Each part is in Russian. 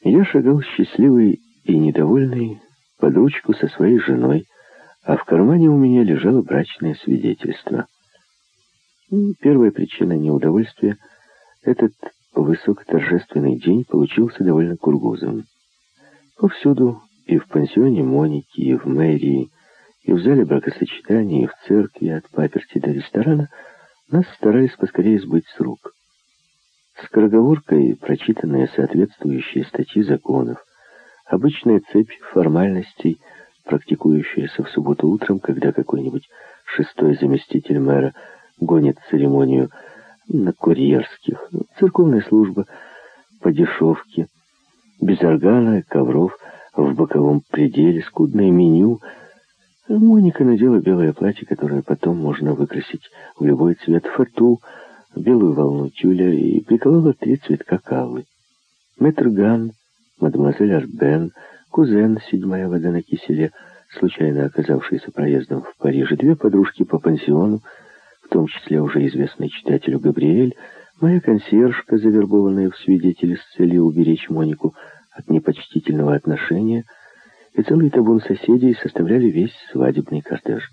Я шагал счастливый и недовольный под ручку со своей женой, а в кармане у меня лежало брачное свидетельство. Первая причина неудовольствия — этот высокоторжественный день получился довольно кургузом. Повсюду, и в пансионе Моники, и в мэрии, и в зале бракосочетания, и в церкви, от паперти до ресторана, нас старались поскорее сбыть с рук. Скороговоркой прочитанные соответствующие статьи законов, обычная цепь формальностей, практикующаяся в субботу утром, когда какой-нибудь шестой заместитель мэра гонит церемонию на курьерских, церковная служба по дешевке, без органа, ковров, в боковом пределе, скудное меню. Моника надела белое платье, которое потом можно выкрасить в любой цвет, фату, белую волну тюля, и приколола 3 цветка каллы. Мэтр Ган, мадемуазель Арбен, кузен, 7-я вода на киселе, случайно оказавшийся проездом в Париже, 2 подружки по пансиону, в том числе уже известный читателю Габриэль, моя консьержка, завербованная в свидетели с целью уберечь Монику от непочтительного отношения, и целый табун соседей составляли весь свадебный кортеж.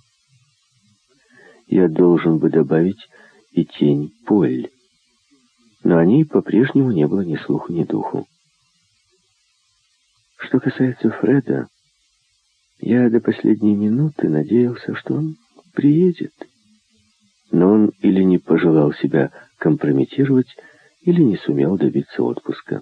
Я должен бы добавить и тень Поль, но о ней по-прежнему не было ни слуху, ни духу. Что касается Фреда, я до последней минуты надеялся, что он приедет. Но он или не пожелал себя компрометировать, или не сумел добиться отпуска.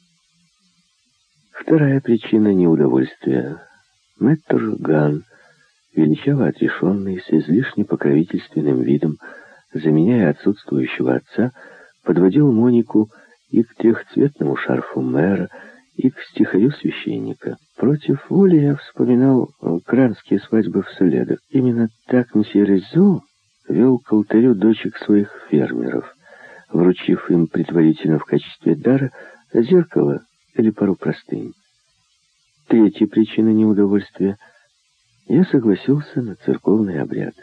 Вторая причина неудовольствия. Мэтр Ган, величаво отрешенный, с излишне покровительственным видом, заменяя отсутствующего отца, подводил Монику и к трехцветному шарфу мэра, и к стихарю священника. Против воли я вспоминал кранские свадьбы в Соледах. Именно так мсье Резо вел к алтарю дочек своих фермеров, вручив им предварительно в качестве дара зеркало или пару простынь. Третья причина неудовольствия — я согласился на церковный обряд.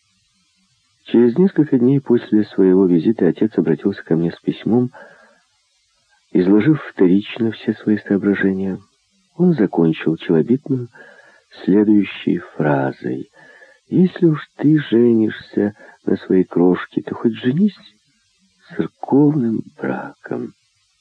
Через несколько дней после своего визита отец обратился ко мне с письмом. Изложив вторично все свои соображения, он закончил челобитную следующей фразой: «Если уж ты женишься на своей крошке, то хоть женись церковным браком».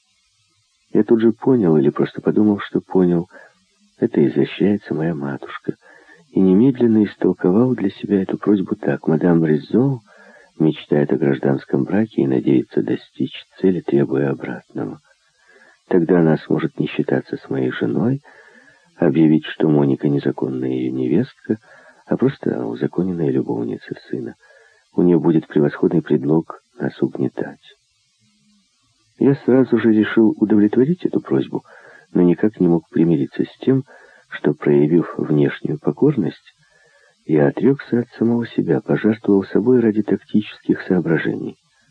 Я тут же понял, или просто подумал, что понял, это изощряется моя матушка, и немедленно истолковал для себя эту просьбу так: мадам Резо мечтает о гражданском браке и надеется достичь цели, требуя обратного. Тогда она сможет не считаться с моей женой, объявить, что Моника незаконная ее невестка, а просто узаконенная любовница сына. У нее будет превосходный предлог нас угнетать. Я сразу же решил удовлетворить эту просьбу, но никак не мог примириться с тем, что, проявив внешнюю покорность, я отрекся от самого себя, пожертвовал собой ради тактических соображений.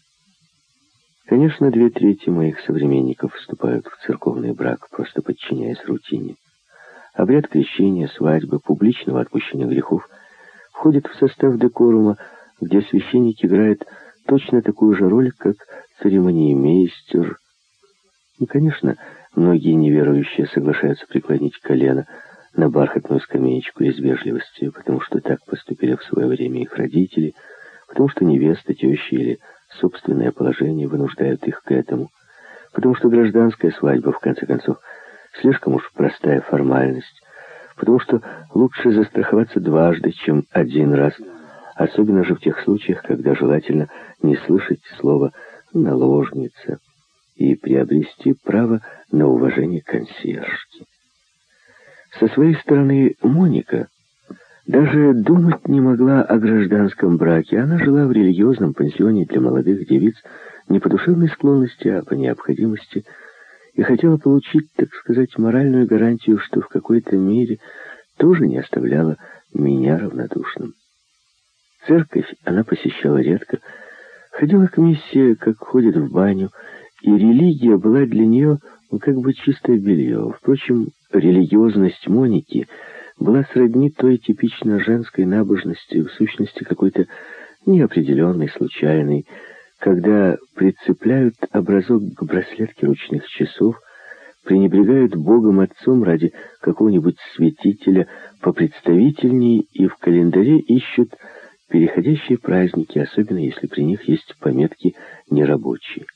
Конечно, 2/3 моих современников вступают в церковный брак, просто подчиняясь рутине. Обряд крещения, свадьбы, публичного отпущения грехов входит в состав декорума, где священник играет точно такую же роль, как церемониймейстер. И, конечно, многие неверующие соглашаются преклонить колено на бархатную скамеечку из вежливости, потому что так поступили в свое время их родители, потому что невеста, теща или собственное положение вынуждают их к этому, потому что гражданская свадьба, в конце концов, слишком уж простая формальность, потому что лучше застраховаться дважды, чем один раз, особенно же в тех случаях, когда желательно не слышать слово «наложница» и приобрести право на уважение консьержки. Со своей стороны Моника даже думать не могла о гражданском браке. Она жила в религиозном пансионе для молодых девиц не по душевной склонности, а по необходимости, и хотела получить, так сказать, моральную гарантию, что в какой-то мере тоже не оставляла меня равнодушным. Церковь она посещала редко, ходила к миссии, как ходит в баню, и религия была для нее как бы чистое белье. Впрочем, религиозность Моники была сродни той типично женской набожности, в сущности какой-то неопределенной, случайной, когда прицепляют образок к браслетке ручных часов, пренебрегают Богом Отцом ради какого-нибудь святителя попредставительней и в календаре ищут переходящие праздники, особенно если при них есть пометки «нерабочие».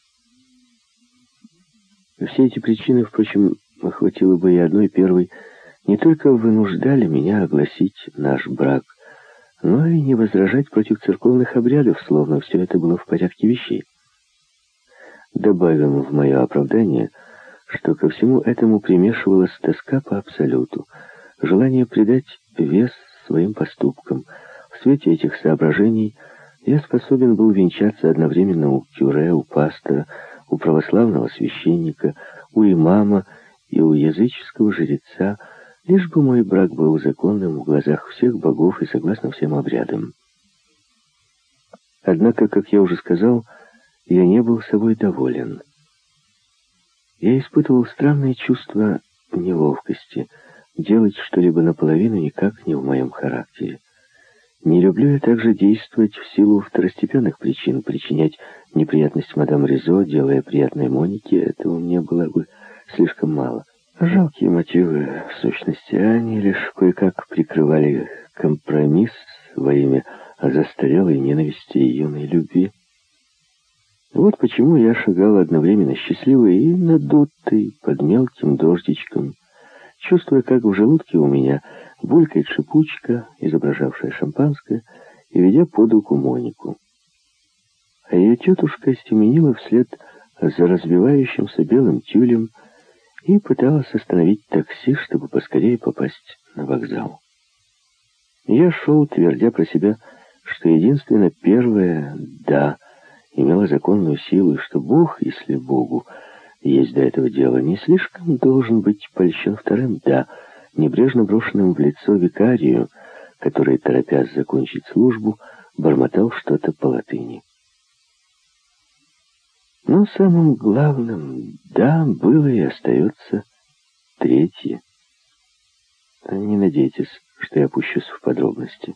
Все эти причины, впрочем, хватило бы и одной первой, не только вынуждали меня огласить наш брак, но и не возражать против церковных обрядов, словно все это было в порядке вещей. Добавим в мое оправдание, что ко всему этому примешивалась тоска по абсолюту, желание придать вес своим поступкам. В свете этих соображений я способен был венчаться одновременно у кюре, у пастора, у православного священника, у имама и у языческого жреца, лишь бы мой брак был законным в глазах всех богов и согласно всем обрядам. Однако, как я уже сказал, я не был собой доволен. Я испытывал странное чувство неловкости. Делать что-либо наполовину никак не в моем характере. Не люблю я также действовать в силу второстепенных причин, причинять неприятность мадам Ризо, делая приятной Монике, этого мне было бы слишком мало. Жалкие мотивы, в сущности, они лишь кое-как прикрывали компромисс во имя застарелой ненависти и юной любви. Вот почему я шагал одновременно счастливый и надутый под мелким дождичком, чувствуя, как в желудке у меня булькает шипучка, изображавшая шампанское, и ведя под руку Монику. А ее тетушка семенила вслед за разбивающимся белым тюлем и пыталась остановить такси, чтобы поскорее попасть на вокзал. Я шел, твердя про себя, что единственно первое «да» имело законную силу, и что Бог, если Богу есть до этого дела, не слишком должен быть польщен вторым «да», небрежно брошенным в лицо викарию, который, торопясь закончить службу, бормотал что-то по латыни. Но самым главным «да» было и остается третье. Не надейтесь, что я опущусь в подробности.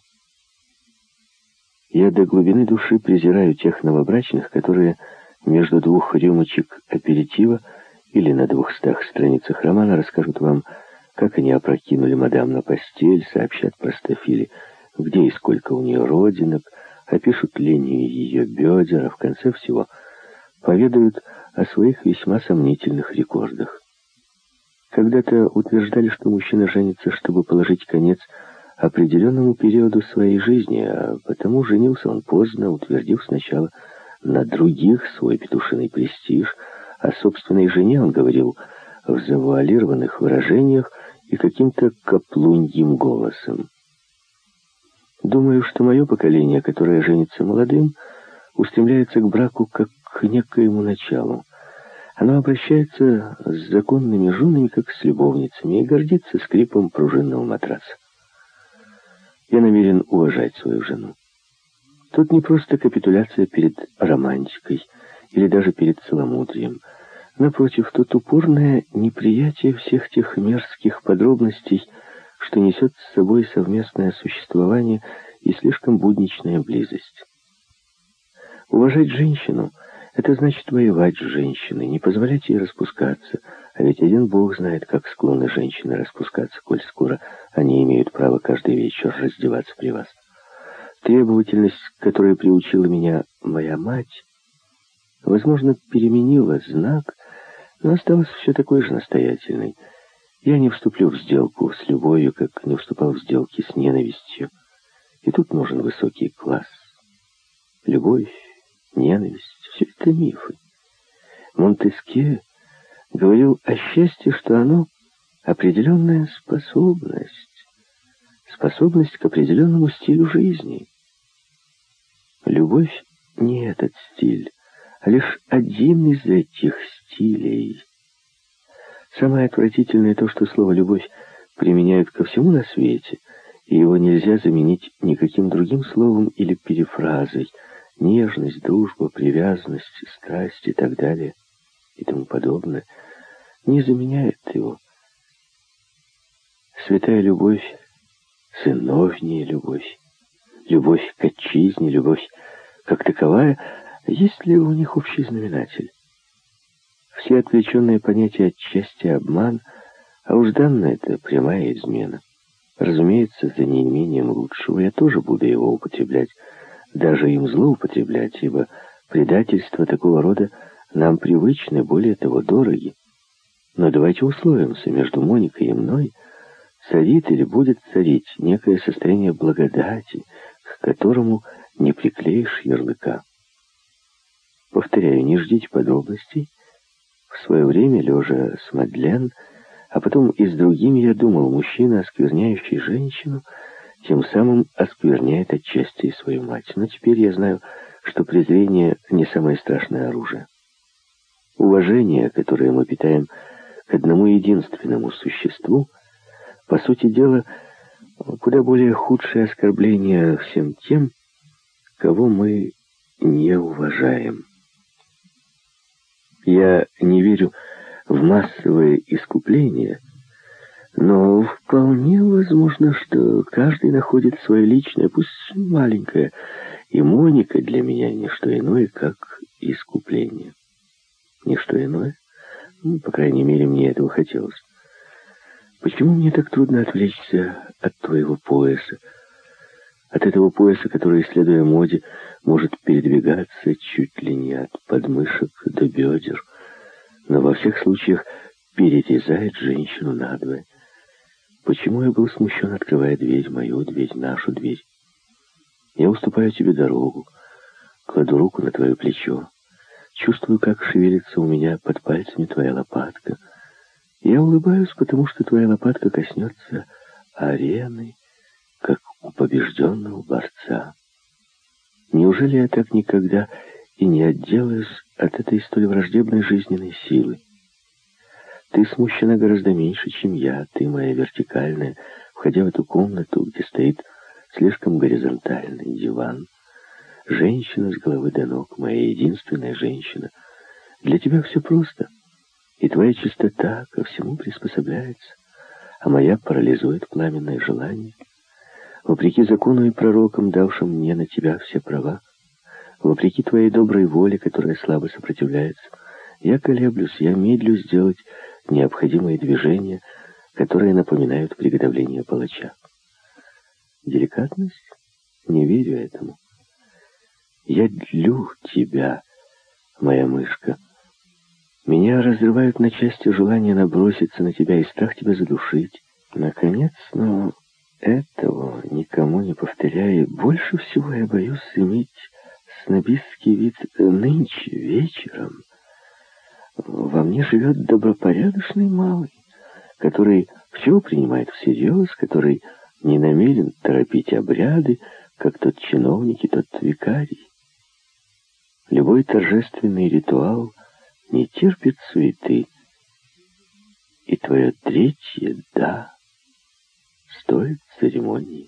Я до глубины души презираю тех новобрачных, которые между двух рюмочек аперитива или на 200 страницах романа расскажут вам, как они опрокинули мадам на постель, сообщат простофиле, где и сколько у нее родинок, опишут линию ее бедер, а в конце всего поведают о своих весьма сомнительных рекордах. Когда-то утверждали, что мужчина женится, чтобы положить конец определенному периоду своей жизни, а потому женился он поздно, утвердив сначала на других свой петушиный престиж, о собственной жене он говорил в завуалированных выражениях и каким-то каплуньим голосом. Думаю, что мое поколение, которое женится молодым, устремляется к браку как к некоему началу. Оно обращается с законными женами, как с любовницами, и гордится скрипом пружинного матраса. Я намерен уважать свою жену. Тут не просто капитуляция перед романтикой или даже перед целомудрием. Напротив, тут упорное неприятие всех тех мерзких подробностей, что несет с собой совместное существование и слишком будничная близость. Уважать женщину — это значит воевать с женщиной, не позволять ей распускаться, а ведь один Бог знает, как склонны женщины распускаться, коль скоро они имеют право каждый вечер раздеваться при вас. Требовательность, которая приучила меня моя мать, возможно, переменила знак, но осталась все такой же настоятельной. Я не вступлю в сделку с любовью, как не вступал в сделки с ненавистью. И тут нужен высокий класс. Любовь, ненависть — все это мифы. Монтескье говорил о счастье, что оно определенная способность к определенному стилю жизни. Любовь не этот стиль, а лишь один из этих стилей. Самое отвратительное то, что слово «любовь» применяют ко всему на свете, и его нельзя заменить никаким другим словом или перефразой. Нежность, дружба, привязанность, страсть и так далее, и тому подобное, не заменяет его. Святая любовь, сыновняя любовь, любовь к отчизне, любовь как таковая, есть ли у них общий знаменатель? Все отвлеченные понятия отчасти обман, а уж данное — это прямая измена. Разумеется, за неимением лучшего я тоже буду его употреблять, даже им злоупотреблять, ибо предательства такого рода нам привычны, более того, дороги. Но давайте условимся, между Моникой и мной царит или будет царить некое состояние благодати, к которому не приклеишь ярлыка. Повторяю, не ждите подробностей. В свое время, лежа с Мадлен, а потом и с другими, я думал, мужчина, оскверняющий женщину, тем самым оскверняет отчасти и свою мать. Но теперь я знаю, что презрение не самое страшное оружие. Уважение, которое мы питаем к одному единственному существу, по сути дела, куда более худшее оскорбление всем тем, кого мы не уважаем. Я не верю в массовое искупление, но вполне возможно, что каждый находит свое личное, пусть маленькое, и Моника для меня не что иное, как искупление. Не что иное? Ну, по крайней мере, мне этого хотелось. Почему мне так трудно отвлечься от твоего пояса? От этого пояса, который, следуя моде, может передвигаться чуть ли не от подмышек до бедер, но во всех случаях перерезает женщину надвое. Почему я был смущен, открывая дверь, мою дверь, нашу дверь? Я уступаю тебе дорогу, кладу руку на твое плечо, чувствую, как шевелится у меня под пальцами твоя лопатка. Я улыбаюсь, потому что твоя лопатка коснется арены, как у побежденного борца. Неужели я так никогда и не отделаюсь от этой столь враждебной жизненной силы? Ты смущена гораздо меньше, чем я. Ты моя вертикальная, входя в эту комнату, где стоит слишком горизонтальный диван. Женщина с головы до ног, моя единственная женщина. Для тебя все просто, и твоя чистота ко всему приспособляется, а моя парализует пламенное желание. Вопреки закону и пророкам, давшим мне на тебя все права, вопреки твоей доброй воле, которая слабо сопротивляется, я колеблюсь, я медлю сделать необходимые движения, которые напоминают приготовление палача. Деликатность? Не верю этому. Я длю тебя, моя мышка. Меня разрывают на части желание наброситься на тебя и страх тебя задушить. Наконец, но этого никому не повторяя, больше всего я боюсь иметь снобистский вид нынче вечером. Во мне живет добропорядочный малый, который все принимает всерьез, который не намерен торопить обряды, как тот чиновник и тот викарий. Любой торжественный ритуал не терпит суеты, и твое третье «да» стоит церемонии.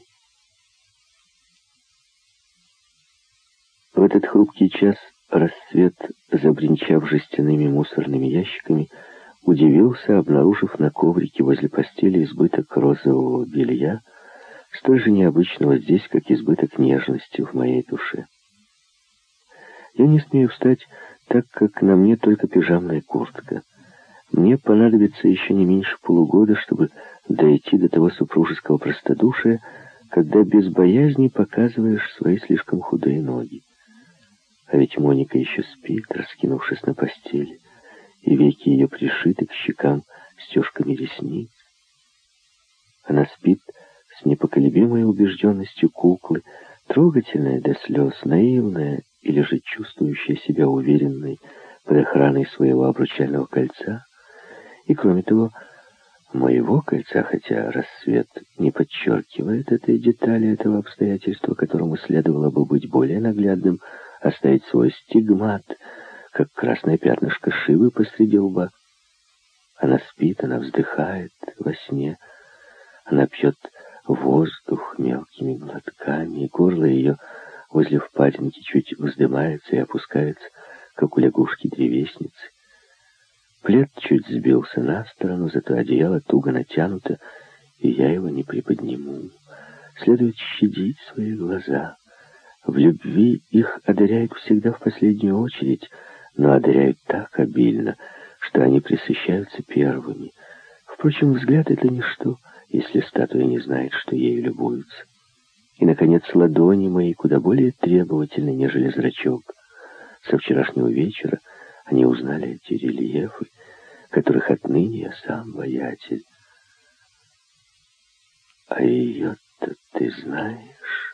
В этот хрупкий час рассвет, забринчав жестяными мусорными ящиками, удивился, обнаружив на коврике возле постели избыток розового белья, столь же необычного здесь, как избыток нежности в моей душе. Я не смею встать, так как на мне только пижамная куртка. Мне понадобится еще не меньше полугода, чтобы дойти до того супружеского простодушия, когда без боязни показываешь свои слишком худые ноги. А ведь Моника еще спит, раскинувшись на постели, и веки ее пришиты к щекам стежками ресниц. Она спит с непоколебимой убежденностью куклы, трогательная до слез, наивная или же чувствующая себя уверенной под охраной своего обручального кольца. И кроме того, моего кольца, хотя рассвет не подчеркивает этой детали, этого обстоятельства, которому следовало бы быть более наглядным, оставить свой стигмат, как красное пятнышко шивы посреди лба. Она спит, она вздыхает во сне, она пьет воздух мелкими глотками, и горло ее возле впадинки чуть вздымается и опускается, как у лягушки-древесницы. Плед чуть сбился на сторону, зато одеяло туго натянуто, и я его не приподниму. Следует щадить свои глаза. В любви их одаряют всегда в последнюю очередь, но одаряют так обильно, что они пресыщаются первыми. Впрочем, взгляд — это ничто, если статуя не знает, что ею любуются. И, наконец, ладони мои куда более требовательны, нежели зрачок. Со вчерашнего вечера они узнали эти рельефы, которых отныне я сам воятель. А ее-то ты знаешь?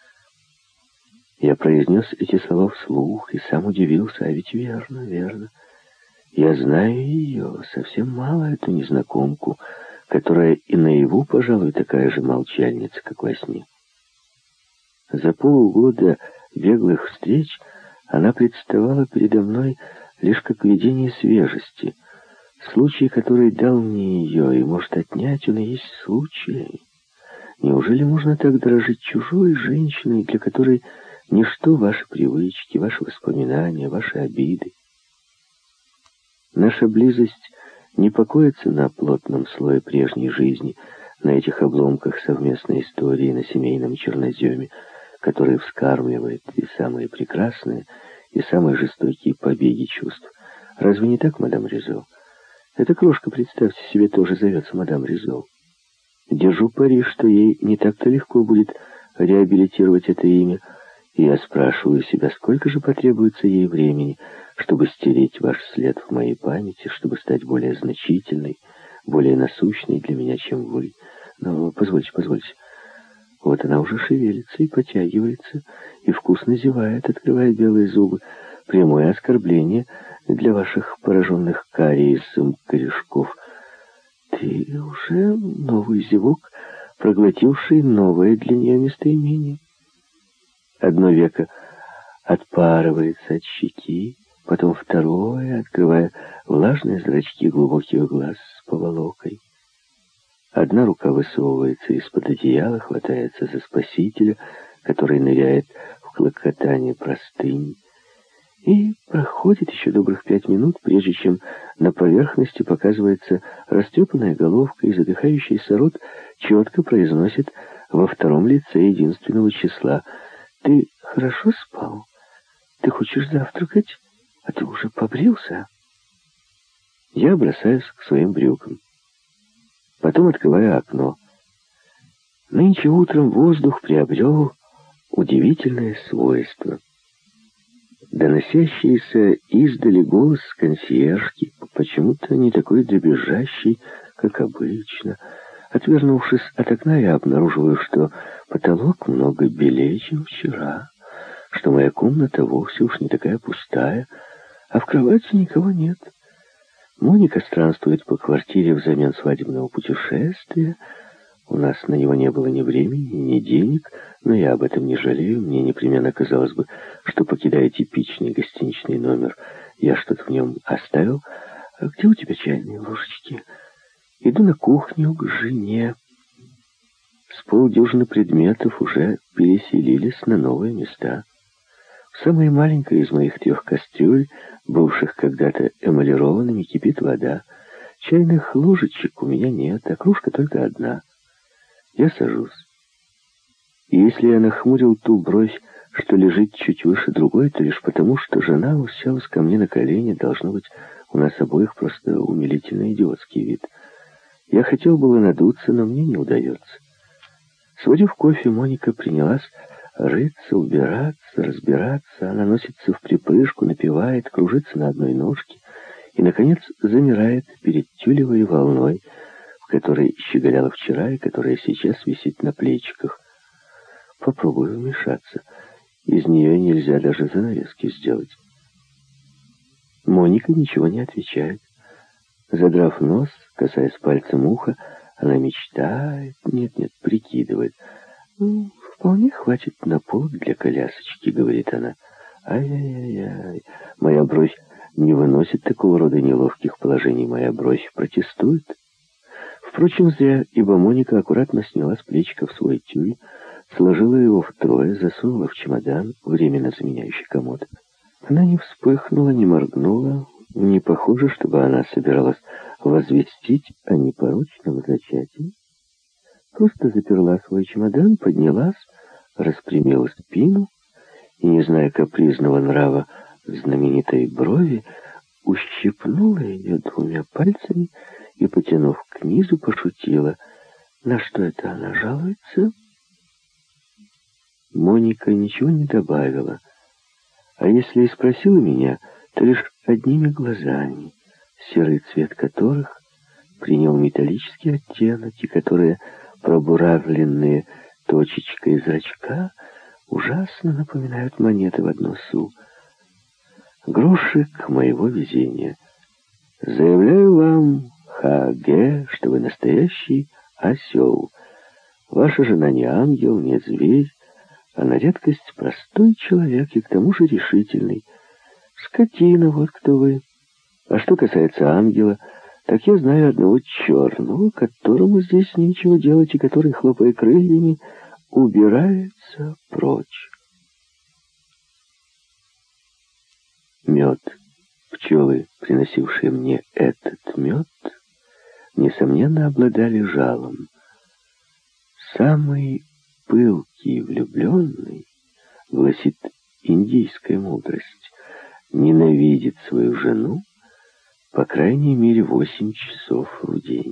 Я произнес эти слова вслух и сам удивился, а ведь верно, верно. Я знаю ее, совсем мало эту незнакомку, которая и наяву, пожалуй, такая же молчальница, как во сне. За полгода беглых встреч она представала передо мной лишь как видение свежести. Случай, который дал мне ее, и может отнять, он и есть случай. Неужели можно так дорожить чужой женщиной, для которой ничто ваши привычки, ваши воспоминания, ваши обиды? Наша близость не покоится на плотном слое прежней жизни, на этих обломках совместной истории, на семейном черноземе, который вскармливает и самые прекрасные, и самые жестокие побеги чувств. Разве не так, мадам Ризо? Эта крошка, представьте себе, тоже зовется мадам Ризо. Держу пари, что ей не так-то легко будет реабилитировать это имя, и я спрашиваю себя, сколько же потребуется ей времени, чтобы стереть ваш след в моей памяти, чтобы стать более значительной, более насущной для меня, чем вы. Но позвольте. Вот она уже шевелится и потягивается, и вкусно зевает, открывая белые зубы. Прямое оскорбление для ваших пораженных кариесом корешков. Ты уже новый зевок, проглотивший новое для нее местоимение. Одно веко отпарывается от щеки, потом второе, открывая влажные зрачки глубоких глаз с поволокой. Одна рука высовывается из-под одеяла, хватается за спасителя, который ныряет в клокотание простынь. И проходит еще добрых 5 минут, прежде чем на поверхности показывается растрепанная головка, и задыхающийся рот четко произносит во втором лице единственного числа: «Ты хорошо спал? Ты хочешь завтракать? А ты уже побрился?» Я бросаюсь к своим брюкам. Потом открываю окно. Нынче утром воздух приобрел удивительное свойство. Доносящийся издали голос консьержки, почему-то не такой дребезжащий, как обычно. Отвернувшись от окна, я обнаруживаю, что потолок много белее, чем вчера, что моя комната вовсе уж не такая пустая, а в кровати никого нет. Моника странствует по квартире взамен свадебного путешествия. У нас на него не было ни времени, ни денег, но я об этом не жалею. Мне непременно казалось бы, что, покидая типичный гостиничный номер, я что-то в нем оставил. А где у тебя чайные ложечки? Иду на кухню к жене. С полдюжины предметов уже переселились на новые места. В самой маленькой из моих 3 кастрюль, бывших когда-то эмалированными, кипит вода. Чайных ложечек у меня нет, а кружка только одна. Я сажусь. И если я нахмурил ту бровь, что лежит чуть выше другой, то лишь потому, что жена уселась ко мне на колени. Должно быть, у нас обоих просто умилительно идиотский вид. Я хотел было надуться, но мне не удается. Сварив кофе, Моника принялась рыться, убираться, разбираться. Она носится вприпрыжку, напевает, кружится на одной ножке и, наконец, замирает перед тюлевой волной, в которой щеголяла вчера и которая сейчас висит на плечиках. Попробую вмешаться. Из нее нельзя даже занавески сделать. Моника ничего не отвечает. Задрав нос, касаясь пальцем уха, она мечтает, прикидывает. «Вполне хватит на повод для колясочки», — говорит она. «Ай-яй-яй-яй, моя бровь не выносит такого рода неловких положений, моя бровь протестует». Впрочем, зря, ибо Моника аккуратно сняла с плечиков свой тюль, сложила его втрое, засунула в чемодан, временно заменяющий комод. Она не вспыхнула, не моргнула, не похоже, чтобы она собиралась возвестить о непорочном зачатии. Просто заперла свой чемодан, поднялась, распрямила спину и, не зная капризного нрава знаменитой брови, ущипнула ее двумя пальцами и, потянув к низу, пошутила. На что это она жалуется? Моника ничего не добавила, а если и спросила меня, то лишь одними глазами, серый цвет которых принял металлический оттенок, и которые, пробуравленные точечкой зрачка, ужасно напоминают монеты в одну су. Грошик моего везения. Заявляю вам, Ха-Ге, что вы настоящий осел. Ваша жена не ангел, не зверь, а на редкость простой человек и к тому же решительный. Скотина, вот кто вы. А что касается ангела, так я знаю одного черного, которому здесь нечего делать, и который, хлопая крыльями, убирается прочь. Мед. Пчелы, приносившие мне этот мед, несомненно, обладали жалом. Самый пылкий влюбленный, гласит индийская мудрость, ненавидит свою жену по крайней мере 8 часов в день.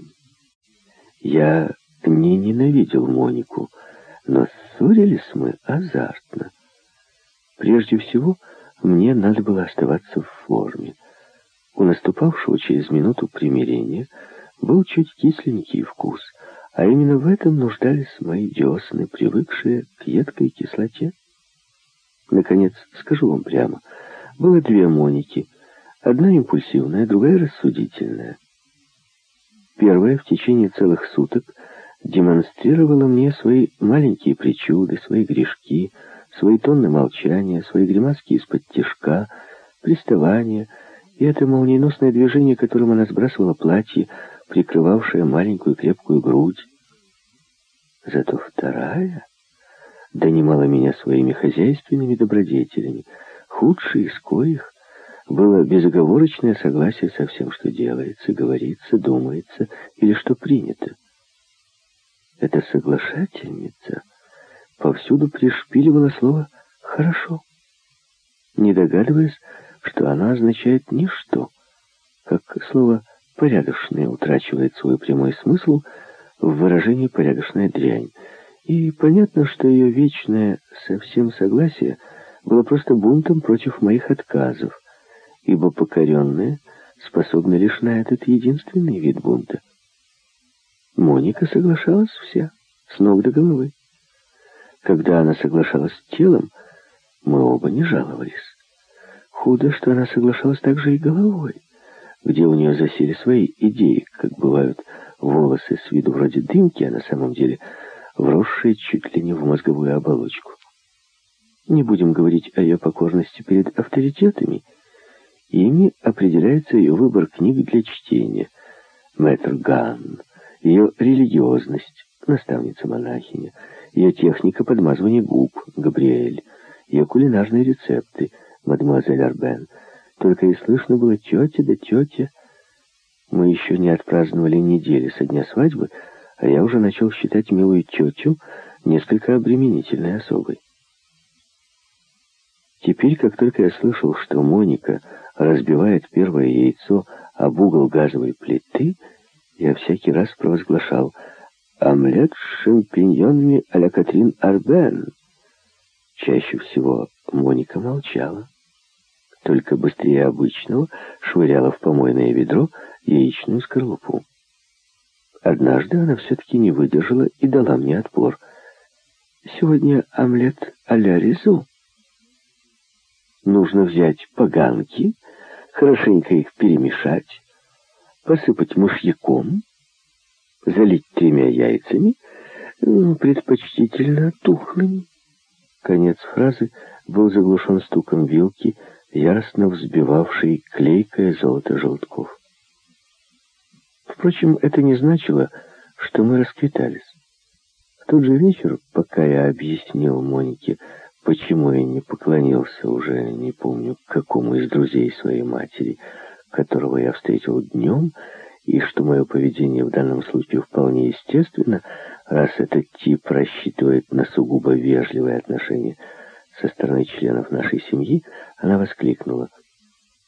Я не ненавидел Монику, но ссорились мы азартно. Прежде всего, мне надо было оставаться в форме. У наступавшего через минуту примирения был чуть кисленький вкус, а именно в этом нуждались мои десны, привыкшие к едкой кислоте. Наконец, скажу вам прямо, было две Моники, одна импульсивная, другая рассудительная. Первая в течение целых суток демонстрировала мне свои маленькие причуды, свои грешки, свои тонны молчания, свои гримаски из-под тишка, приставания, и это молниеносное движение, которым она сбрасывала платье, прикрывавшее маленькую крепкую грудь. Зато вторая донимала меня своими хозяйственными добродетелями, худшей из коих было безоговорочное согласие со всем, что делается, говорится, думается или что принято. Эта соглашательница повсюду пришпиливала слово «хорошо», не догадываясь, что оно означает ничто, как слово «порядочное» утрачивает свой прямой смысл в выражении «порядочная дрянь». И понятно, что ее вечное совсем согласие было просто бунтом против моих отказов, ибо покоренные способны лишь на этот единственный вид бунта. Моника соглашалась вся, с ног до головы. Когда она соглашалась телом, мы оба не жаловались. Худо, что она соглашалась также и головой, где у нее засели свои идеи, как бывают волосы с виду вроде дымки, а на самом деле вросшие чуть ли не в мозговую оболочку. Не будем говорить о ее покорности перед авторитетами. Ими определяется ее выбор книг для чтения. Мэтр Ган, ее религиозность, наставница-монахиня, ее техника подмазывания губ, Габриэль, ее кулинарные рецепты, мадемуазель Арбен. Только и слышно было тетя да тетя. Мы еще не отпраздновали недели со дня свадьбы, а я уже начал считать милую тетю несколько обременительной особой. Теперь, как только я слышал, что Моника разбивает первое яйцо об угол газовой плиты, я всякий раз провозглашал «омлет с шампиньонами а-ля Катрин Арбен». Чаще всего Моника молчала, только быстрее обычного швыряла в помойное ведро яичную скорлупу. Однажды она все-таки не выдержала и дала мне отпор. «Сегодня омлет а-ля Ризу. Нужно взять поганки, хорошенько их перемешать, посыпать мышьяком, залить 3 яйцами, предпочтительно тухлыми». Конец фразы был заглушен стуком вилки, яростно взбивавшей клейкое золото желтков. Впрочем, это не значило, что мы расквитались. В тот же вечер, пока я объяснил Монике, почему я не поклонился уже не помню какому из друзей своей матери, которого я встретил днем, и что мое поведение в данном случае вполне естественно, раз этот тип рассчитывает на сугубо вежливые отношения со стороны членов нашей семьи, она воскликнула: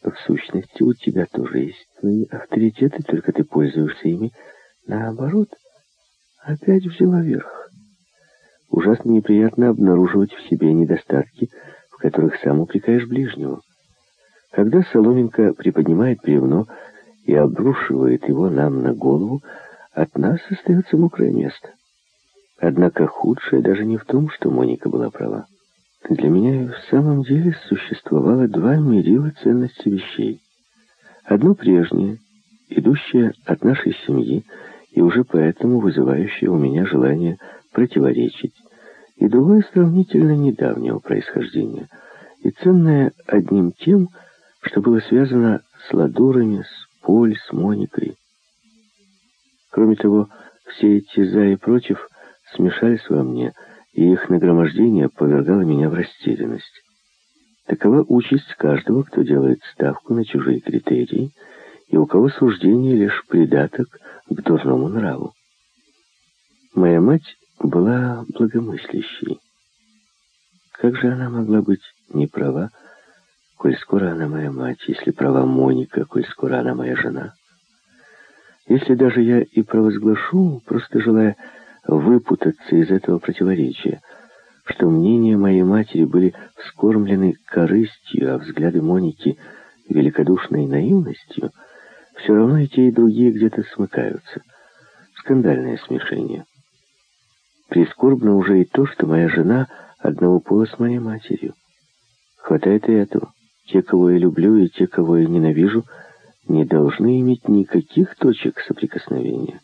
В сущности, у тебя тоже есть твои авторитеты, только ты пользуешься ими наоборот. Опять взяла верх. Ужасно неприятно обнаруживать в себе недостатки, в которых сам упрекаешь ближнего. Когда соломинка приподнимает бревно и обрушивает его нам на голову, от нас остается мокрое место. Однако худшее даже не в том, что Моника была права. Для меня в самом деле существовало два мерила ценности вещей. Одно прежнее, идущее от нашей семьи, и уже поэтому вызывающее у меня желание противоречить, и другое сравнительно недавнего происхождения, и ценное одним тем, что было связано с Ладурами, с Поль, с Моникой. Кроме того, все эти «за» и «против» смешались во мне, и их нагромождение повергало меня в растерянность. Такова участь каждого, кто делает ставку на чужие критерии, и у кого суждение лишь придаток к дурному нраву. Моя мать была благомыслящей. Как же она могла быть не права, коль скоро она моя мать, если права Моника, коль скоро она моя жена? Если даже я и провозглашу, просто желая выпутаться из этого противоречия, что мнения моей матери были вскормлены корыстью, а взгляды Моники — великодушной наивностью, все равно и те, и другие где-то смыкаются. Скандальное смешение. Прискорбно уже и то, что моя жена одного пола с моей матерью. Хватает и этого. Те, кого я люблю, и те, кого я ненавижу, не должны иметь никаких точек соприкосновения.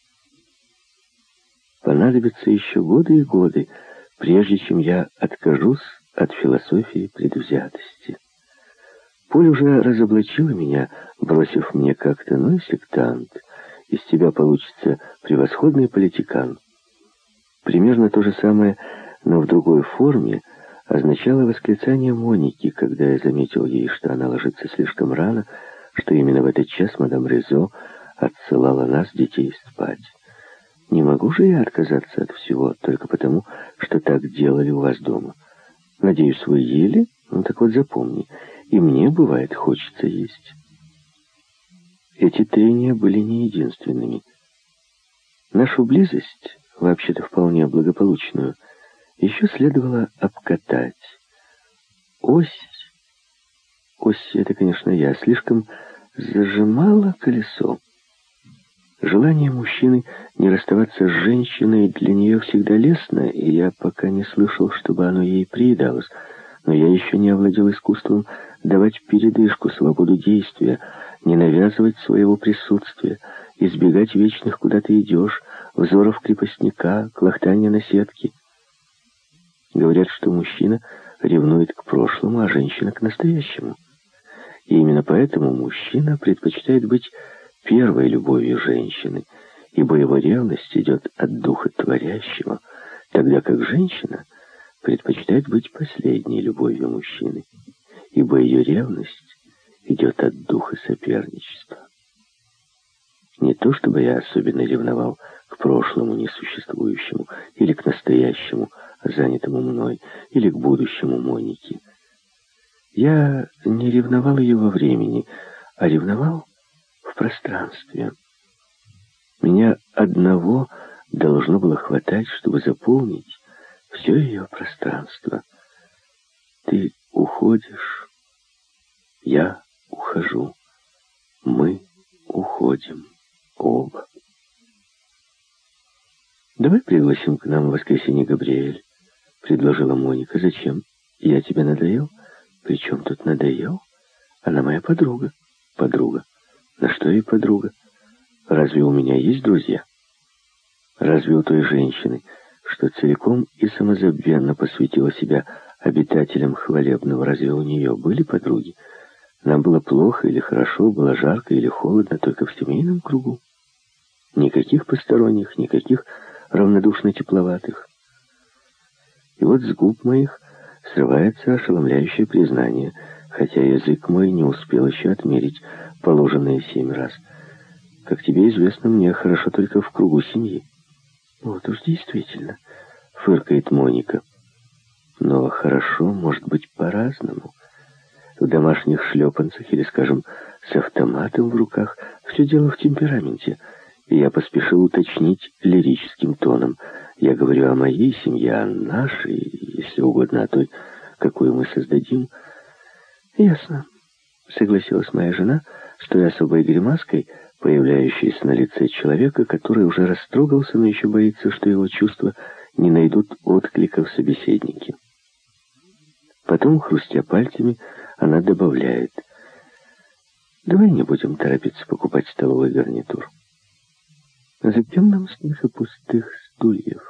Понадобятся еще годы и годы, прежде чем я откажусь от философии предвзятости. Поль уже разоблачила меня, бросив мне как-то: ну и сектант, из тебя получится превосходный политикан. Примерно то же самое, но в другой форме, означало восклицание Моники, когда я заметил ей, что она ложится слишком рано, что именно в этот час мадам Резо отсылала нас, детей, спать. Не могу же я отказаться от всего только потому, что так делали у вас дома. Надеюсь, вы ели? Ну так вот запомни, и мне, бывает, хочется есть. Эти трения были не единственными. Нашу близость, вообще-то вполне благополучную, еще следовало обкатать. Ось это, конечно, я, слишком зажимала колесо. Желание мужчины не расставаться с женщиной для нее всегда лестно, и я пока не слышал, чтобы оно ей приедалось, но я еще не овладел искусством давать передышку, свободу действия, не навязывать своего присутствия, избегать вечных «куда ты идешь», взоров крепостника, клохтания на сетке. Говорят, что мужчина ревнует к прошлому, а женщина к настоящему. И именно поэтому мужчина предпочитает быть первой любовью женщины, ибо его ревность идет от духа творящего, тогда как женщина предпочитает быть последней любовью мужчины, ибо ее ревность идет от духа соперничества. Не то чтобы я особенно ревновал к прошлому несуществующему, или к настоящему, занятому мной, или к будущему Моники. Я не ревновал ее во времени, а ревновал в пространстве. Меня одного должно было хватать, чтобы заполнить все ее пространство. Ты уходишь, я ухожу, мы уходим оба. «Давай пригласим к нам в воскресенье Габриэль», — предложила Моника. «Зачем? Я тебе надоел?» «При чем тут надоел? Она моя подруга». «Подруга? На что ей подруга? Разве у меня есть друзья? Разве у той женщины, что целиком и самозабвенно посвятила себя обитателям хвалебного, разве у нее были подруги? Нам было плохо или хорошо, было жарко или холодно, только в семейном кругу. Никаких посторонних, никаких равнодушно тепловатых». И вот с губ моих срывается ошеломляющее признание, хотя язык мой не успел еще отмерить положенные 7 раз. «Как тебе известно, мне хорошо только в кругу семьи». «Вот уж действительно», — фыркает Моника. «Но хорошо может быть по-разному. в домашних шлепанцах или, скажем, с автоматом в руках. Все дело в темпераменте. И я поспешил уточнить лирическим тоном. Я говорю о моей семье, о нашей, если угодно, о той, какую мы создадим. Ясно, согласилась моя жена, с той особой гримаской, появляющейся на лице человека, который уже растрогался, но еще боится, что его чувства не найдут отклика в собеседнике. Потом, хрустя пальцами, она добавляет: «Давай не будем торопиться покупать столовый гарнитур. Зачем нам столько пустых стульев?»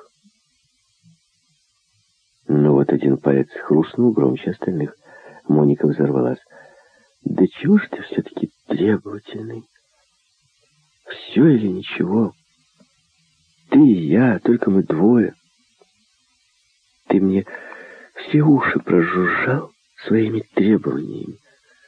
Но вот один палец хрустнул громче остальных. Моника взорвалась. «Да чего ж ты все-таки требовательный? Все или ничего? Ты и я, только мы двое. Ты мне все уши прожужжал своими требованиями.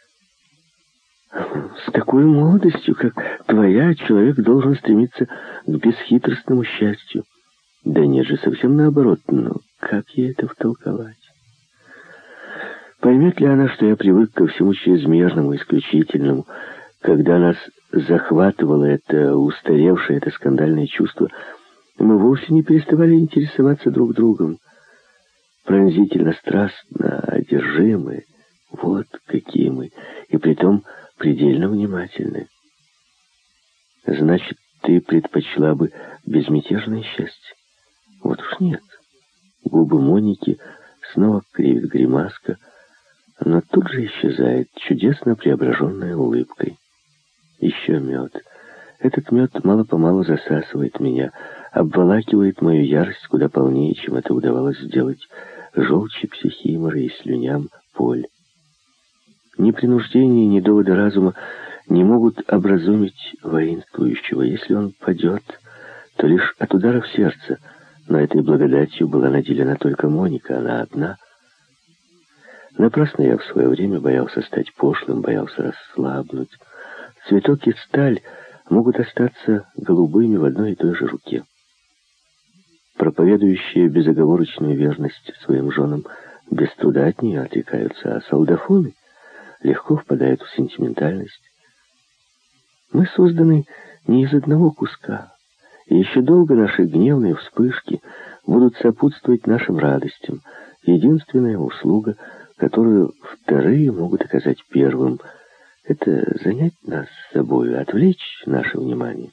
С такой молодостью, как твоя, человек должен стремиться к бесхитростному счастью. Да нет же, совсем наоборот. Но как ей это втолковать? Поймет ли она, что я привык ко всему чрезмерному, исключительному? Когда нас захватывало это устаревшее, это скандальное чувство, мы вовсе не переставали интересоваться друг другом. Пронзительно, страстно, одержимые. Вот какие мы. И притом предельно внимательны. Значит, ты предпочла бы безмятежное счастье? Вот уж нет. Губы Моники снова кривит гримаска, но тут же исчезает, чудесно преображенная улыбкой. Еще мед. Этот мед мало-помалу засасывает меня, обволакивает мою ярость куда полнее, чем это удавалось сделать желчи психимора и слюням Поль. Ни принуждение, ни доводы разума не могут образумить воинствующего. Если он падет, то лишь от ударов сердца, но этой благодатью была наделена только Моника, она одна. Напрасно я в свое время боялся стать пошлым, боялся расслабнуть. Цветок и сталь могут остаться голубыми в одной и той же руке. Проповедующие безоговорочную верность своим женам без труда от нее отрекаются, а солдафоны легко впадают в сентиментальность. Мы созданы не из одного куска, и еще долго наши гневные вспышки будут сопутствовать нашим радостям. Единственная услуга, которую вторые могут оказать первым, это занять нас собою, отвлечь наше внимание.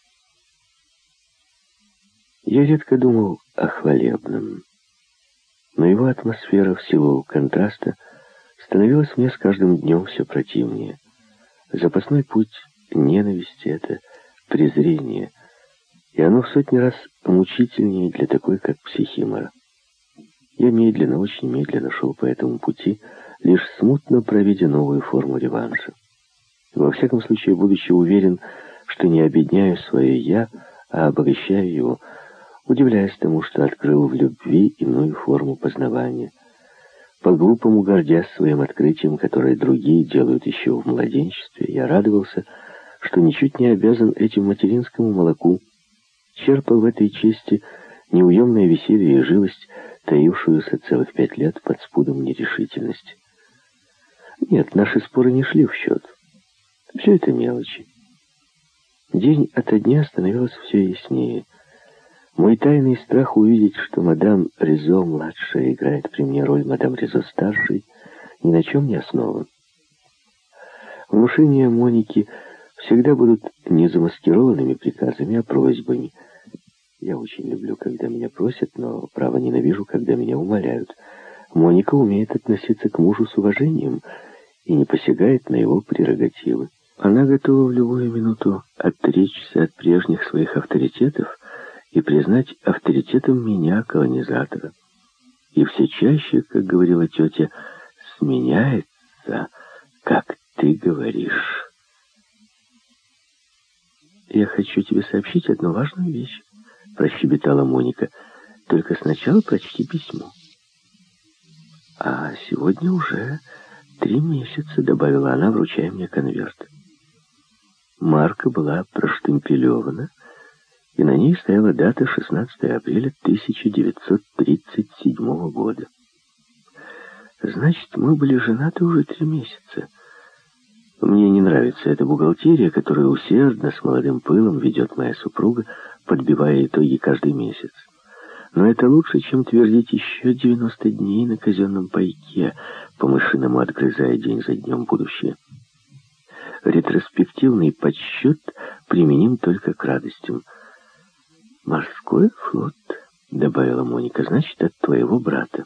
Я редко думал о хвалебном, но его атмосфера в силу контраста становилась мне с каждым днем все противнее. Запасной путь ненависти — это презрение, и оно в сотни раз мучительнее для такой, как психимора. Я медленно, очень медленно шел по этому пути, лишь смутно провидя новую форму реванша. Во всяком случае, будучи уверен, что не обедняю свое «я», а обогащаю его, удивляясь тому, что открыл в любви иную форму познавания. По-глупому гордясь своим открытием, которое другие делают еще в младенчестве, я радовался, что ничуть не обязан этим материнскому молоку, черпал в этой чести неуемное веселье и живость, таившуюся целых 5 лет под спудом нерешительности. Нет, наши споры не шли в счет. Все это мелочи. День ото дня становилось все яснее. Мой тайный страх увидеть, что мадам Ризо-младшая играет при мне роль мадам Ризо-старшей, ни на чем не основан. Внушения Моники всегда будут не замаскированными приказами, а просьбами. Я очень люблю, когда меня просят, но, право, ненавижу, когда меня умоляют. Моника умеет относиться к мужу с уважением и не посягает на его прерогативы. Она готова в любую минуту отречься от прежних своих авторитетов и признать авторитетом меня, колонизатора. И все чаще, как говорила тетя, сменяется, как ты говоришь. «Я хочу тебе сообщить одну важную вещь», — прощебетала Моника. «Только сначала прочти письмо». «А сегодня уже 3 месяца», — добавила она, вручая мне конверт. Марка была проштемпелевана, и на ней стояла дата 16 апреля 1937 года. Значит, мы были женаты уже 3 месяца. Мне не нравится эта бухгалтерия, которую усердно, с молодым пылом ведет моя супруга, подбивая итоги каждый месяц. Но это лучше, чем твердить еще 90 дней на казенном пайке, по-мышиному отгрызая день за днем будущее. Ретроспективный подсчет применим только к радостям. «Морской флот», — добавила Моника, — «значит, от твоего брата».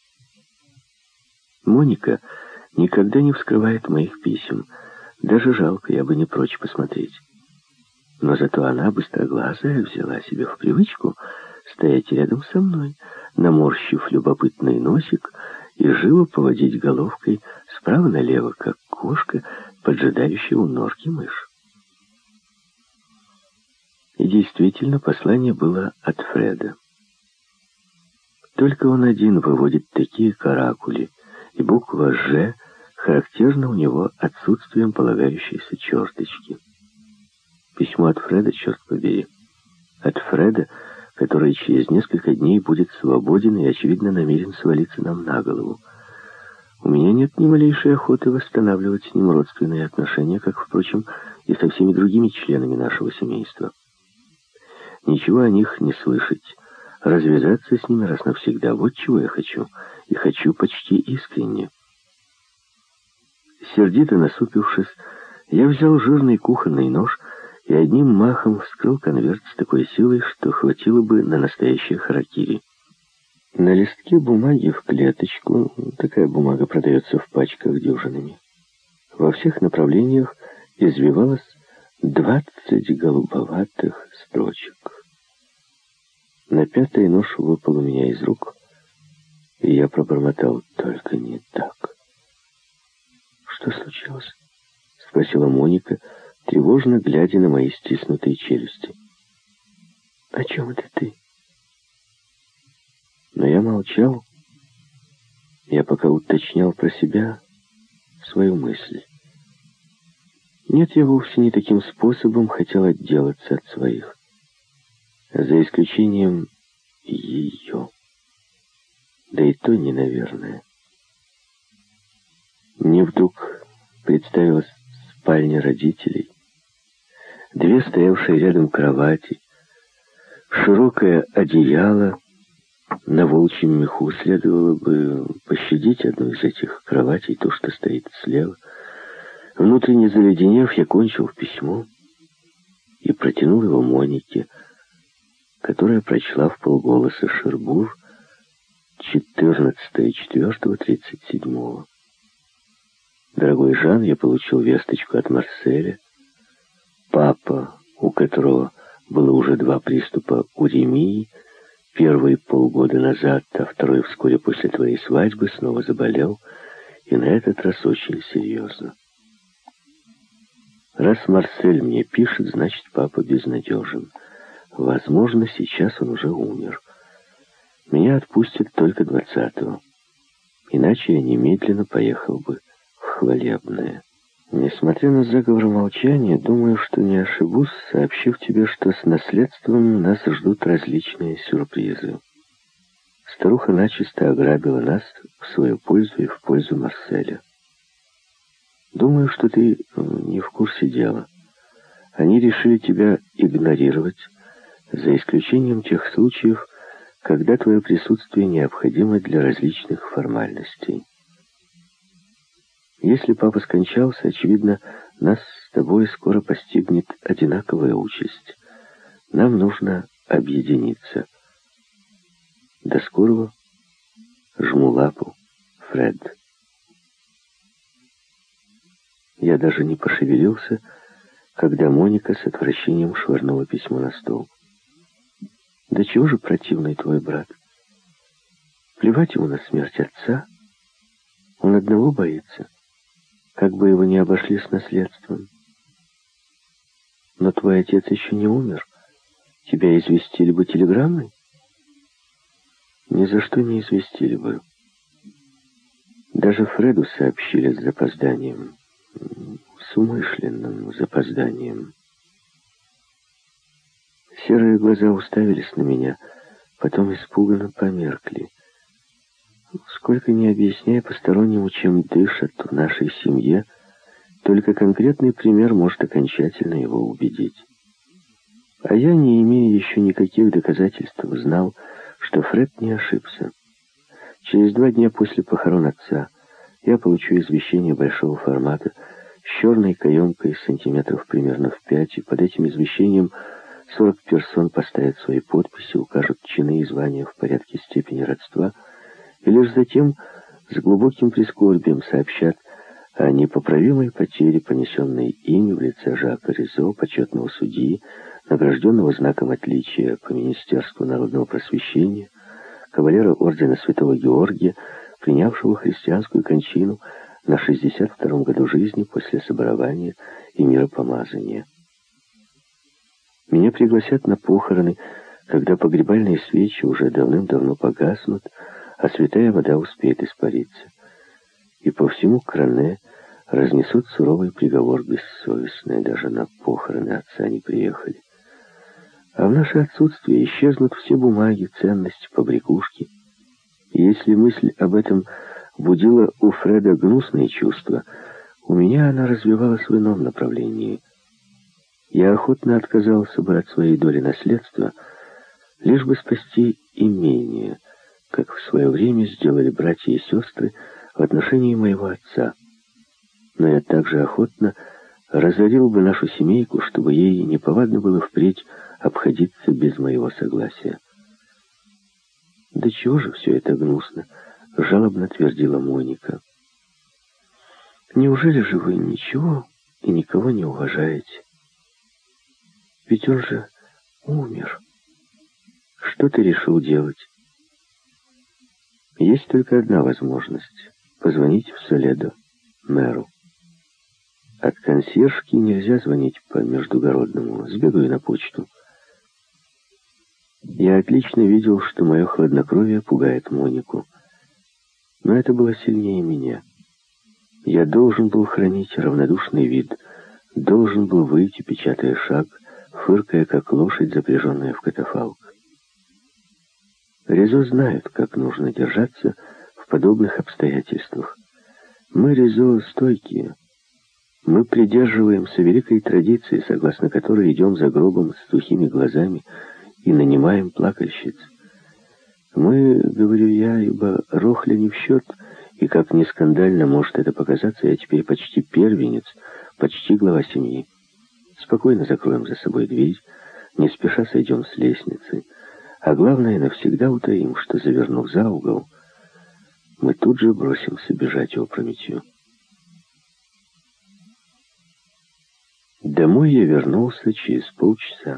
Моника никогда не вскрывает моих писем. Даже жалко, я бы не прочь посмотреть. Но зато она, быстроглазая, взяла себе в привычку стоять рядом со мной, наморщив любопытный носик, и живо поводить головкой справа налево, как кошка, поджидающая у норки мышь. И действительно, послание было от Фреда. Только он один выводит такие каракули, и буква «Ж» характерна у него отсутствием полагающейся черточки. Письмо от Фреда, черт побери. От Фреда, который через несколько дней будет свободен и, очевидно, намерен свалиться нам на голову. У меня нет ни малейшей охоты восстанавливать с ним родственные отношения, как, впрочем, и со всеми другими членами нашего семейства. Ничего о них не слышать, развязаться с ними раз навсегда. Вот чего я хочу, и хочу почти искренне. Сердито насупившись, я взял жирный кухонный нож и одним махом вскрыл конверт с такой силой, что хватило бы на настоящее харакири. На листке бумаги в клеточку, такая бумага продается в пачках дюжинами, во всех направлениях извивалось 20 голубоватых строчек. На 5-й нож выпал у меня из рук, и я пробормотал: «Только не так». «Что случилось?» — спросила Моника, тревожно глядя на мои стиснутые челюсти. «О чем это ты?» Но я молчал. Я пока уточнял про себя свою мысль. Нет, я вовсе не таким способом хотел отделаться от своих. За исключением ее. Да и то не, наверное. Мне вдруг представилась спальня родителей, 2 стоявшие рядом кровати, широкое одеяло. На волчьем меху следовало бы пощадить одну из этих кроватей, то, что стоит слева. Внутренне заледенев, я кончил письмо и протянул его Монике, которая прочла вполголоса: «Шербур, 14.04.37. Дорогой Жан, я получил весточку от Марселя. Папа, у которого было уже 2 приступа уремии, первый полгода назад, а второй вскоре после твоей свадьбы, снова заболел, и на этот раз очень серьезно. Раз Марсель мне пишет, значит, папа безнадежен. Возможно, сейчас он уже умер. Меня отпустят только 20-го. Иначе я немедленно поехал бы в Хвалебное. Несмотря на заговор молчания, думаю, что не ошибусь, сообщив тебе, что с наследством нас ждут различные сюрпризы. Старуха начисто ограбила нас в свою пользу и в пользу Марселя. Думаю, что ты не в курсе дела. Они решили тебя игнорировать, за исключением тех случаев, когда твое присутствие необходимо для различных формальностей. Если папа скончался, очевидно, нас с тобой скоро постигнет одинаковая участь. Нам нужно объединиться. До скорого. Жму лапу. Фред». Я даже не пошевелился, когда Моника с отвращением швырнула письмо на стол. «Да чего же противный твой брат? Плевать ему на смерть отца. Он одного боится, как бы его ни обошли с наследством. Но твой отец еще не умер. Тебя известили бы телеграммой?» «Ни за что не известили бы. Даже Фреду сообщили с запозданием, с умышленным запозданием». Серые глаза уставились на меня, потом испуганно померкли. Сколько не объясняя постороннему, чем дышат в нашей семье, только конкретный пример может окончательно его убедить. А я, не имея еще никаких доказательств, знал, что Фред не ошибся. Через 2 дня после похорон отца я получу извещение большого формата с черной каемкой сантиметров примерно в 5, и под этим извещением 40 персон поставят свои подписи, укажут чины и звания в порядке степени родства, и лишь затем с глубоким прискорбием сообщат о непоправимой потере, понесенной ими в лице Жака Ризо, почетного судьи, награжденного знаком отличия по Министерству народного просвещения, кавалера ордена Святого Георгия, принявшего христианскую кончину на 62-м году жизни после соборования и миропомазания. Меня пригласят на похороны, когда погребальные свечи уже давным-давно погаснут, а святая вода успеет испариться. И по всему Кране разнесут суровый приговор бессовестные, даже на похороны отца не приехали. А в наше отсутствие исчезнут все бумаги, ценности, побрякушки. И если мысль об этом будила у Фреда гнусные чувства, у меня она развивалась в ином направлении. Я охотно отказался бы от своей доли наследства, лишь бы спасти имение, как в свое время сделали братья и сестры в отношении моего отца. Но я также охотно разорил бы нашу семейку, чтобы ей неповадно было впредь обходиться без моего согласия. «Да чего же все это гнусно?» — жалобно твердила Моника. «Неужели же вы ничего и никого не уважаете? Ведь он же умер. Что ты решил делать?» «Есть только одна возможность — позвонить в Соледо, мэру. От консьержки нельзя звонить по междугородному. Сбегаю на почту». Я отлично видел, что мое хладнокровие пугает Монику. Но это было сильнее меня. Я должен был хранить равнодушный вид, должен был выйти, печатая шаг, фыркая, как лошадь, запряженная в катафалк. Ризо знают, как нужно держаться в подобных обстоятельствах. Мы, Ризо, стойкие. Мы придерживаемся великой традиции, согласно которой идем за гробом с сухими глазами и нанимаем плакальщиц. Мы, говорю я, ибо Рохля не в счет, и как ни скандально может это показаться, я теперь почти первенец, почти глава семьи. Спокойно закроем за собой дверь, не спеша сойдем с лестницы, а главное, навсегда утаим, что, завернув за угол, мы тут же бросимся бежать опрометью. Домой я вернулся через полчаса.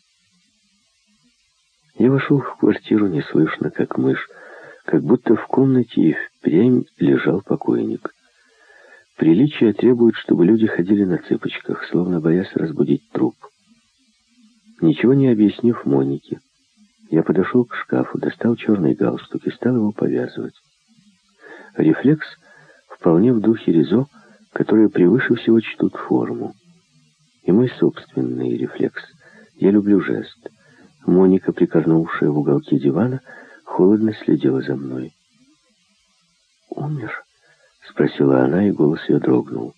Я вошел в квартиру неслышно, как мышь, как будто в комнате и впрямь лежал покойник. Приличие требует, чтобы люди ходили на цыпочках, словно боясь разбудить труп. Ничего не объяснив Монике, я подошел к шкафу, достал черный галстук и стал его повязывать. Рефлекс вполне в духе Ризо, которые превыше всего чтут форму. И мой собственный рефлекс. Я люблю жест. Моника, прикорнувшая в уголке дивана, холодно следила за мной. «Умер?» — спросила она, и голос ее дрогнул.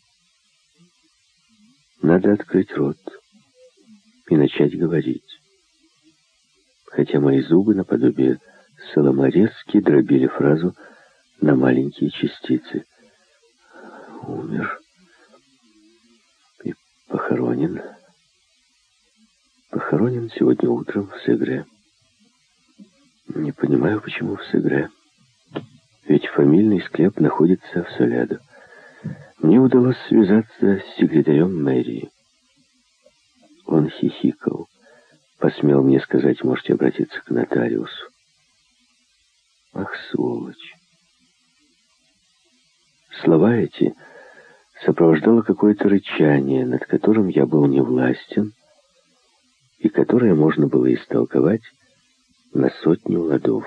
Надо открыть рот и начать говорить. Хотя мои зубы, наподобие соломорезки, дробили фразу на маленькие частицы. «Умер и похоронен. Похоронен сегодня утром в Сегре. Не понимаю, почему в Сегре. Ведь фамильный склеп находится в Соледо. Мне удалось связаться с секретарем мэрии. Он хихикал. Посмел мне сказать, можете обратиться к нотариусу. Ах, сволочь. Слова эти сопровождало какое-то рычание, над которым я был невластен, и которое можно было истолковать на 100 ладов.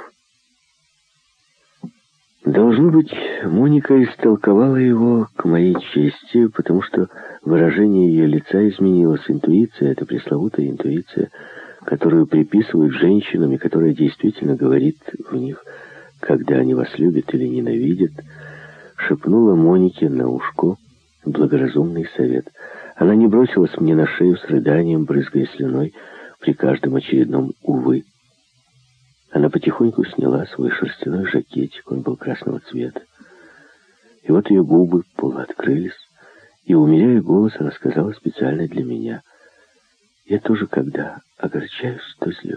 Должно быть, Моника истолковала его к моей чести, потому что выражение ее лица изменилось. Интуиция, это пресловутая интуиция, которую приписывают женщинам и которая действительно говорит в них когда они вас любят или ненавидят, шепнула Монике на ушко благоразумный совет. Она не бросилась мне на шею с рыданием, брызгая слюной при каждом очередном «увы». Она потихоньку сняла свой шерстяной жакетик, он был красного цвета. И вот ее губы полуоткрылись, и, умиляя голос, она сказала специально для меня: «Я тоже, когда огорчаюсь, то злюсь».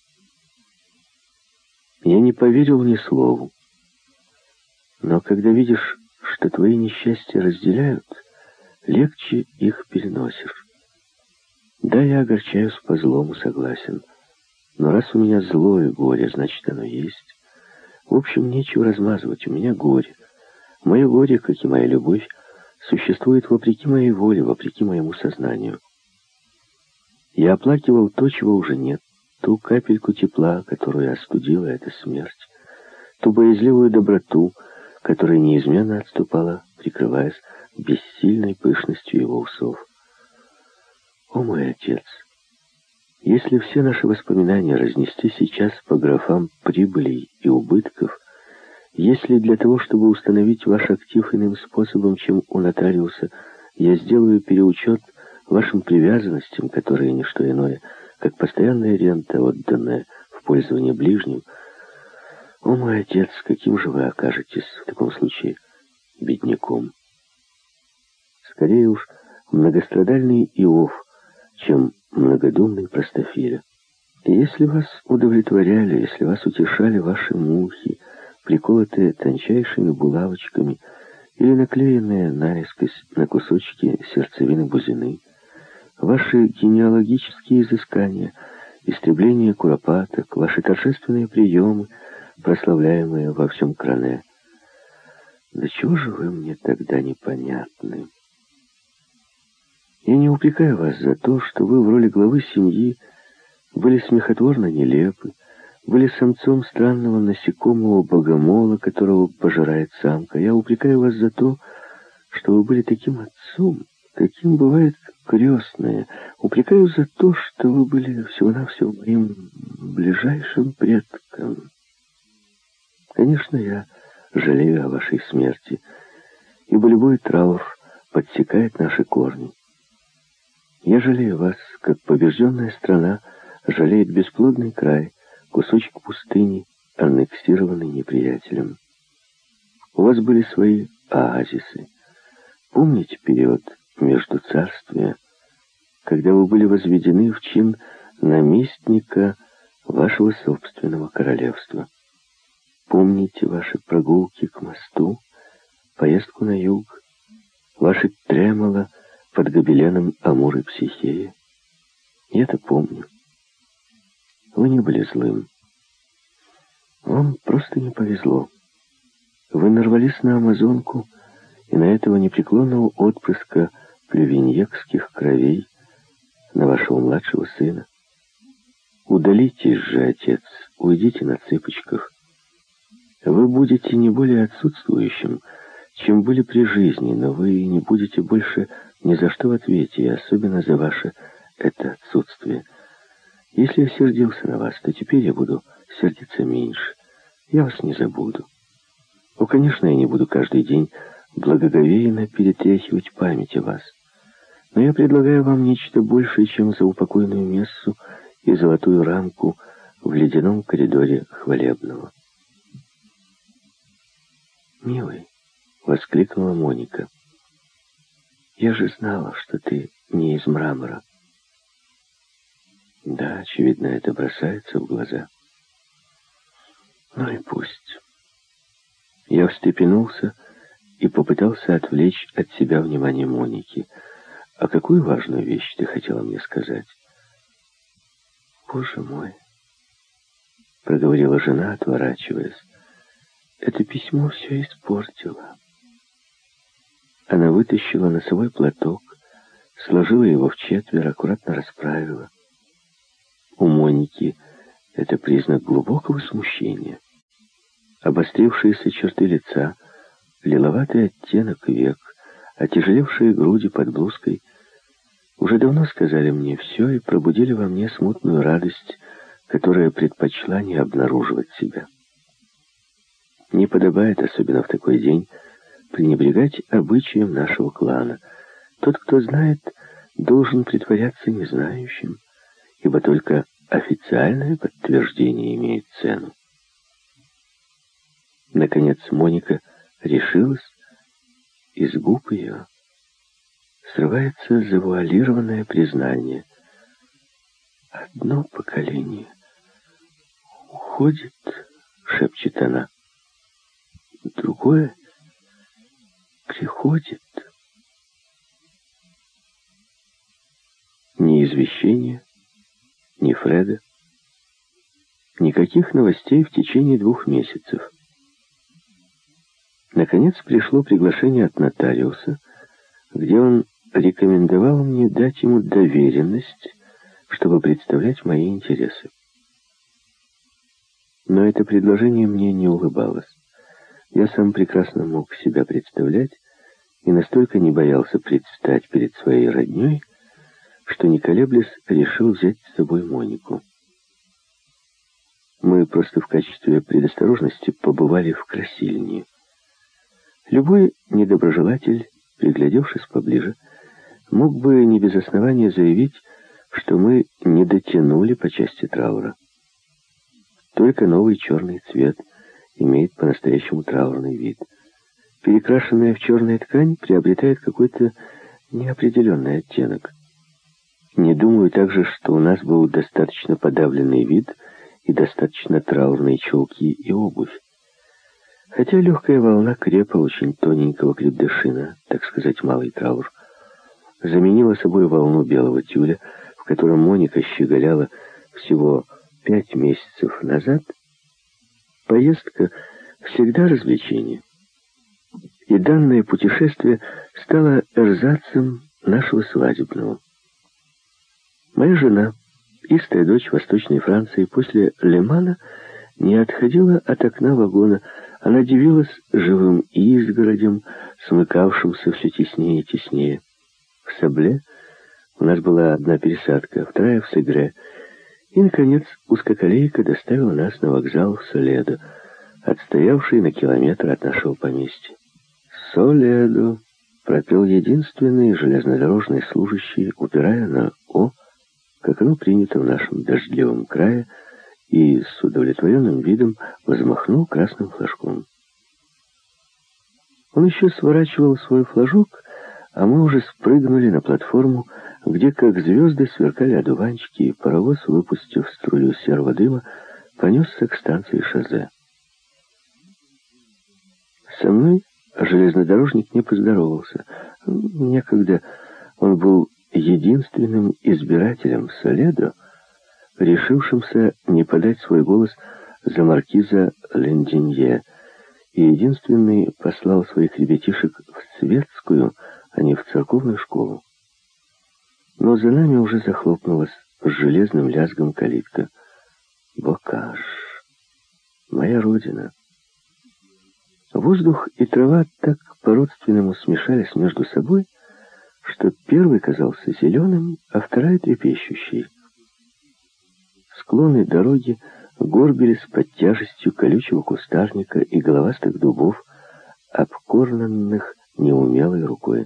Я не поверил ни слову, но когда видишь, что твои несчастья разделяют, легче их переносишь. Да, я огорчаюсь по злому, согласен, но раз у меня злое горе, значит, оно есть. В общем, нечего размазывать, у меня горе. Мое горе, как и моя любовь, существует вопреки моей воле, вопреки моему сознанию. Я оплакивал то, чего уже нет, ту капельку тепла, которую остудила эта смерть, ту боязливую доброту, которая неизменно отступала, прикрываясь бессильной пышностью его усов. О, мой отец! Если все наши воспоминания разнести сейчас по графам прибылей и убытков, если для того, чтобы установить ваш актив иным способом, чем у нотариуса, я сделаю переучет вашим привязанностям, которые не что иное, как постоянная рента, отданная в пользование ближним, о, мой отец, каким же вы окажетесь в таком случае бедняком? Скорее уж многострадальный Иов, чем многодумный простофиля. И если вас удовлетворяли, если вас утешали ваши мухи, приколотые тончайшими булавочками или наклеенные наискось на кусочки сердцевины бузины, ваши генеалогические изыскания, истребление куропаток, ваши торжественные приемы, прославляемые во всем Кране, да чего же вы мне тогда непонятны? Я не упрекаю вас за то, что вы в роли главы семьи были смехотворно нелепы, были самцом странного насекомого богомола, которого пожирает самка. Я упрекаю вас за то, что вы были таким отцом, каким бывает крестное. Упрекаю за то, что вы были всего-навсего моим ближайшим предком. Конечно, я жалею о вашей смерти, ибо любой траур подсекает наши корни. Я жалею вас, как побежденная страна жалеет бесплодный край, кусочек пустыни, аннексированный неприятелем. У вас были свои оазисы. Помните период между царствия, когда вы были возведены в чин наместника вашего собственного королевства? Помните ваши прогулки к мосту, поездку на юг, ваши тремоло под гобеленом Амуры Психеи? Я-то помню. Вы не были злым. Вам просто не повезло. Вы нарвались на амазонку и на этого непреклонного отпрыска плювиньекских кровей, на вашего младшего сына. Удалитесь же, отец, уйдите на цыпочках. Вы будете не более отсутствующим, чем были при жизни, но вы не будете больше ни за что в ответе, и особенно за ваше это отсутствие. Если я сердился на вас, то теперь я буду сердиться меньше. Я вас не забуду. О, конечно, я не буду каждый день благоговейно перетряхивать память о вас. Но я предлагаю вам нечто большее, чем заупокойную мессу и золотую рамку в ледяном коридоре хвалебного. «Милый», — воскликнула Моника, — «я же знала, что ты не из мрамора». Да, очевидно, это бросается в глаза. Ну и пусть. Я встрепенулся и попытался отвлечь от себя внимание Моники. «А какую важную вещь ты хотела мне сказать?» «Боже мой», — проговорила жена, отворачиваясь, — «это письмо все испортило». Она вытащила носовой платок, сложила его вчетверо, аккуратно расправила. У Моники это признак глубокого смущения. Обострившиеся черты лица, лиловатый оттенок век, отяжелевшие груди под блузкой уже давно сказали мне все и пробудили во мне смутную радость, которая предпочла не обнаруживать себя. Не подобает, особенно в такой день, пренебрегать обычаем нашего клана. Тот, кто знает, должен притворяться незнающим, ибо только официальное подтверждение имеет цену. Наконец Моника решилась, и с губ ее срывается завуалированное признание. «Одно поколение уходит», — шепчет она, — «другое приходит». Ни извещения, ни Фреда, никаких новостей в течение 2 месяцев. Наконец пришло приглашение от нотариуса, где он рекомендовал мне дать ему доверенность, чтобы представлять мои интересы. Но это предложение мне не улыбалось. Я сам прекрасно мог себя представлять и настолько не боялся предстать перед своей роднёй, что, не колеблясь, решил взять с собой Монику. Мы просто в качестве предосторожности побывали в Красильне. Любой недоброжелатель, приглядевшись поближе, мог бы не без основания заявить, что мы не дотянули по части траура. Только новый черный цвет имеет по-настоящему траурный вид. Перекрашенная в черную ткань приобретает какой-то неопределенный оттенок. Не думаю также, что у нас был достаточно подавленный вид и достаточно траурные чулки и обувь. Хотя легкая волна крепа очень тоненького крепдышина, так сказать, малый траур, заменила собой волну белого тюля, в котором Моника щеголяла всего 5 месяцев назад, поездка всегда развлечение. И данное путешествие стало эрзацем нашего свадебного. Моя жена, истая дочь Восточной Франции, после Лемана не отходила от окна вагона. Она дивилась живым изгородям, смыкавшимся все теснее и теснее. В Сабле у нас была одна пересадка, вторая в Сегре, и, наконец, узкоколейка доставила нас на вокзал в Соледо, отстоявший на километр от нашего поместья. «Соледо», — пропел единственный железнодорожный служащий, упирая на «О», как оно принято в нашем дождливом крае, и с удовлетворенным видом взмахнул красным флажком. Он еще сворачивал свой флажок, а мы уже спрыгнули на платформу, где, как звезды, сверкали одуванчики, и паровоз, выпустив струю серого дыма, понесся к станции Шозе. Со мной железнодорожник не поздоровался. Некогда он был единственным избирателем в Соледо, решившимся не подать свой голос за маркиза Лендинье, и единственный послал своих ребятишек в светскую, а не в церковную школу. Но за нами уже захлопнулась с железным лязгом калитка. Бокаж, моя родина. Воздух и трава так по-родственному смешались между собой, что первый казался зеленым, а вторая трепещущей. Склоны дороги горбились под тяжестью колючего кустарника и головастых дубов, обкорнанных неумелой рукой.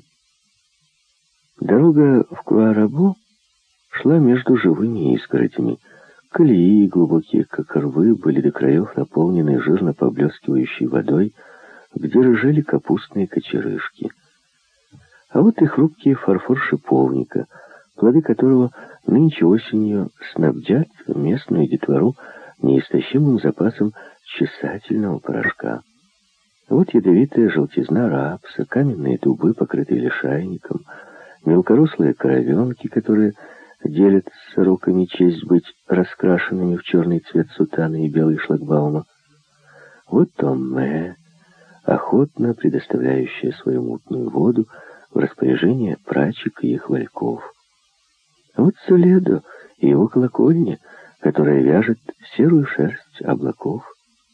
Дорога в Круарабо шла между живыми изгородями. Колеи, глубокие как рвы, были до краев наполнены жирно поблескивающей водой, где рыжели капустные кочерышки. А вот и хрупкий фарфор шиповника, плоды которого нынче осенью снабдят местную детвору неистощимым запасом чесательного порошка. Вот ядовитая желтизна рапса, каменные дубы, покрытые лишайником, мелкорослые коровенки, которые делят с сороками честь быть раскрашенными в черный цвет сутаны и белый шлагбаума. Вот Томме, охотно предоставляющая свою мутную воду в распоряжение прачек и их вальков. Вот Соледо и его колокольня, которая вяжет серую шерсть облаков.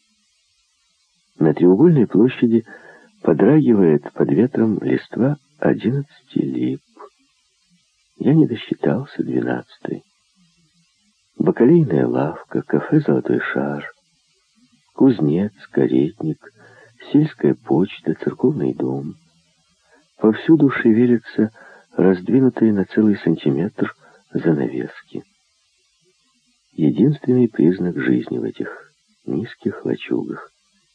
На треугольной площади подрагивает под ветром листва 11 лип. Я не досчитался 12-й. Бакалейная лавка, кафе «Золотой шар», кузнец, каретник, сельская почта, церковный дом. Повсюду шевелятся раздвинутые на целый сантиметр занавески. Единственный признак жизни в этих низких лачугах.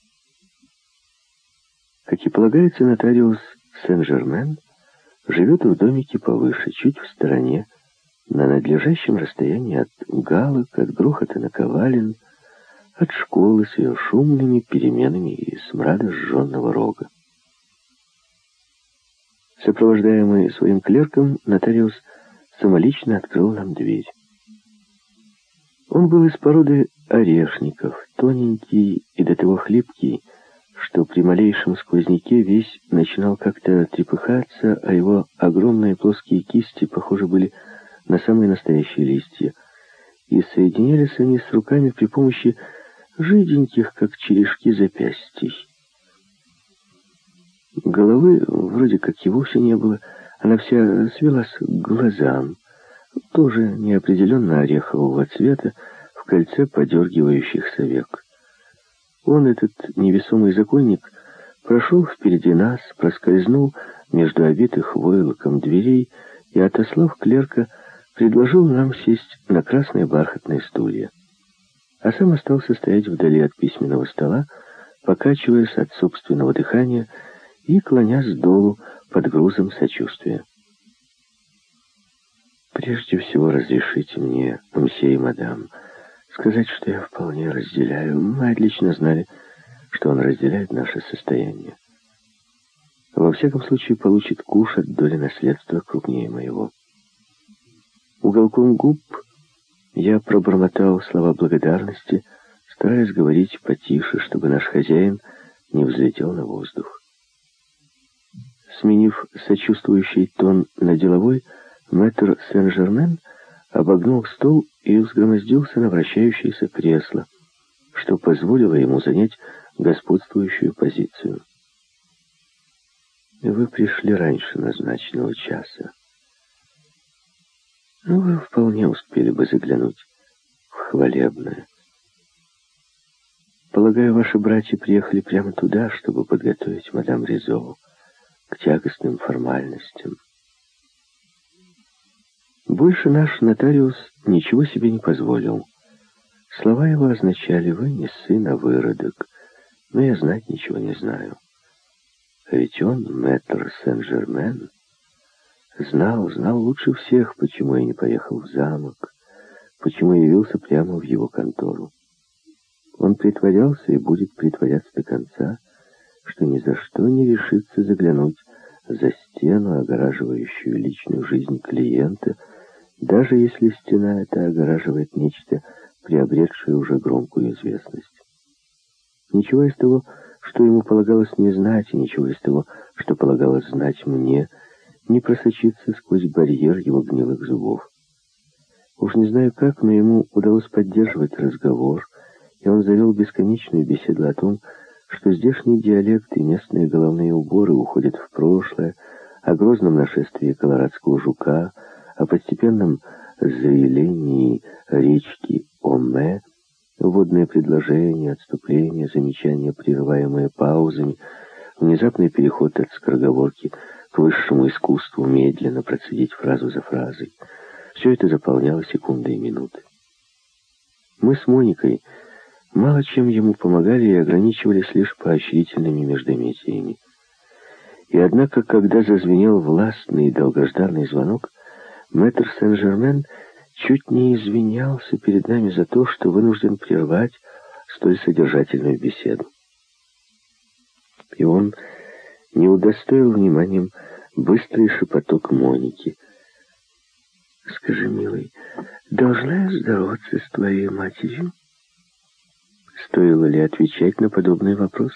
Как и полагается, нотариус Сен-Жермен живет в домике повыше, чуть в стороне, на надлежащем расстоянии от галок, от грохота наковален, от школы с ее шумными переменами и смрада сжженного рога. Сопровождаемый своим клерком, нотариус самолично открыл нам дверь. Он был из породы орешников, тоненький и до того хлипкий, что при малейшем сквозняке весь начинал как-то трепыхаться, а его огромные плоские кисти, похоже, были на самые настоящие листья, и соединялись они с руками при помощи жиденьких, как черешки, запястий. Головы вроде как и вовсе не было, она вся свелась к глазам, тоже неопределенно орехового цвета, в кольце подергивающихся век. Он, этот невесомый законник, прошел впереди нас, проскользнул между обитых войлоком дверей и, отослав клерка, предложил нам сесть на красные бархатные стулья. А сам остался стоять вдали от письменного стола, покачиваясь от собственного дыхания и клонясь долу под грузом сочувствия. «Прежде всего разрешите мне, мсье и мадам, сказать, что я вполне разделяю. Мы отлично знали, что он разделяет наше состояние. Во всяком случае, получит куш от доли наследства крупнее моего». Уголком губ я пробормотал слова благодарности, стараясь говорить потише, чтобы наш хозяин не взлетел на воздух. Сменив сочувствующий тон на деловой, мэтр Сен-Жермен обогнул стол и взгромоздился на вращающееся кресло, что позволило ему занять господствующую позицию. «Вы пришли раньше назначенного часа. Но вы вполне успели бы заглянуть в хвалебное. Полагаю, ваши братья приехали прямо туда, чтобы подготовить мадам Ризову к тягостным формальностям». Больше наш нотариус ничего себе не позволил. Слова его означали: «Вы не сын, а выродок, но я знать ничего не знаю». А ведь он, мэтр Сен-Жермен, знал лучше всех, почему я не поехал в замок, почему явился прямо в его контору. Он притворялся и будет притворяться до конца, что ни за что не решится заглянуть за стену, огораживающую личную жизнь клиента, даже если стена эта огораживает нечто, приобретшее уже громкую известность. Ничего из того, что ему полагалось не знать, и ничего из того, что полагалось знать мне, не просочится сквозь барьер его гнилых зубов. Уж не знаю как, но ему удалось поддерживать разговор, и он завел бесконечную беседу о том, что здешний диалект и местные головные уборы уходят в прошлое, о грозном нашествии колорадского жука, о постепенном заилении речки Оме, водные предложения, отступления, замечания, прерываемые паузами, внезапный переход от скороговорки к высшему искусству медленно процедить фразу за фразой. Все это заполняло секунды и минуты. Мы с Моникой мало чем ему помогали и ограничивались лишь поощрительными междометиями. И однако, когда зазвенел властный и долгожданный звонок, мэтр Сен-Жермен чуть не извинялся перед нами за то, что вынужден прервать столь содержательную беседу. И он не удостоил вниманием быстрый шепоток Моники. «Скажи, милый, должна я здороваться с твоей матерью?» Стоило ли отвечать на подобный вопрос?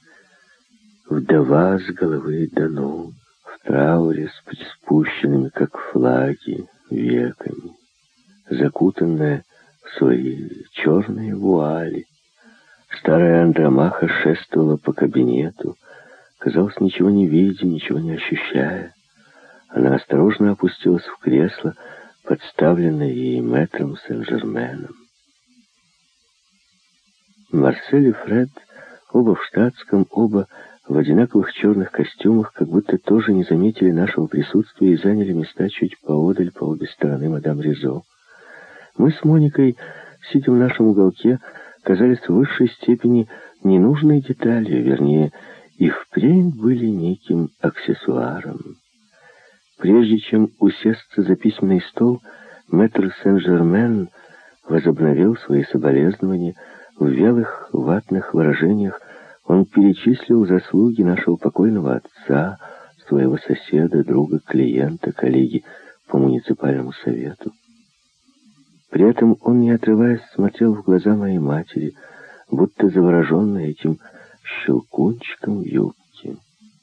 Вдова с головы до ног, в трауре с приспущенными, как флаги, веками, закутанная в свои черные вуали. Старая Андромаха шествовала по кабинету, казалось, ничего не видя, ничего не ощущая. Она осторожно опустилась в кресло, подставленное ей мэтром Сен-Жерменом. Марсель и Фред Оба в штатском, оба в одинаковых черных костюмах, как будто тоже не заметили нашего присутствия и заняли места чуть поодаль по обе стороны мадам Ризо. Мы с Моникой, сидя в нашем уголке, казались в высшей степени ненужной деталью, вернее, и впрямь были неким аксессуаром. Прежде чем усесться за письменный стол, мэтр Сен-Жермен возобновил свои соболезнования. В вялых ватных выражениях он перечислил заслуги нашего покойного отца, своего соседа, друга, клиента, коллеги по муниципальному совету. При этом он, не отрываясь, смотрел в глаза моей матери, будто завороженный этим щелкунчиком в юбке.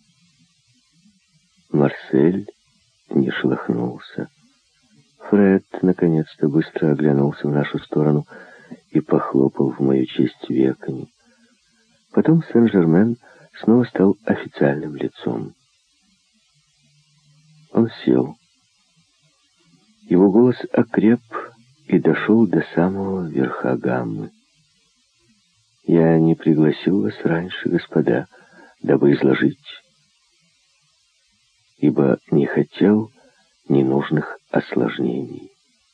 Марсель не шелохнулся. Фред наконец-то быстро оглянулся в нашу сторону и похлопал в мою честь веками. Потом Сен-Жермен снова стал официальным лицом. Он сел. Его голос окреп и дошел до самого верха гаммы. «Я не пригласил вас раньше, господа, дабы изложить, ибо не хотел ненужных осложнений.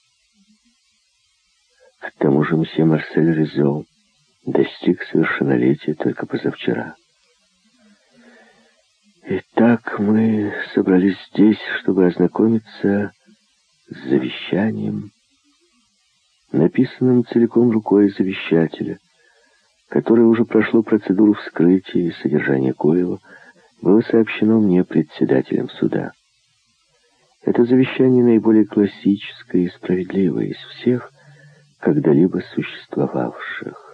К тому же мсье Марсель Ризо достиг совершеннолетия только позавчера. Итак, мы собрались здесь, чтобы ознакомиться с завещанием, написанным целиком рукой завещателя, которое уже прошло процедуру вскрытия и содержание коего было сообщено мне председателем суда. Это завещание наиболее классическое и справедливое из всех, когда-либо существовавших.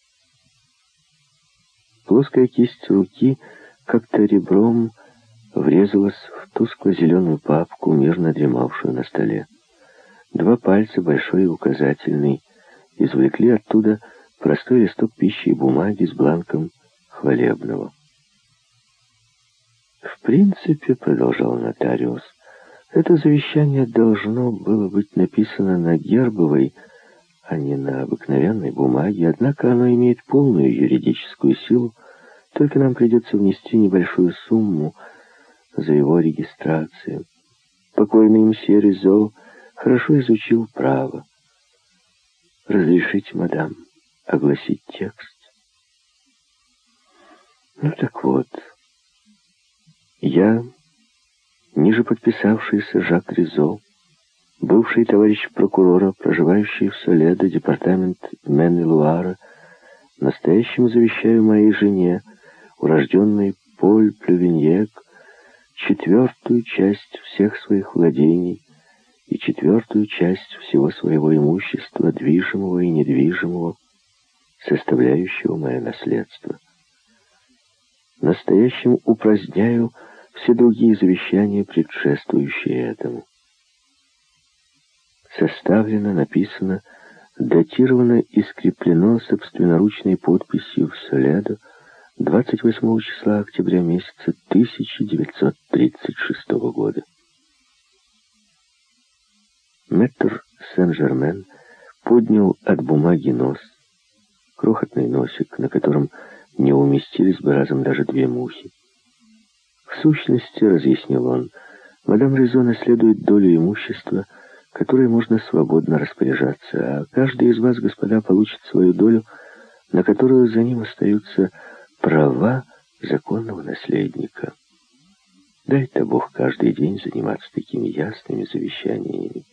Плоская кисть руки как-то ребром врезалась в тускло-зеленую папку, мирно дремавшую на столе. Два пальца, большой и указательный, извлекли оттуда простой листок пищи и бумаги с бланком хвалебного. «В принципе, — продолжал нотариус, — это завещание должно было быть написано на гербовой, а не на обыкновенной бумаге, однако оно имеет полную юридическую силу, только нам придется внести небольшую сумму за его регистрацию. Покойный мсье Ризо хорошо изучил право. Разрешите, мадам, огласить текст?» Ну так вот, я, ниже подписавшийся Жак Ризо, бывший товарищ прокурора, проживающий в Соледо, департамент Мэн-и-Луара, настоящему завещаю моей жене, урожденной Поль Плювиньек, 4-ю часть всех своих владений и 4-ю часть всего своего имущества, движимого и недвижимого, составляющего мое наследство. Настоящим упраздняю все другие завещания, предшествующие этому. Составлено, написано, датировано и скреплено собственноручной подписью в Соледо 28 числа октября месяца 1936 года. Мэтр Сен-Жермен поднял от бумаги нос, крохотный носик, на котором не уместились бы разом даже 2 мухи. В сущности, разъяснил он, мадам Ризо наследует долю имущества, которой можно свободно распоряжаться, а каждый из вас, господа, получит свою долю, на которую за ним остаются права законного наследника. Дай-то Бог каждый день заниматься такими ясными завещаниями.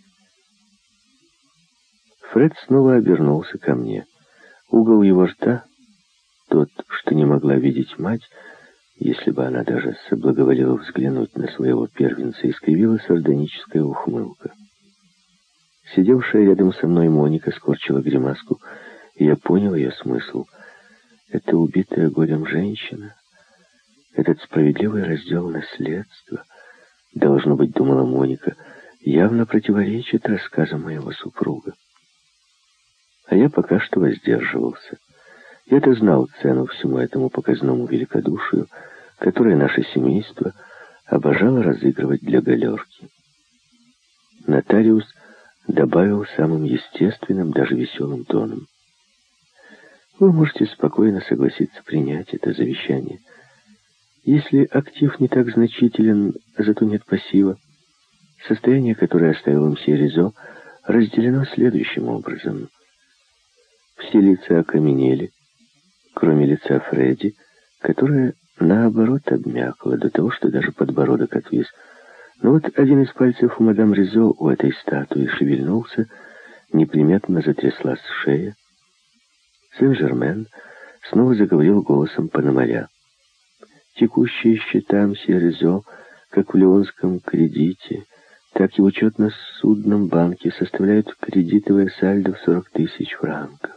Фред снова обернулся ко мне. Угол его рта, тот, что не могла видеть мать, если бы она даже соблаговолила взглянуть на своего первенца, искривила сардоническая ухмылка. Сидевшая рядом со мной Моника скорчила гримаску, и я понял ее смысл. Это убитая горем женщина, этот справедливый раздел наследства, должно быть, думала Моника, явно противоречит рассказам моего супруга. А я пока что воздерживался. Я-то знал цену всему этому показному великодушию, которое наше семейство обожало разыгрывать для галерки. Нотариус добавил самым естественным, даже веселым тоном: Вы можете спокойно согласиться принять это завещание. Если актив не так значителен, зато нет пассива, состояние, которое оставил мсье Ризо, разделено следующим образом. Все лица окаменели, кроме лица Фредди, которое, наоборот, обмякло до того, что даже подбородок отвис. Но вот один из пальцев у мадам Ризо у этой статуи шевельнулся, неприметно затряслась шея. Сен-Жермен снова заговорил голосом Пономаря. Текущие счета мсье Ризо, как в Леонском кредите, так и в учетно-судном банке, составляют кредитовое сальдо в 40 000 франков.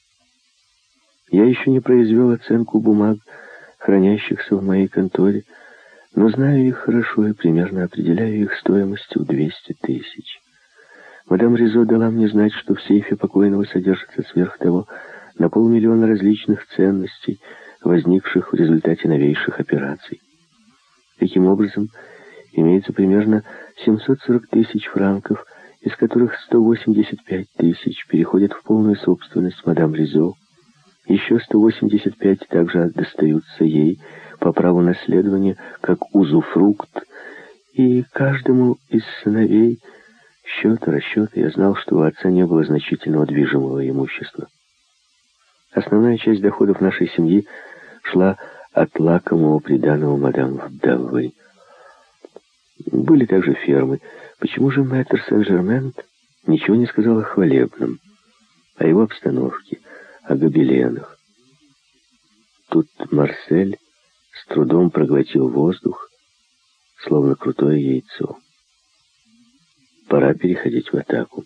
Я еще не произвел оценку бумаг, хранящихся в моей конторе, но знаю их хорошо и примерно определяю их стоимость в 200 000. Мадам Ризо дала мне знать, что в сейфе покойного содержится сверх того на 500 000 различных ценностей, возникших в результате новейших операций. Таким образом, имеется примерно 740 000 франков, из которых 185 000 переходят в полную собственность мадам Ризо. Еще 185 также достаются ей по праву наследования как узуфрукт, и каждому из сыновей расчеты. Я знал, что у отца не было значительного движимого имущества. Основная часть доходов нашей семьи шла от лакомого приданого мадам вдовы. Были также фермы. Почему же мэтр Сен-Жермен ничего не сказал о хвалебном, о его обстановке, о гобеленах? Тут Марсель с трудом проглотил воздух, словно крутое яйцо. Пора переходить в атаку.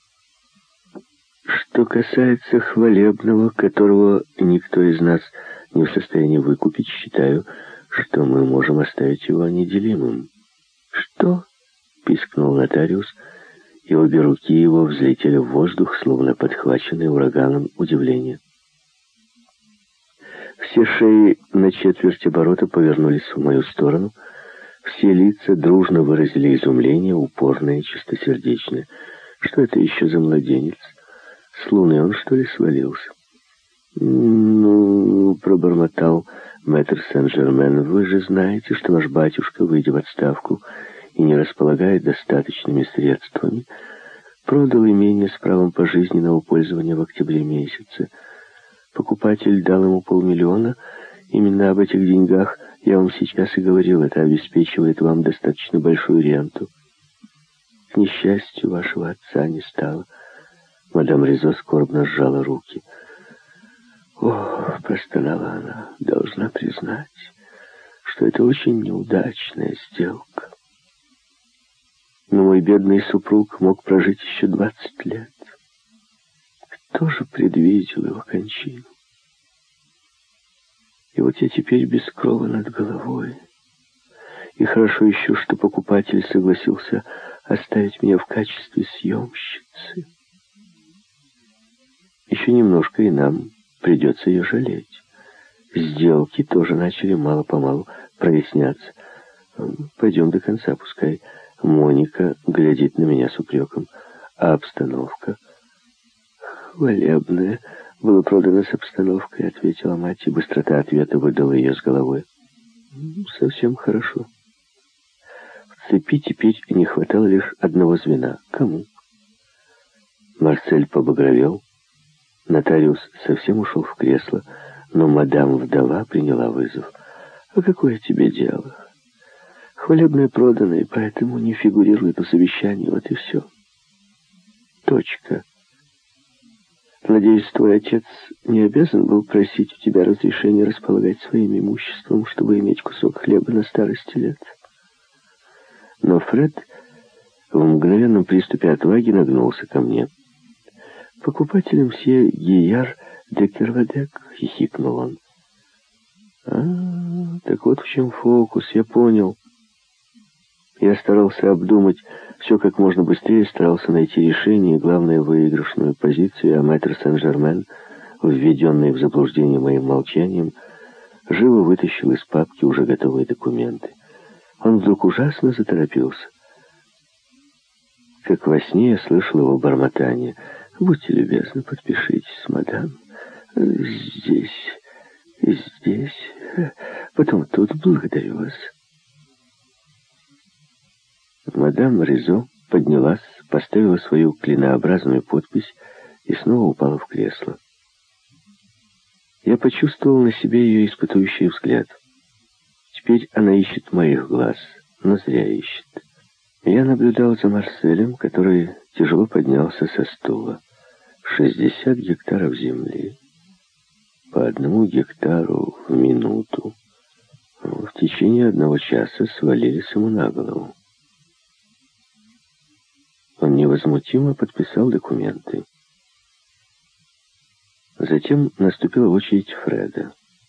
Что касается хвалебного, которого никто из нас не в состоянии выкупить, считаю, что мы можем оставить его неделимым. «Что?» — пискнул нотариус, и обе руки его взлетели в воздух, словно подхваченные ураганом удивления. Все шеи на четверть оборота повернулись в мою сторону, все лица дружно выразили изумление, упорное и чистосердечное. Что это еще за младенец? С луны он, что ли, свалился? «Ну, — пробормотал мэтр Сен-Жермен, — вы же знаете, что ваш батюшка, выйдя в отставку и не располагает достаточными средствами, продал имение с правом пожизненного пользования в октябре месяце. Покупатель дал ему 500 000. Именно об этих деньгах я вам сейчас и говорил. Это обеспечивает вам достаточно большую ренту. К несчастью, вашего отца не стало». Мадам Ризо скорбно сжала руки. «Ох, — простонала она, — должна признать, что это очень неудачная сделка. Но мой бедный супруг мог прожить еще 20 лет. Кто же предвидел его кончину? И вот я теперь без крова над головой. И хорошо еще, что покупатель согласился оставить меня в качестве съемщицы. Еще немножко, и нам придется ее жалеть. Сделки тоже начали мало-помалу проясняться. Пойдем до конца, пускай Моника глядит на меня с упреком. А обстановка? Хвалебная. Было продано с обстановкой, — ответила мать, и быстрота ответа выдала ее с головой. Совсем хорошо. В цепи теперь не хватало лишь одного звена. Кому? Марсель побагровел. Нотариус совсем ушел в кресло, но мадам-вдова приняла вызов. «А какое тебе дело? Хвалебное продано, и поэтому не фигурирует в завещании, вот и все. Точка. Надеюсь, твой отец не обязан был просить у тебя разрешения располагать своим имуществом, чтобы иметь кусок хлеба на старости лет». Но Фред в мгновенном приступе отваги нагнулся ко мне. «Покупателем мсье Гияр де Кервадек», — хихикнул он. Так вот в чем фокус, я понял». Я старался обдумать все как можно быстрее, старался найти решение, главное, выигрышную позицию, а мэтр Сен-Жермен, введенный в заблуждение моим молчанием, живо вытащил из папки уже готовые документы. Он вдруг ужасно заторопился. Как во сне я слышал его бормотание. «Будьте любезны, подпишитесь, мадам. Здесь и здесь. Потом тут. Благодарю вас. Мадам Ризо поднялась, поставила свою клинообразную подпись и снова упала в кресло. Я почувствовал на себе ее испытующий взгляд. Теперь она ищет моих глаз, но зря ищет. Я наблюдал за Марселем, который тяжело поднялся со стула. 60 гектаров земли. По 1 гектару в минуту. В течение 1 часа свалились ему на голову. Он невозмутимо подписал документы. Затем наступила очередь Фреда.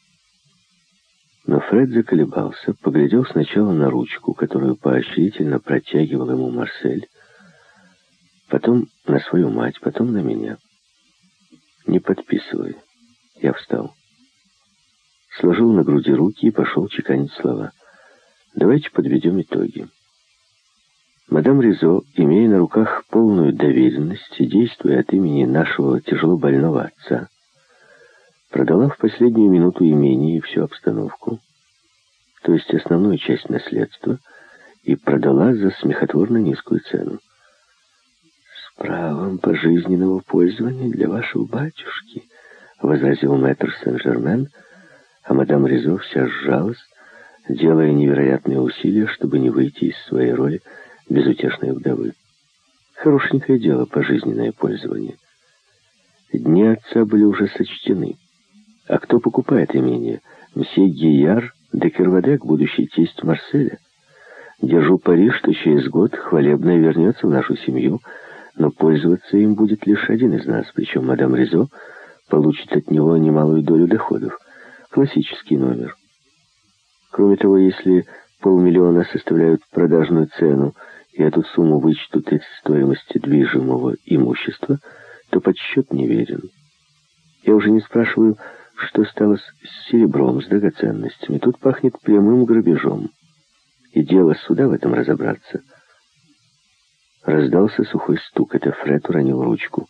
Но Фред заколебался, поглядел сначала на ручку, которую поощрительно протягивал ему Марсель, потом на свою мать, потом на меня. «Не подписывай». Я встал. Сложил на груди руки и пошел чеканить слова. «Давайте подведем итоги». Мадам Ризо, имея на руках полную доверенность и действуя от имени нашего тяжело больного отца, продала в последнюю минуту имение и всю обстановку, то есть основную часть наследства, и продала за смехотворно низкую цену. «С правом пожизненного пользования для вашего батюшки», — возразил мэтр Сен-Жермен, а мадам Ризо вся сжалась, делая невероятные усилия, чтобы не выйти из своей роли безутешной вдовы. Хорошенькое дело пожизненное пользование. Дни отца были уже сочтены. А кто покупает имение? Мсье Гияр де Кервадек, будущий тесть Марселя. Держу пари, что через год хвалебное вернется в нашу семью, но пользоваться им будет лишь один из нас, причем мадам Ризо получит от него немалую долю доходов. Классический номер. Кроме того, если 500 000 составляют продажную цену, и эту сумму вычтут из стоимости движимого имущества, то подсчет неверен. Я уже не спрашиваю, что стало с серебром, с драгоценностями. Тут пахнет прямым грабежом. И дело суда в этом разобраться. Раздался сухой стук. Это Фред уронил ручку.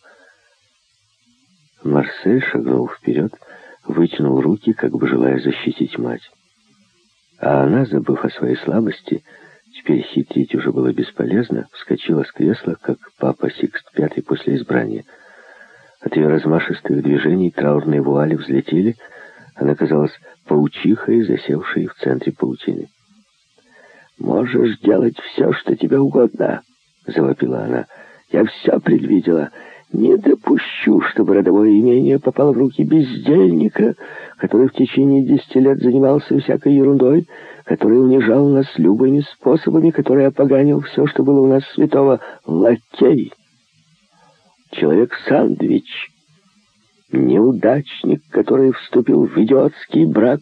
Марсель шагнул вперед, вытянул руки, как бы желая защитить мать. А она, забыв о своей слабости, теперь хитрить уже было бесполезно, вскочила с кресла, как папа Сикст V после избрания. От ее размашистых движений траурные вуали взлетели, она казалась паучихой, засевшей в центре паутины. «Можешь делать все, что тебе угодно», — завопила она. «Я все предвидела. Не допущу, чтобы родовое имение попало в руки бездельника, который в течение 10 лет занимался всякой ерундой, который унижал нас любыми способами, который опоганил все, что было у нас святого. Лакей. Человек-сандвич. Неудачник, который вступил в идиотский брак».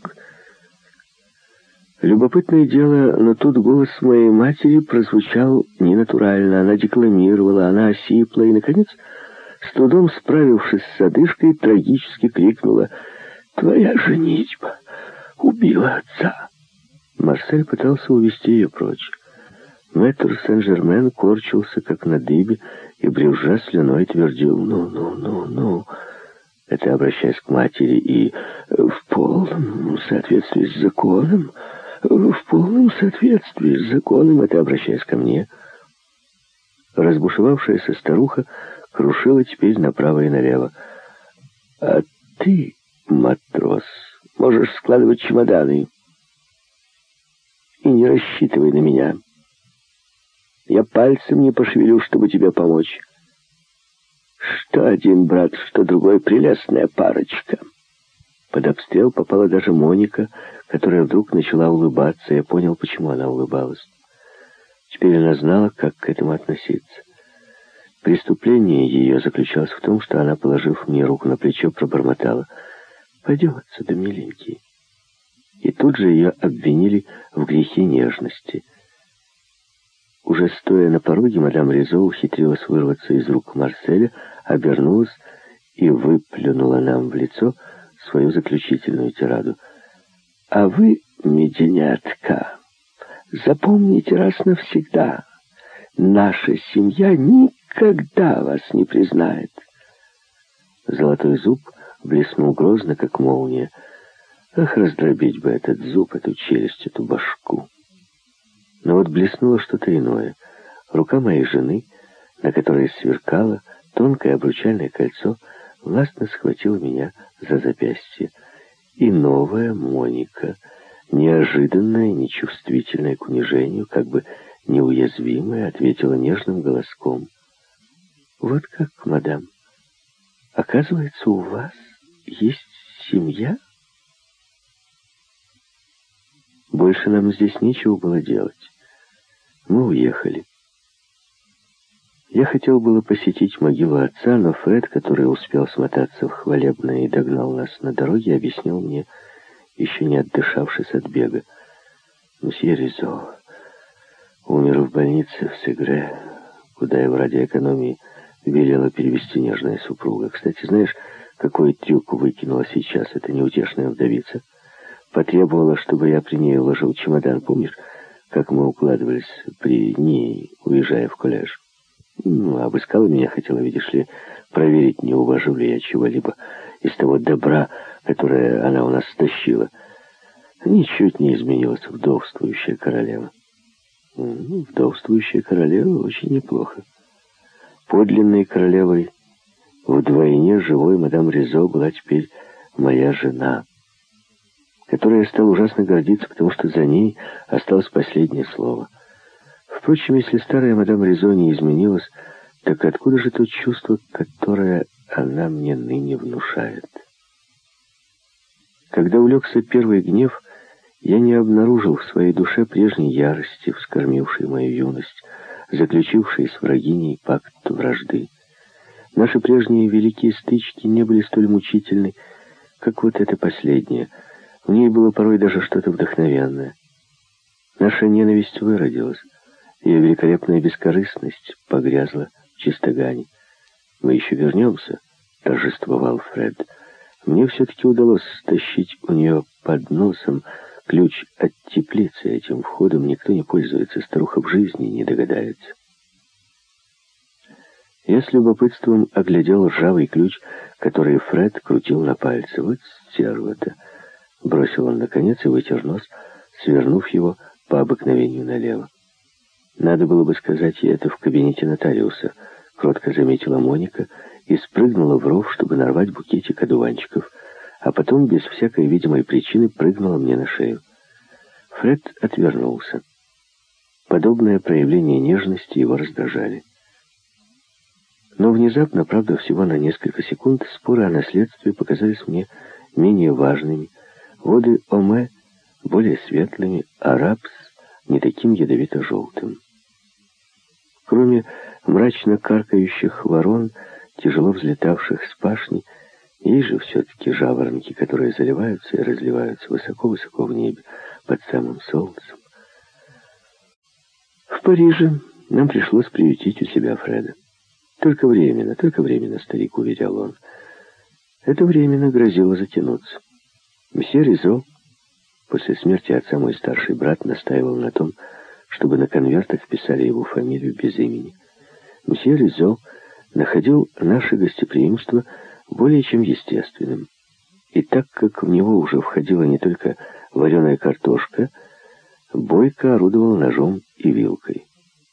Любопытное дело, но тут голос моей матери прозвучал ненатурально. Она декламировала, она осипла и, наконец, с трудом справившись с одышкой, трагически крикнула: «Твоя женитьба убила отца!» Марсель пытался увести ее прочь. Мэтр Сен-Жермен корчился, как на дыбе, и, брюзжа слюной, твердил: «Ну». Это обращаясь к матери, и в полном соответствии с законом, это обращаясь ко мне. Разбушевавшаяся старуха крушила теперь направо и налево. «А ты, матрос, можешь складывать чемоданы. И не рассчитывай на меня. Я пальцем не пошевелю, чтобы тебе помочь. Что один брат, что другой, прелестная парочка». Под обстрел попала даже Моника, которая вдруг начала улыбаться. Я понял, почему она улыбалась. Теперь она знала, как к этому относиться. Преступление ее заключалось в том, что она, положив мне руку на плечо, пробормотала: «Пойдем отсюда, миленький». И тут же ее обвинили в грехе нежности. Уже стоя на пороге, мадам Ризо ухитрилась вырваться из рук Марселя, обернулась и выплюнула нам в лицо свою заключительную тираду. «А вы, меденятка, запомните раз навсегда, наша семья никогда вас не признает». Золотой зуб блеснул грозно, как молния. Ах, раздробить бы этот зуб, эту челюсть, эту башку. Но вот блеснуло что-то иное. Рука моей жены, на которой сверкало тонкое обручальное кольцо, властно схватила меня за запястье. И новая Моника, неожиданная, нечувствительная к унижению, как бы неуязвимая, ответила нежным голоском. «Вот как, мадам, оказывается, у вас есть семья?» Больше нам здесь нечего было делать. Мы уехали. Я хотел было посетить могилу отца, но Фред, который успел смотаться в хвалебное и догнал нас на дороге, объяснил мне, еще не отдышавшись от бега: «Мсье Ризо умер в больнице в Сегре, куда его ради экономии велела перевести нежная супруга. Кстати, знаешь, какой трюк выкинула сейчас эта неутешная вдовица? Потребовала, чтобы я при ней уложил чемодан. Помнишь, как мы укладывались при ней, уезжая в колледж? Обыскала меня, хотела, видишь ли, проверить, не увожу ли я чего-либо из того добра, которое она у нас стащила. Ничуть не изменилась вдовствующая королева». Вдовствующая королева очень неплохо. Подлинной королевой, вдвойне живой мадам Ризо, была теперь моя жена, которой я стал ужасно гордиться, потому что за ней осталось последнее слово. Впрочем, если старая мадам Ризо не изменилась, так откуда же то чувство, которое она мне ныне внушает? Когда улегся первый гнев, я не обнаружил в своей душе прежней ярости, вскормившей мою юность, заключившей с врагиней пакт вражды. Наши прежние великие стычки не были столь мучительны, как вот эта последняя. В ней было порой даже что-то вдохновенное. Наша ненависть выродилась. Ее великолепная бескорыстность погрязла в чистогане. «Мы еще вернемся», — торжествовал Фред. Мне все-таки удалось стащить у нее под носом ключ от теплицы. Этим входом никто не пользуется, старуха в жизни не догадается. Я с любопытством оглядел ржавый ключ, который Фред крутил на пальце. «Вот стерва-то», — бросил он наконец и вытер нос, свернув его по обыкновению налево. «Надо было бы сказать ей это в кабинете нотариуса», — кротко заметила Моника и спрыгнула в ров, чтобы нарвать букетик одуванчиков, а потом без всякой видимой причины прыгнула мне на шею. Фред отвернулся. Подобное проявление нежности его раздражали. Но внезапно, правда, всего на несколько секунд, споры о наследстве показались мне менее важными, воды Оме более светлыми, а Рапс не таким ядовито-желтым. Кроме мрачно каркающих ворон, тяжело взлетавших с пашни, есть же все-таки жаворонки, которые заливаются и разливаются высоко-высоко в небе под самым солнцем. В Париже нам пришлось приютить у себя Фреда. Только временно, старик уверял он. Это временно грозило затянуться. Мсье Ризо, после смерти отца мой старший брат, настаивал на том, чтобы на конвертах вписали его фамилию без имени. Мсье Ризо находил наше гостеприимство более чем естественным. И так как в него уже входила не только вареная картошка, бойко орудовал ножом и вилкой.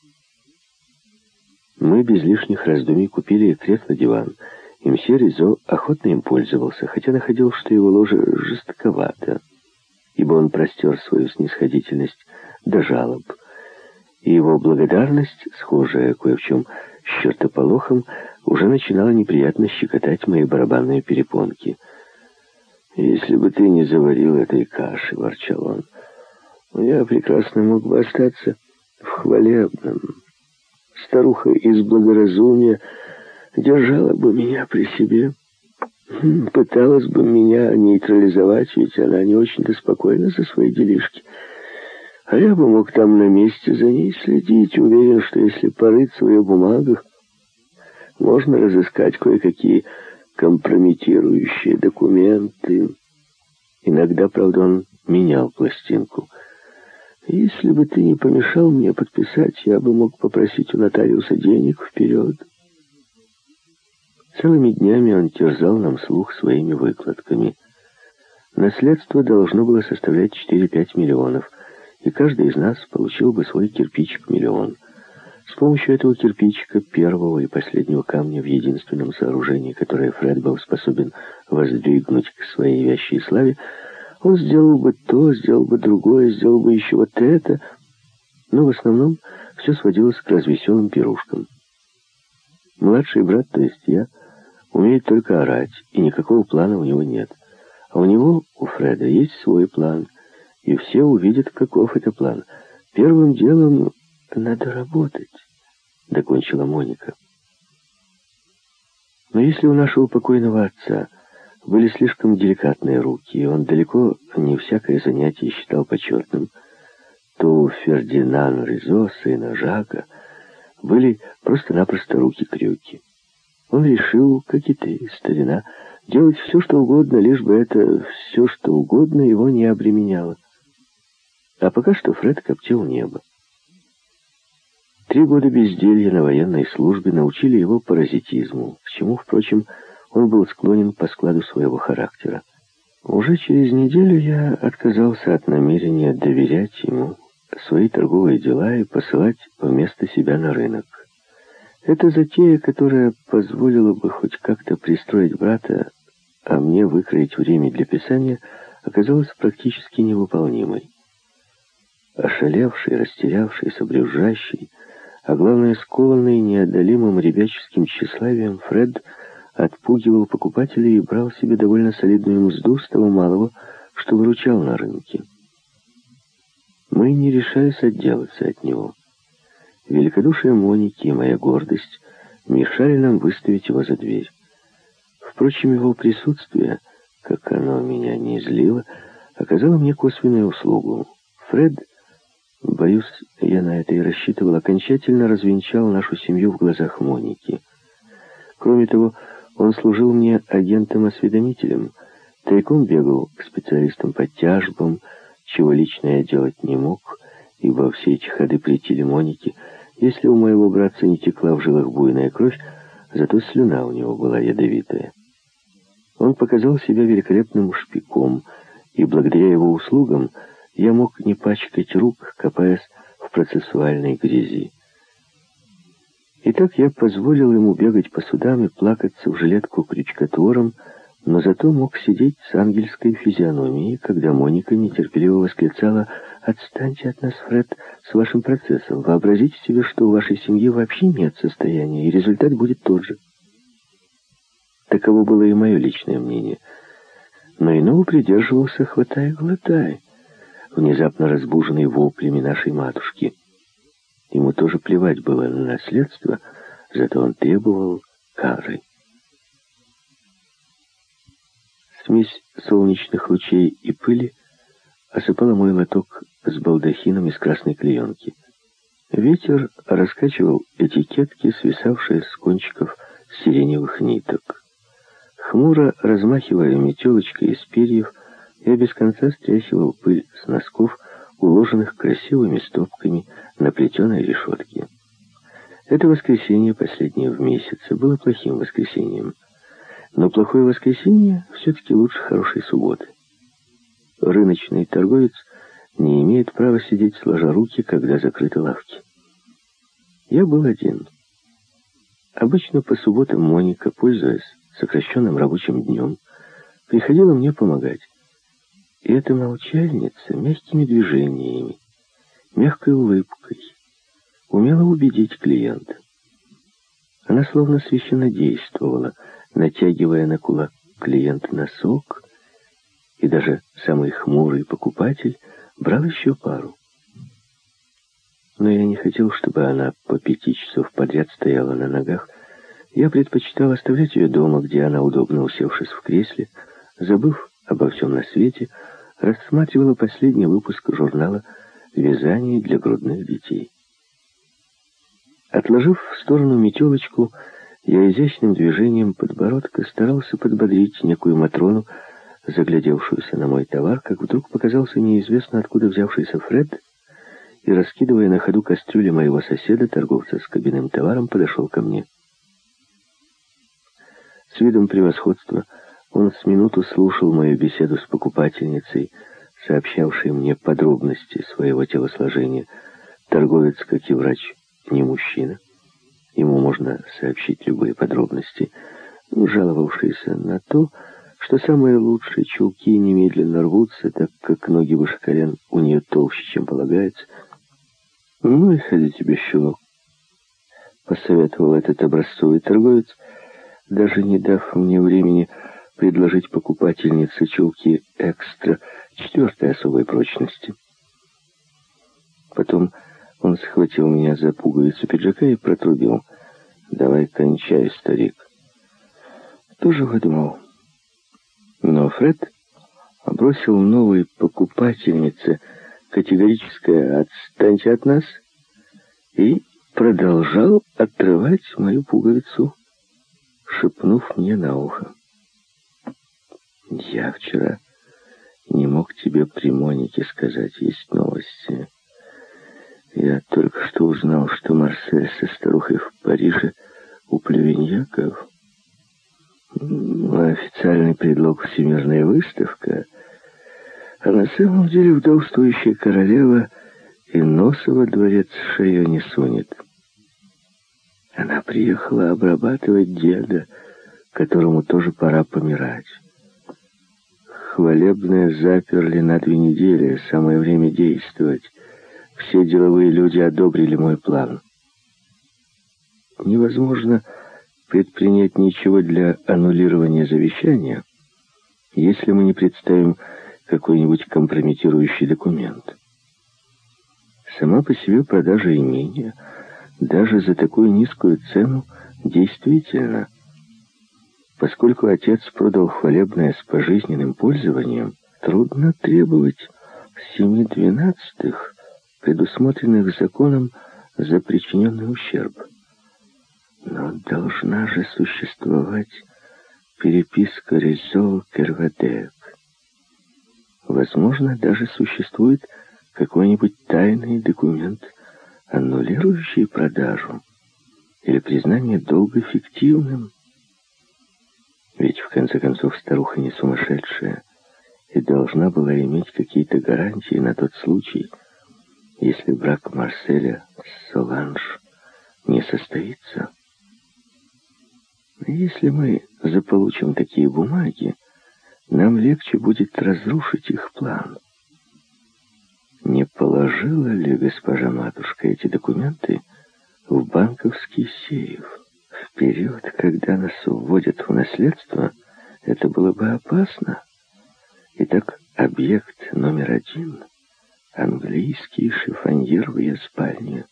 Мы без лишних раздумий купили кресло-диван, и мсье Ризо охотно им пользовался, хотя находил, что его ложе жестковато, ибо он простер свою снисходительность до жалоб, и его благодарность, схожая кое в чем с чертополохом, уже начинала неприятно щекотать мои барабанные перепонки. «Если бы ты не заварил этой каши», — ворчал он, — «я прекрасно мог бы остаться в хвалебном. Старуха из благоразумия держала бы меня при себе, пыталась бы меня нейтрализовать, ведь она не очень-то спокойна за свои делишки. А я бы мог там на месте за ней следить, уверен, что если порыться в ее бумагах, можно разыскать кое-какие компрометирующие документы». Иногда, правда, он менял пластинку. «Если бы ты не помешал мне подписать, я бы мог попросить у нотариуса денег вперед». Целыми днями он терзал нам слух своими выкладками. Наследство должно было составлять 4-5 миллионов, и каждый из нас получил бы свой кирпичик-миллион. С помощью этого кирпичика, первого и последнего камня в единственном сооружении, которое Фред был способен воздвигнуть к своей вящей славе, он сделал бы то, сделал бы другое, сделал бы еще вот это, но в основном все сводилось к развеселым пирушкам. Младший брат, то есть я, умеет только орать, и никакого плана у него нет. А у него, у Фреда, есть свой план, и все увидят, каков это план. Первым делом надо работать, докончила Моника. Но если у нашего покойного отца были слишком деликатные руки, и он далеко не всякое занятие считал почетным, то у Фердинанда Ризо, сына Жака, были просто-напросто руки-крюки. Он решил, как и ты, старина, делать все, что угодно, лишь бы это все, что угодно, его не обременяло. А пока что Фред коптил небо. 3 года безделья на военной службе научили его паразитизму, к чему, впрочем, он был склонен по складу своего характера. Уже через неделю я отказался от намерения доверять ему свои торговые дела и посылать вместо себя на рынок. Эта затея, которая позволила бы хоть как-то пристроить брата, а мне выкроить время для писания, оказалась практически невыполнимой. Ошалевший, растерявшийся, брюзжащий, а главное, скованный неодолимым ребяческим тщеславием, Фред отпугивал покупателей и брал себе довольно солидную мзду с того малого, что выручал на рынке. Мы не решались отделаться от него. Великодушие Моники и моя гордость мешали нам выставить его за дверь. Впрочем, его присутствие, как оно меня не злило, оказало мне косвенную услугу. Фред, боюсь, я на это и рассчитывал, окончательно развенчал нашу семью в глазах Моники. Кроме того, он служил мне агентом-осведомителем, тайком бегал к специалистам по тяжбам, чего лично я делать не мог, ибо все эти ходы претили Монике. Если у моего братца не текла в жилах буйная кровь, зато слюна у него была ядовитая. Он показал себя великолепным шпиком, и благодаря его услугам я мог не пачкать рук, копаясь в процессуальной грязи. Итак, я позволил ему бегать по судам и плакаться в жилетку крючкотвором, но зато мог сидеть с ангельской физиономией, когда Моника нетерпеливо восклицала: «Отстаньте от нас, Фред, с вашим процессом. Вообразите себе, что у вашей семьи вообще нет состояния, и результат будет тот же». Таково было и мое личное мнение. Но иного придерживался хватай-глотай, внезапно разбуженный воплями нашей матушки. Ему тоже плевать было на наследство, зато он требовал кары. Смесь солнечных лучей и пыли осыпала мой лоток с балдахином из красной клеенки. Ветер раскачивал этикетки, свисавшие с кончиков сиреневых ниток. Хмуро размахивая метелочкой из перьев, я без конца стряхивал пыль с носков, уложенных красивыми стопками на плетеной решетке. Это воскресенье, последнее в месяце, было плохим воскресеньем. Но плохое воскресенье все-таки лучше хорошей субботы. Рыночный торговец не имеет права сидеть сложа руки, когда закрыты лавки. Я был один. Обычно по субботам Моника, пользуясь сокращенным рабочим днем, приходила мне помогать. И эта молчальница мягкими движениями, мягкой улыбкой умела убедить клиента. Она словно священно действовала, натягивая на кулак клиента носок, и даже самый хмурый покупатель брал еще пару. Но я не хотел, чтобы она по 5 часов подряд стояла на ногах. Я предпочитал оставлять ее дома, где она, удобно усевшись в кресле, забыв обо всем на свете, рассматривала последний выпуск журнала «Вязание для грудных детей». Отложив в сторону метелочку, я изящным движением подбородка старался подбодрить некую Матрону, заглядевшуюся на мой товар, как вдруг показался неизвестно откуда взявшийся Фред и, раскидывая на ходу кастрюли моего соседа, торговца с кабинным товаром, подошел ко мне. С видом превосходства он с минуту слушал мою беседу с покупательницей, сообщавшей мне подробности своего телосложения. Торговец, как и врач, не мужчина. Ему можно сообщить любые подробности, жаловавшийся на то, что самые лучшие чулки немедленно рвутся, так как ноги выше колен у нее толще, чем полагается. «Ну и ходите без чулок», — посоветовал этот образцовый торговец, даже не дав мне времени предложить покупательнице чулки экстра 4-й особой прочности. Потом он схватил меня за пуговицу пиджака и протрубил: «Давай кончай, старик». Тоже выдумал. Но Фред бросил новой покупательнице категорическое «отстаньте от нас» и продолжал отрывать мою пуговицу, шепнув мне на ухо: «Я вчера не мог тебе при Монике сказать, есть новости. Я только что узнал, что Марсель со старухой в Париже у Плевиньяков. Официальный предлог — всемирная выставка, а на самом деле вдовствующая королева и носа во дворец шею не сунет. Она приехала обрабатывать деда, которому тоже пора помирать. Хвалебное заперли на 2 недели, самое время действовать. Все деловые люди одобрили мой план. Невозможно предпринять ничего для аннулирования завещания, если мы не представим какой-нибудь компрометирующий документ. Сама по себе продажа имения, даже за такую низкую цену, действительно. Поскольку отец продал хвалебное с пожизненным пользованием, трудно требовать 7/12, предусмотренных законом за причиненный ущерб. Но должна же существовать переписка Резол-Кервадек. Возможно, даже существует какой-нибудь тайный документ, аннулирующий продажу или признание долга фиктивным. Ведь, в конце концов, старуха не сумасшедшая и должна была иметь какие-то гарантии на тот случай, если брак Марселя с Соланж не состоится. Если мы заполучим такие бумаги, нам легче будет разрушить их план. Не положила ли госпожа-матушка эти документы в банковский сейф? В период, когда нас вводят в наследство, это было бы опасно. Итак, объект номер 1 — английский шифоньер в ее спальне.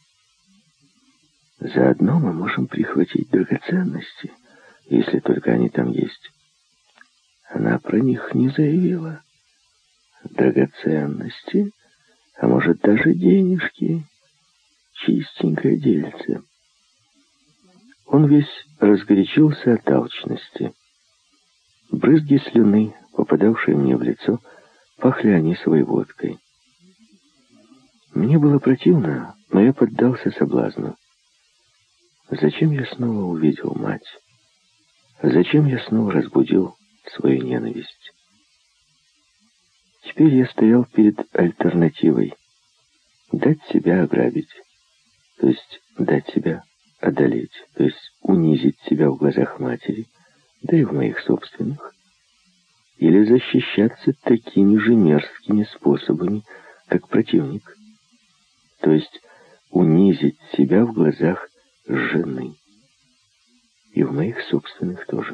Заодно мы можем прихватить драгоценности, если только они там есть. Она про них не заявила. Драгоценности, а может даже денежки. Чистенькое дельце. Он весь разгорячился от алчности. Брызги слюны, попадавшие мне в лицо, пахли анисовой водкой. Мне было противно, но я поддался соблазну. Зачем я снова увидел мать? Зачем я снова разбудил свою ненависть? Теперь я стоял перед альтернативой: дать себя ограбить, то есть дать себя одолеть, то есть унизить себя в глазах матери, да и в моих собственных, или защищаться такими же мерзкими способами, как противник, то есть унизить себя в глазах жены, и в моих собственных тоже.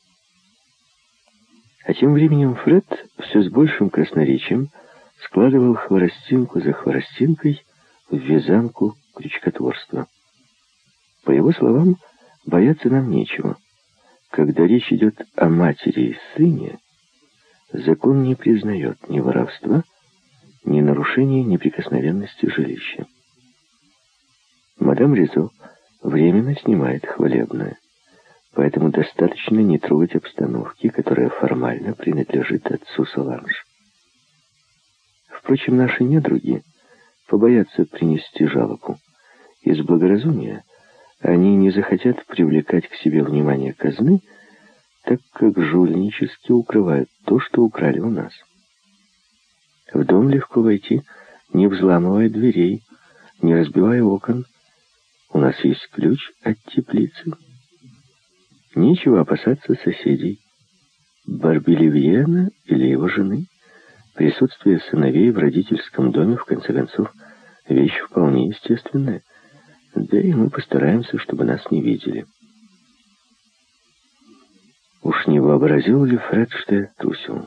А тем временем Фред все с большим красноречием складывал хворостинку за хворостинкой в вязанку крючкотворства. По его словам, бояться нам нечего. Когда речь идет о матери и сыне, закон не признает ни воровства, ни нарушения неприкосновенности жилища. Мадам Резо временно снимает хвалебное, поэтому достаточно не трогать обстановки, которая формально принадлежит отцу Соланж. Впрочем, наши недруги побоятся принести жалобу. Из благоразумия они не захотят привлекать к себе внимание казны, так как жульнически укрывают то, что украли у нас. В дом легко войти, не взламывая дверей, не разбивая окон. У нас есть ключ от теплицы. Нечего опасаться соседей. Барбилевьена или его жены. Присутствие сыновей в родительском доме, в конце концов, вещь вполне естественная. Да и мы постараемся, чтобы нас не видели. Уж не вообразил ли Фред, что я трусил?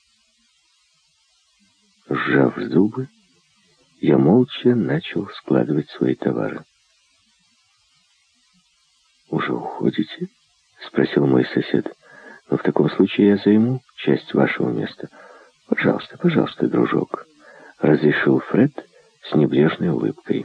Сжав зубы, я молча начал складывать свои товары. «Уже уходите?» — спросил мой сосед. «Но в таком случае я займу часть вашего места». «Пожалуйста, пожалуйста, дружок», — разрешил Фред с небрежной улыбкой.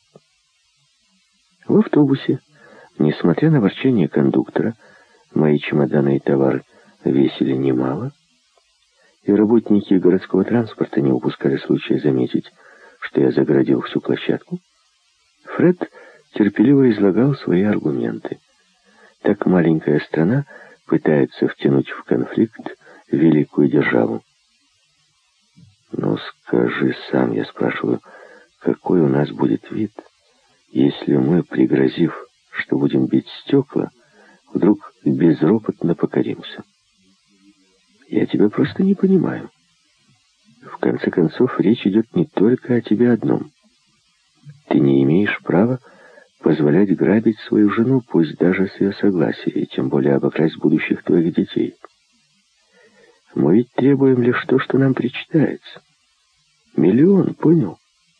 В автобусе, несмотря на ворчание кондуктора, мои чемоданы и товары весили немало, и работники городского транспорта не упускали случая заметить, что я загородил всю площадку. Фред терпеливо излагал свои аргументы. Так маленькая страна пытается втянуть в конфликт великую державу. «Ну, скажи сам, — я спрашиваю, — какой у нас будет вид, если мы, пригрозив, что будем бить стекла, вдруг безропотно покоримся? Я тебя просто не понимаю. В конце концов, речь идет не только о тебе одном. Ты не имеешь права позволять грабить свою жену, пусть даже с ее согласия, и тем более обокрасть будущих твоих детей. Мы ведь требуем лишь то, что нам причитается. 1 миллион, понял?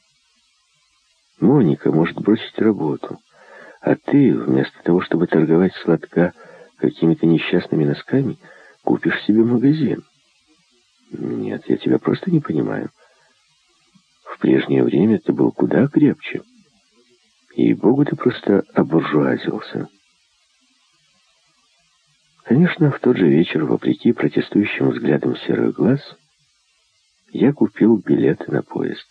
Моника может бросить работу, а ты, вместо того, чтобы торговать сладко какими-то несчастными носками, купишь себе магазин. Нет, я тебя просто не понимаю. В прежнее время ты был куда крепче. Ей-богу, ты просто обуржуазился. Конечно, в тот же вечер, вопреки протестующим взглядам серых глаз, я купил билеты на поезд.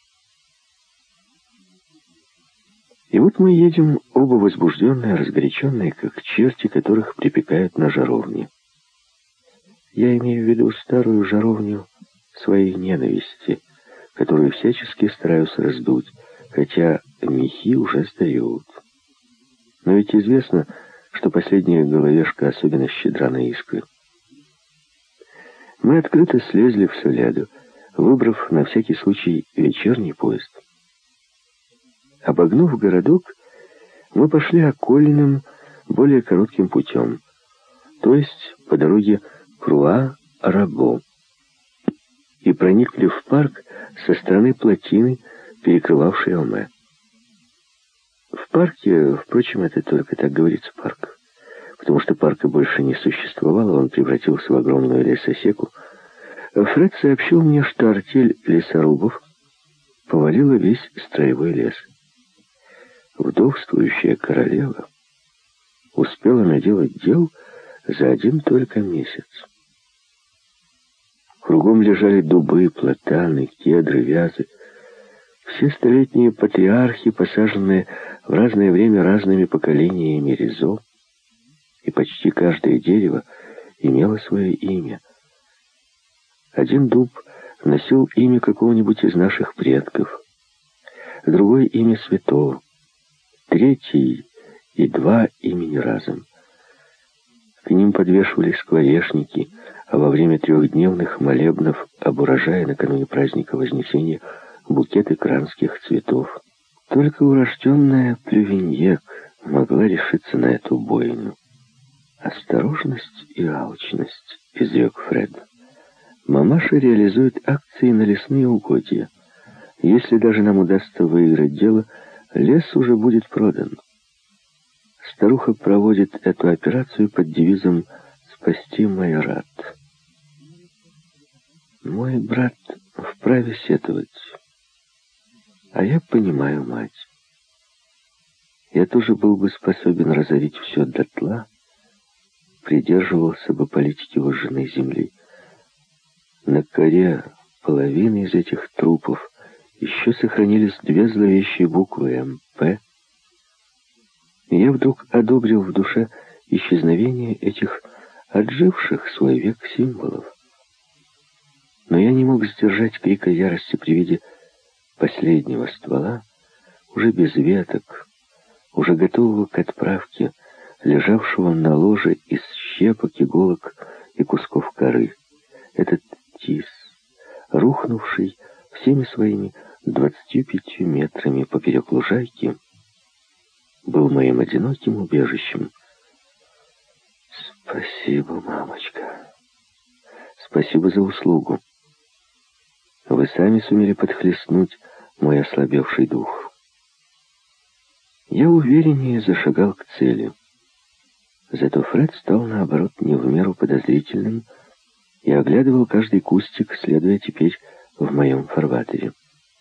И вот мы едем, оба возбужденные, разгоряченные, как черти, которых припекают на жаровне. Я имею в виду старую жаровню своей ненависти, которую всячески стараюсь раздуть, хотя мехи уже сдают. Но ведь известно, что последняя головешка особенно щедра на искры. Мы открыто слезли в Соледу, выбрав на всякий случай вечерний поезд. Обогнув городок, мы пошли окольным, более коротким путем, то есть по дороге Круа-Рабо, и проникли в парк со стороны плотины, перекрывавшей Оме. В парке, впрочем, это только так говорится парк, потому что парка больше не существовало, он превратился в огромную лесосеку. Фред сообщил мне, что артель лесорубов повалила весь строевой лес. Вдовствующая королева успела наделать дел за 1 только месяц. Кругом лежали дубы, платаны, кедры, вязы. Все столетние патриархи, посаженные в разное время разными поколениями резо, и почти каждое дерево имело свое имя. Один дуб носил имя какого-нибудь из наших предков, другой — имя святого, третий и 2 имени разом. К ним подвешивали скворечники, а во время 3-дневных молебнов об урожае накануне праздника Вознесения букеты кранских цветов. Только урожденная Плювиньек могла решиться на эту бойню. «Осторожность и алчность», — изрек Фред. «Мамаша реализует акции на лесные угодья. Если даже нам удастся выиграть дело, лес уже будет продан. Старуха проводит эту операцию под девизом «Спасти майорат». Мой брат вправе сетовать, а я понимаю мать. Я тоже был бы способен разорить все дотла, придерживался бы политики выжженной земли. На коре половины из этих трупов еще сохранились 2 зловещие буквы «МП». И я вдруг одобрил в душе исчезновение этих отживших свой век символов. Но я не мог сдержать крика ярости при виде последнего ствола, уже без веток, уже готового к отправке, лежавшего на ложе из щепок, иголок и кусков коры. Этот тис, рухнувший всеми своими 25 метрами поперек лужайки, был моим одиноким убежищем. Спасибо, мамочка. Спасибо за услугу. Вы сами сумели подхлестнуть мой ослабевший дух. Я увереннее зашагал к цели. Зато Фред стал, наоборот, не в меру подозрительным и оглядывал каждый кустик, следуя теперь в моем фарватере.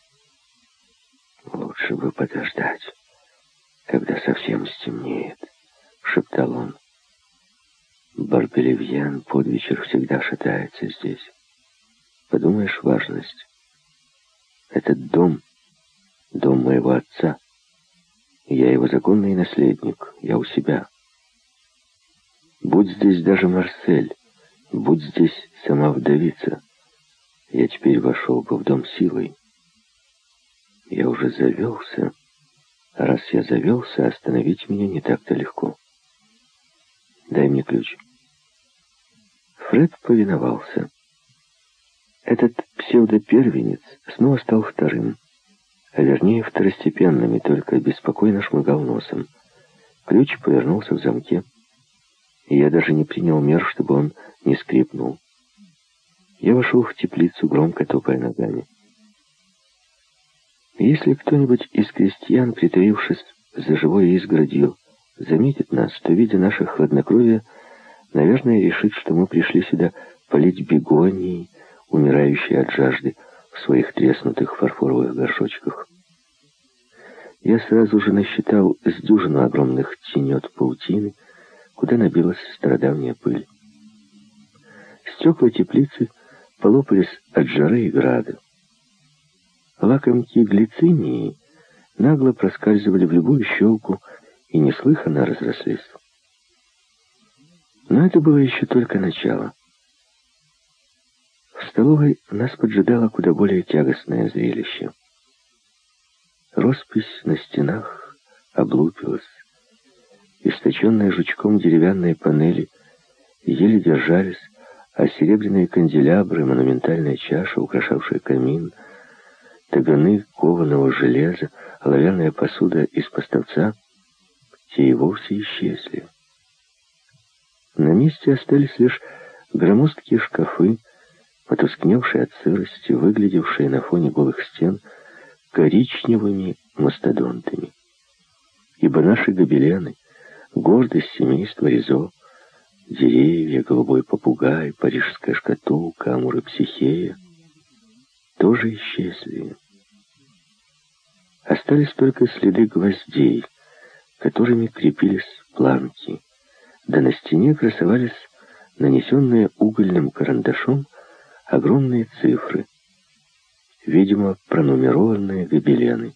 «Лучше бы подождать, когда совсем стемнеет», — шептал он. «Барбелевьян под вечер всегда шатается здесь. Подумаешь, важность. Этот дом — дом моего отца. Я его законный наследник, я у себя. Будь здесь даже Марсель, будь здесь сама вдовица, я теперь вошел бы в дом силой. Я уже завелся, а раз я завелся, остановить меня не так-то легко. Дай мне ключ». Фред повиновался. Этот псевдопервенец снова стал вторым, а вернее второстепенным, и только беспокойно шмыгал носом. Ключ повернулся в замке, и я даже не принял мер, чтобы он не скрипнул. Я вошел в теплицу, громко топая ногами. Если кто-нибудь из крестьян, притаившись за живой изгородью, заметит нас, то, видя наше хладнокровие, наверное, решит, что мы пришли сюда полить бегонии, умирающие от жажды в своих треснутых фарфоровых горшочках. Я сразу же насчитал с дюжину огромных тенет паутины, куда набилась стародавняя пыль. Стекла теплицы полопались от жары и града. Лакомки глицинии нагло проскальзывали в любую щелку и неслыханно разрослись. Но это было еще только начало. В столовой нас поджидало куда более тягостное зрелище. Роспись на стенах облупилась. Источенные жучком деревянные панели еле держались, а серебряные канделябры, монументальная чаша, украшавшая камин, таганы кованого железа, оловянная посуда из поставца, те и вовсе исчезли. На месте остались лишь громоздкие шкафы, потускневшие от сырости, выглядевшие на фоне голых стен коричневыми мастодонтами. Ибо наши гобелены, гордость семейства Ризо, деревья, голубой попугай, парижская шкатулка, амур и психея, тоже исчезли. Остались только следы гвоздей, которыми крепились планки, да на стене красовались нанесенные угольным карандашом огромные цифры, видимо, пронумерованные гобелены.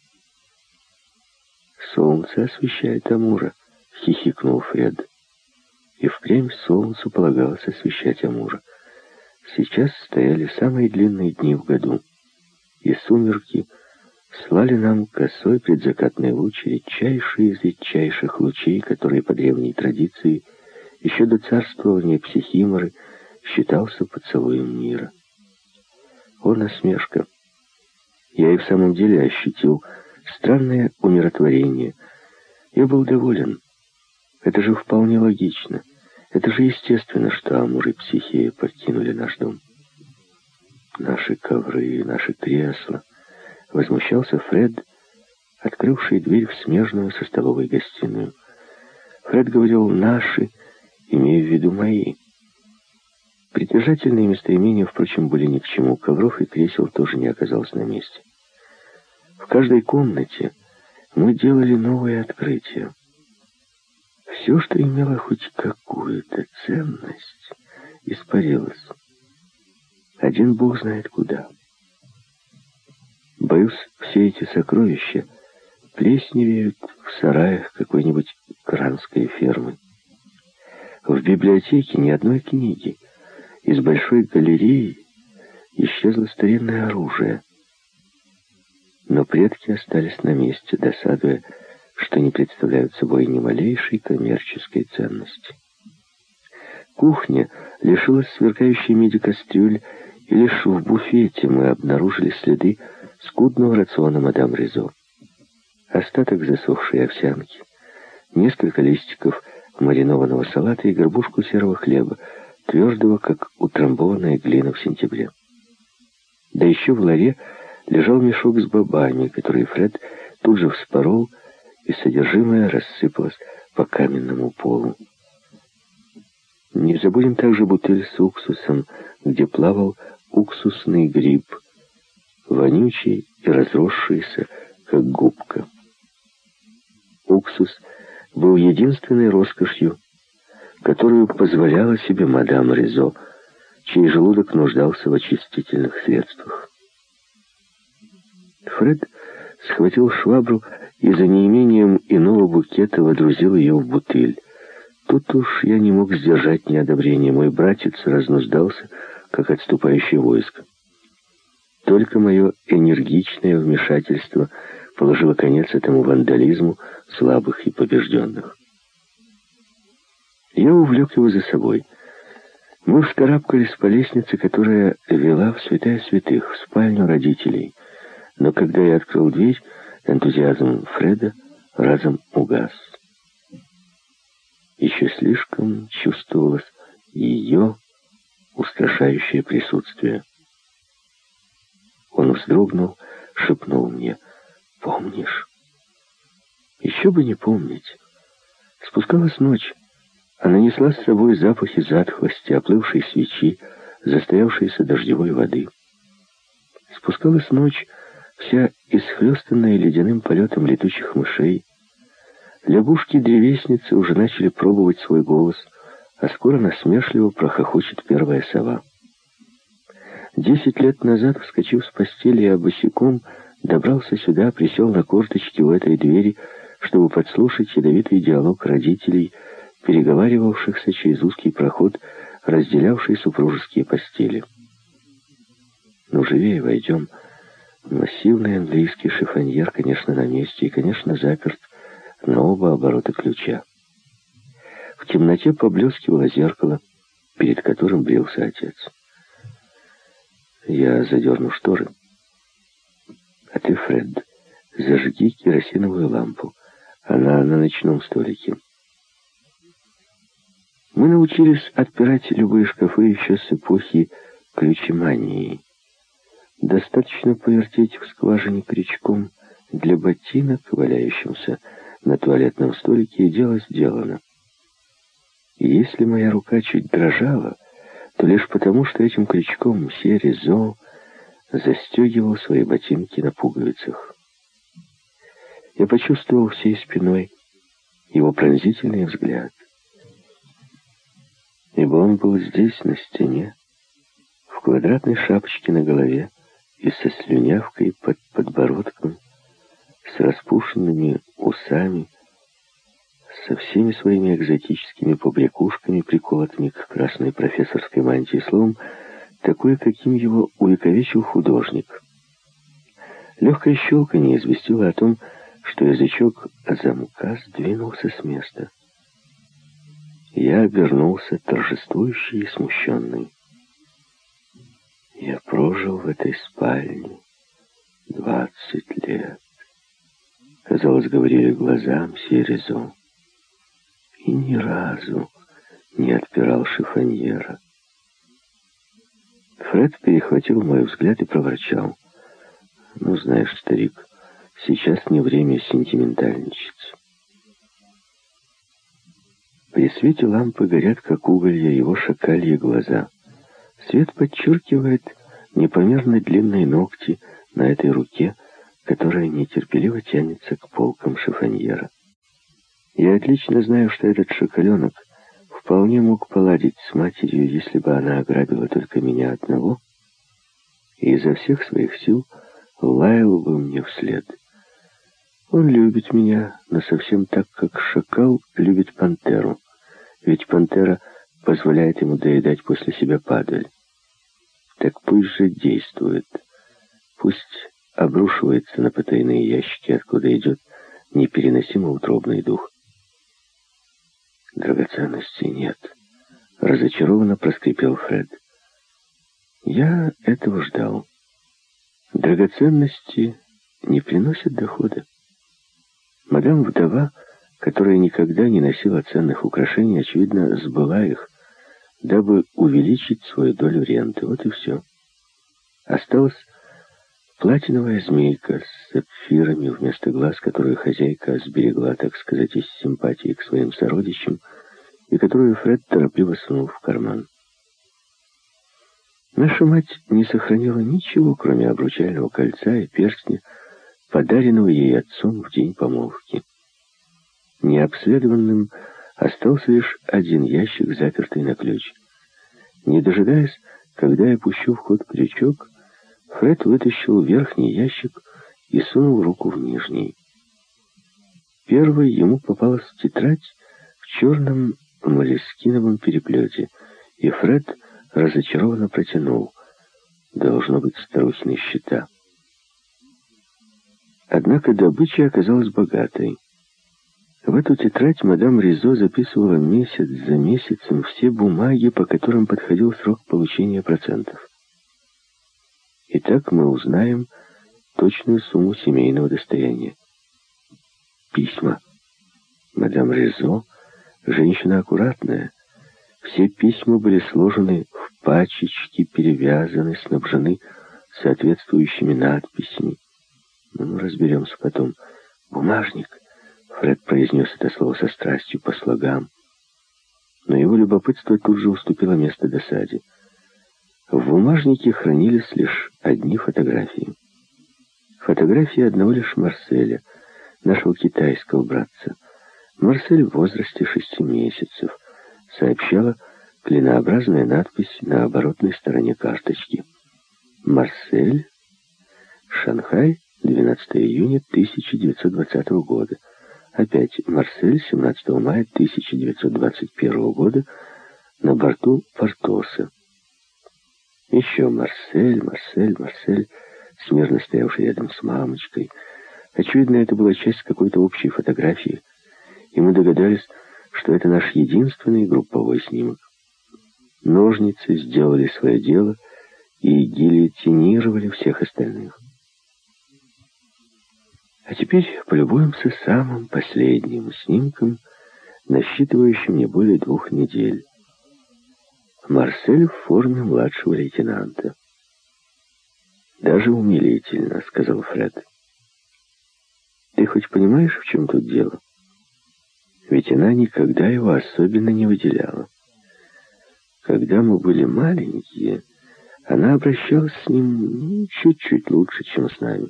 «Солнце освещает Амура», — хихикнул Фред. И впрямь солнцу полагалось освещать Амура. Сейчас стояли самые длинные дни в году, и сумерки слали нам косой предзакатный луч, редчайший из редчайших лучей, которые по древней традиции еще до царствования Психиморы считался поцелуем мира. О, насмешка! Я и в самом деле ощутил странное умиротворение. Я был доволен. Это же вполне логично. Это же естественно, что Амур и Психея покинули наш дом. Наши ковры, наши кресла. Возмущался Фред, открывший дверь в смежную со столовой гостиную. Фред говорил «наши», имея в виду «мои». Притяжательные местоимения, впрочем, были ни к чему. Ковров и кресел тоже не оказалось на месте. В каждой комнате мы делали новые открытия. Все, что имело хоть какую-то ценность, испарилось. Один бог знает куда. Боюсь, все эти сокровища плесневеют в сараях какой-нибудь кранской фермы. В библиотеке ни одной книги. Из большой галереи исчезло старинное оружие. Но предки остались на месте, досадуя, что не представляют собой ни малейшей коммерческой ценности. Кухня лишилась сверкающей меди кастрюль, и лишь в буфете мы обнаружили следы скудного рациона мадам Ризо. Остаток засохшей овсянки, несколько листиков маринованного салата и горбушку серого хлеба, твердого, как утрамбованная глина в сентябре. Да еще в ларе лежал мешок с бобами, который Фред тут же вспорол, и содержимое рассыпалось по каменному полу. Не забудем также бутыль с уксусом, где плавал уксусный гриб, вонючий и разросшийся, как губка. Уксус был единственной роскошью, которую позволяла себе мадам Ризо, чей желудок нуждался в очистительных средствах. Фред схватил швабру и за неимением иного букета водрузил ее в бутыль. Тут уж я не мог сдержать неодобрения. Мой братец разнуздался, как отступающее войско. Только мое энергичное вмешательство положило конец этому вандализму слабых и побежденных. Я увлек его за собой. Мы вскарабкались по лестнице, которая вела в святая святых, в спальню родителей. Но когда я открыл дверь, энтузиазм Фреда разом угас. Еще слишком чувствовалось ее устрашающее присутствие. Он вздрогнул, шепнул мне: «Помнишь?» Еще бы не помнить. Спускалась ночь. Она несла с собой запахи затхлости, оплывшей свечи, застоявшейся дождевой воды. Спускалась ночь, вся исхлёстанная ледяным полетом летучих мышей. Лягушки-древесницы уже начали пробовать свой голос, а скоро насмешливо прохохочет первая сова. 10 лет назад, вскочив с постели, я босиком добрался сюда, присел на корточки у этой двери, чтобы подслушать ядовитый диалог родителей, переговаривавшихся через узкий проход, разделявший супружеские постели. «Ну, живее войдем». Массивный английский шифоньер, конечно, на месте и, конечно, заперт на оба оборота ключа. В темноте поблескивало зеркало, перед которым брился отец. Я задерну шторы. А ты, Фред, зажги керосиновую лампу. Она на ночном столике. Мы научились отпирать любые шкафы еще с эпохи ключемании. Достаточно повертеть в скважине крючком для ботинок, валяющимся на туалетном столике, и дело сделано. И если моя рука чуть дрожала, то лишь потому, что этим крючком мсье Ризо застегивал свои ботинки на пуговицах. Я почувствовал всей спиной его пронзительный взгляд. Ибо он был здесь, на стене, в квадратной шапочке на голове и со слюнявкой под подбородком, с распушенными усами, со всеми своими экзотическими побрякушками, приколотыми к красной профессорской мантии, словом, такой, каким его увековечил художник. Легкое щелканье известило о том, что язычок замка сдвинулся с места. Я обернулся, торжествующий и смущенный. Я прожил в этой спальне 20 лет. Казалось, говорили глаза мсье Ризо. И ни разу не отпирал шифоньера. Фред перехватил мой взгляд и проворчал: «Ну, знаешь, старик, сейчас не время сентиментальничать». При свете лампы горят, как уголья, его шакальи глаза. Свет подчеркивает непомерно длинные ногти на этой руке, которая нетерпеливо тянется к полкам шифоньера. Я отлично знаю, что этот шоколенок вполне мог поладить с матерью, если бы она ограбила только меня одного, и изо всех своих сил лаял бы мне вслед. Он любит меня, но совсем так, как шакал любит пантеру. Ведь пантера позволяет ему доедать после себя падаль. Так пусть же действует. Пусть обрушивается на потайные ящики, откуда идет непереносимо утробный дух. Драгоценностей нет. Разочарованно проскрипел Фред. Я этого ждал. Драгоценности не приносят дохода. Мадам-вдова, которая никогда не носила ценных украшений, очевидно, сбыла их, дабы увеличить свою долю ренты. Вот и все. Осталась платиновая змейка с сапфирами вместо глаз, которую хозяйка сберегла, так сказать, из симпатии к своим сородичам, и которую Фред торопливо сунул в карман. Наша мать не сохранила ничего, кроме обручального кольца и перстня, подаренного ей отцом в день помолвки. Необследованным остался лишь один ящик, запертый на ключ. Не дожидаясь, когда я пущу в ход крючок, Фред вытащил верхний ящик и сунул руку в нижний. Первой ему попалась тетрадь в черном молескиновом переплете, и Фред разочарованно протянул. Должно быть, старухины счета. Однако добыча оказалась богатой. В эту тетрадь мадам Ризо записывала месяц за месяцем все бумаги, по которым подходил срок получения процентов. Итак, мы узнаем точную сумму семейного достояния. Письма. Мадам Ризо — женщина аккуратная. Все письма были сложены в пачечки, перевязаны, снабжены соответствующими надписями. Ну, разберемся потом. Бумажник. Фред произнес это слово со страстью, по слогам. Но его любопытство тут же уступило место досаде. В бумажнике хранились лишь одни фотографии. Фотографии одного лишь Марселя, нашего китайского братца. Марсель в возрасте 6 месяцев, сообщала клинообразная надпись на оборотной стороне карточки. Марсель, Шанхай, 12 июня 1920 года. Опять Марсель, 17 мая 1921 года, на борту Портоса. Еще Марсель, смирно стоявший рядом с мамочкой. Очевидно, это была часть какой-то общей фотографии, и мы догадались, что это наш единственный групповой снимок. Ножницы сделали свое дело и гильотинировали всех остальных. А теперь полюбуемся самым последним снимком, насчитывающим не более 2 недель. Марсель в форме младшего лейтенанта. «Даже умилительно», — сказал Фред. «Ты хоть понимаешь, в чем тут дело? Ведь она никогда его особенно не выделяла. Когда мы были маленькие, она обращалась с ним чуть-чуть лучше, чем с нами.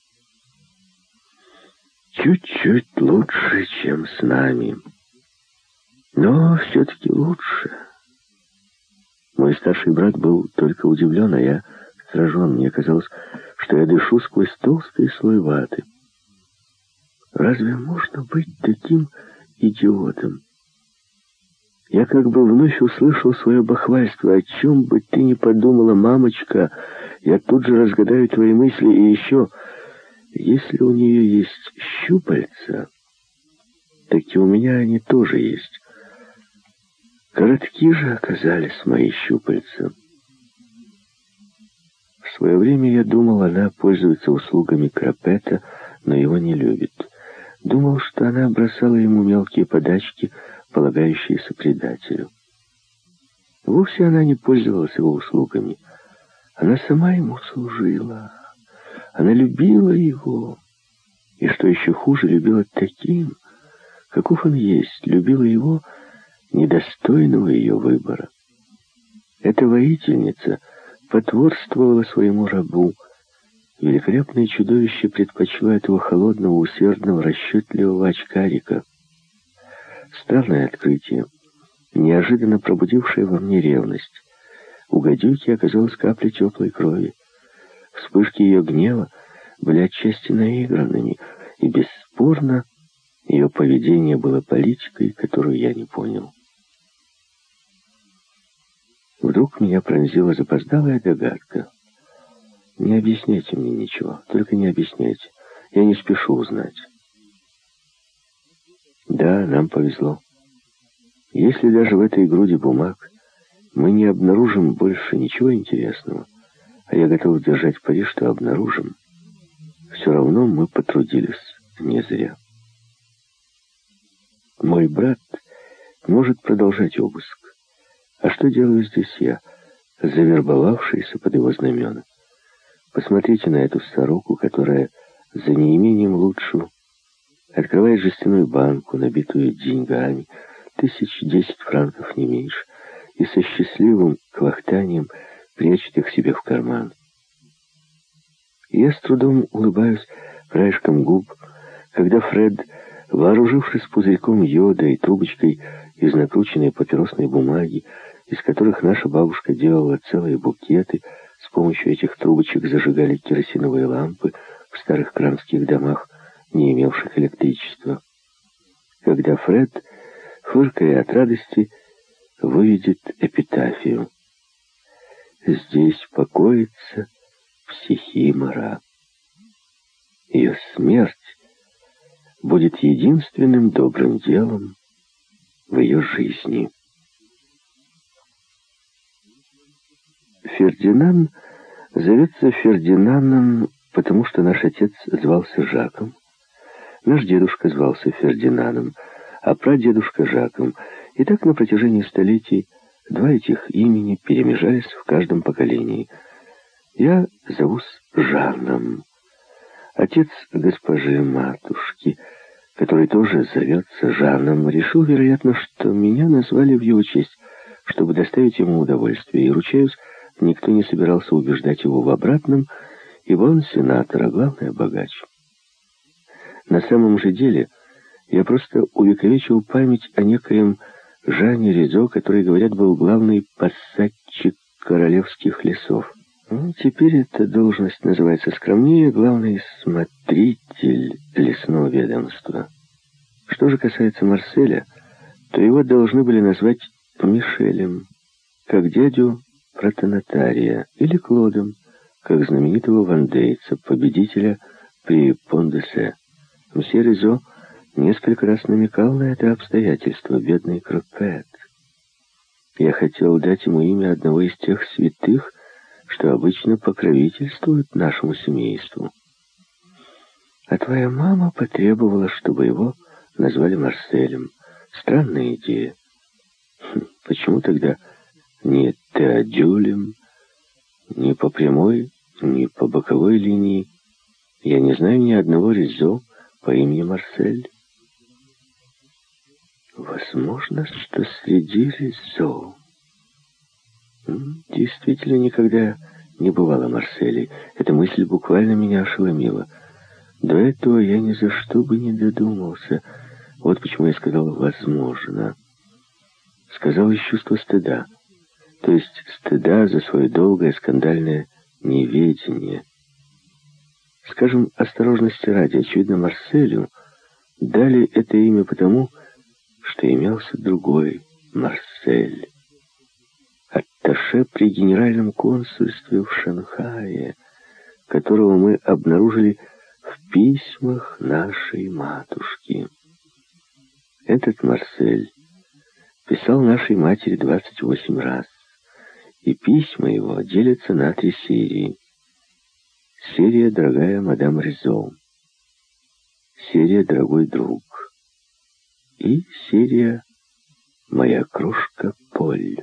Чуть-чуть лучше, чем с нами. Но все-таки лучше. Мой старший брат был только удивлен, а я сражен. Мне казалось, что я дышу сквозь толстый слой ваты. Разве можно быть таким идиотом? Я как бы вновь услышал свое бахвальство. О чем бы ты ни подумала, мамочка, я тут же разгадаю твои мысли. И еще, если у нее есть щупальца, так и у меня они тоже есть. Коротки же оказались мои щупальца. В свое время я думал, она пользуется услугами Крапета, но его не любит. Думал, что она бросала ему мелкие подачки, полагающиеся предателю. Вовсе она не пользовалась его услугами. Она сама ему служила. Она любила его. И что еще хуже, любила таким, каков он есть. Любила его, недостойного ее выбора. Эта воительница потворствовала своему рабу. Великолепное чудовище предпочло этого холодного, усердного, расчетливого очкарика. Странное открытие, неожиданно пробудившее во мне ревность. У гадюки оказалась капля теплой крови. Вспышки ее гнева были отчасти наигранными, и бесспорно ее поведение было политикой, которую я не понял. Вдруг меня пронзила запоздалая догадка. Не объясняйте мне ничего, только не объясняйте. Я не спешу узнать. Да, нам повезло. Если даже в этой груди бумаг мы не обнаружим больше ничего интересного, а я готов держать пари, что обнаружим, все равно мы потрудились не зря. Мой брат может продолжать обыск. А что делаю здесь я, завербовавшийся под его знамена? Посмотрите на эту сороку, которая за неимением лучшего открывает жестяную банку, набитую деньгами, 1010 франков не меньше, и со счастливым квахтанием прячет их себе в карман. Я с трудом улыбаюсь краешком губ, когда Фред, вооружившись пузырьком йода и трубочкой из накрученной папиросной бумаги, из которых наша бабушка делала целые букеты, с помощью этих трубочек зажигали керосиновые лампы в старых кранских домах, не имевших электричества. Когда Фред, фыркая от радости, выведет эпитафию: «Здесь покоится Психимора. Ее смерть будет единственным добрым делом в ее жизни». Фердинанд зовется Фердинандом, потому что наш отец звался Жаком, наш дедушка звался Фердинандом, а прадедушка Жаком. И так на протяжении столетий два этих имени перемежались в каждом поколении. Я зовусь Жанном. Отец госпожи-матушки, который тоже зовется Жанном, решил, вероятно, что меня назвали в его честь, чтобы доставить ему удовольствие, и, ручаюсь, никто не собирался убеждать его в обратном, ибо он сенатор, а главное, богач. На самом же деле, я просто увековечил память о некоем Жане Ризо, который, говорят, был главный пассатчик королевских лесов. Теперь эта должность называется скромнее главный смотритель лесного ведомства. Что же касается Марселя, то его должны были назвать Мишелем, как дядю протонотария, или Клодом, как знаменитого вандейца, победителя при Пон-де-Се. Мсье Ризо несколько раз намекал на это обстоятельство, бедный Кропет. Я хотел дать ему имя одного из тех святых, что обычно покровительствуют нашему семейству. А твоя мама потребовала, чтобы его назвали Марселем. Странная идея. Почему тогда не Теодюлем, ни по прямой, ни по боковой линии? Я не знаю ни одного Ризо по имени Марсель. Возможно, что среди Ризо действительно никогда не бывало Марселей. Эта мысль буквально меня ошеломила. До этого я ни за что бы не додумался. Вот почему я сказал «возможно». Сказал из чувства стыда. То есть стыда за свое долгое скандальное неведение. Скажем, осторожности ради, очевидно, Марселю дали это имя потому, что имелся другой Марсель. Атташе при генеральном консульстве в Шанхае, которого мы обнаружили в письмах нашей матушки. Этот Марсель писал нашей матери 28 раз, и письма его делятся на 3 серии. Серия «Дорогая мадам Ризо», серия «Дорогой друг» и серия «Моя крошка Поль».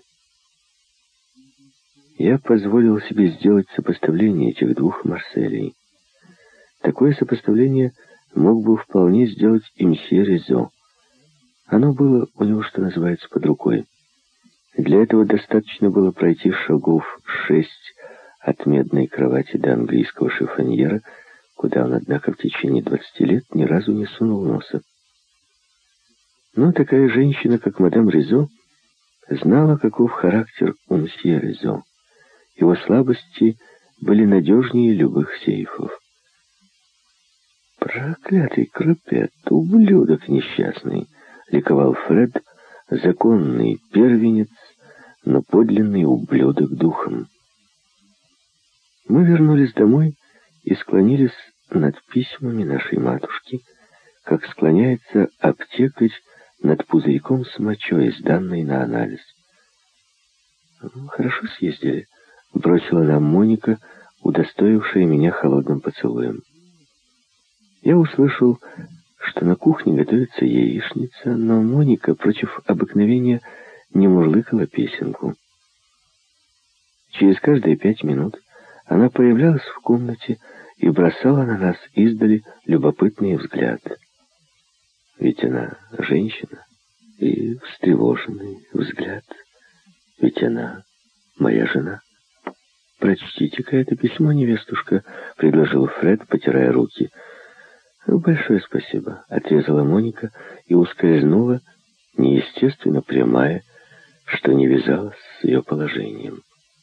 Я позволил себе сделать сопоставление этих двух Марселей. Такое сопоставление мог бы вполне сделать и мсье Ризо. Оно было у него, что называется, под рукой. Для этого достаточно было пройти шагов 6 от медной кровати до английского шифоньера, куда он, однако, в течение 20 лет ни разу не сунул носа. Но такая женщина, как мадам Ризо, знала, каков характер у мсье Ризо. Его слабости были надежнее любых сейфов. «Проклятый Кропет, ублюдок несчастный!» — ликовал Фред, законный первенец но подлинный ублюдок духом. Мы вернулись домой и склонились над письмами нашей матушки, как склоняется аптекарь над пузырьком с мочой, сданной на анализ. «Хорошо съездили», — бросила нам Моника, удостоившая меня холодным поцелуем. Я услышал, что на кухне готовится яичница, но Моника, против обыкновения, не мурлыкала песенку. Через каждые 5 минут она появлялась в комнате и бросала на нас издали любопытный взгляд. Ведь она женщина, и встревоженный взгляд. Ведь она моя жена. «Прочтите-ка это письмо, невестушка», — предложил Фред, потирая руки. «Большое спасибо», — отрезала Моника и ускользнула, неестественно прямая, что не вязалось с ее положением.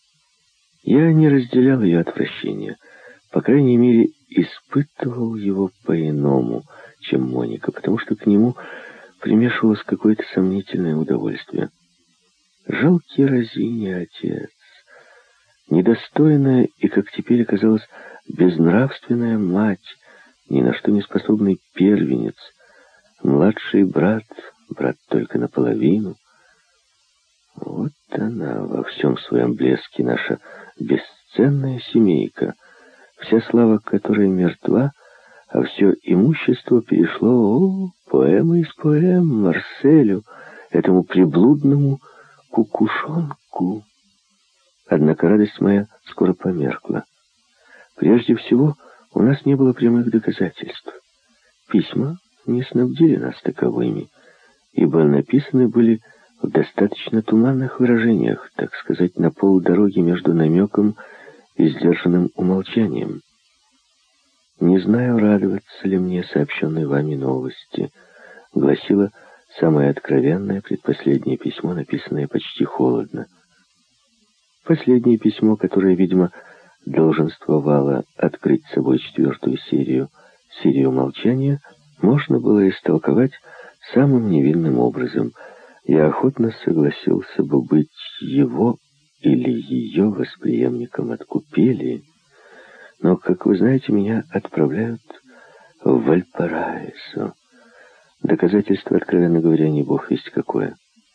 Я не разделял ее отвращения, по крайней мере, испытывал его по-иному, чем Моника, потому что к нему примешивалось какое-то сомнительное удовольствие. Жалкий разиний отец, недостойная и, как теперь оказалось, безнравственная мать, ни на что не способный первенец, младший брат, брат только наполовину. Вот она во всем своем блеске, наша бесценная семейка, вся слава которой мертва, а все имущество перешло, поэма из поэм, Марселю, этому приблудному кукушонку. Однако радость моя скоро померкла. Прежде всего, у нас не было прямых доказательств. Письма не снабдили нас таковыми, ибо написаны были в достаточно туманных выражениях, так сказать, на полдороги между намеком и сдержанным умолчанием. «Не знаю, радоваться ли мне сообщенной вами новости», гласило самое откровенное предпоследнее письмо, написанное почти холодно. Последнее письмо, которое, видимо, долженствовало открыть собой 4-ю серию молчания, можно было истолковать самым невинным образом. Я охотно согласился бы быть его или ее восприемником от Купелии, но, как вы знаете, меня отправляют в Вальпараисо. Доказательство, откровенно говоря, не бог весть какое.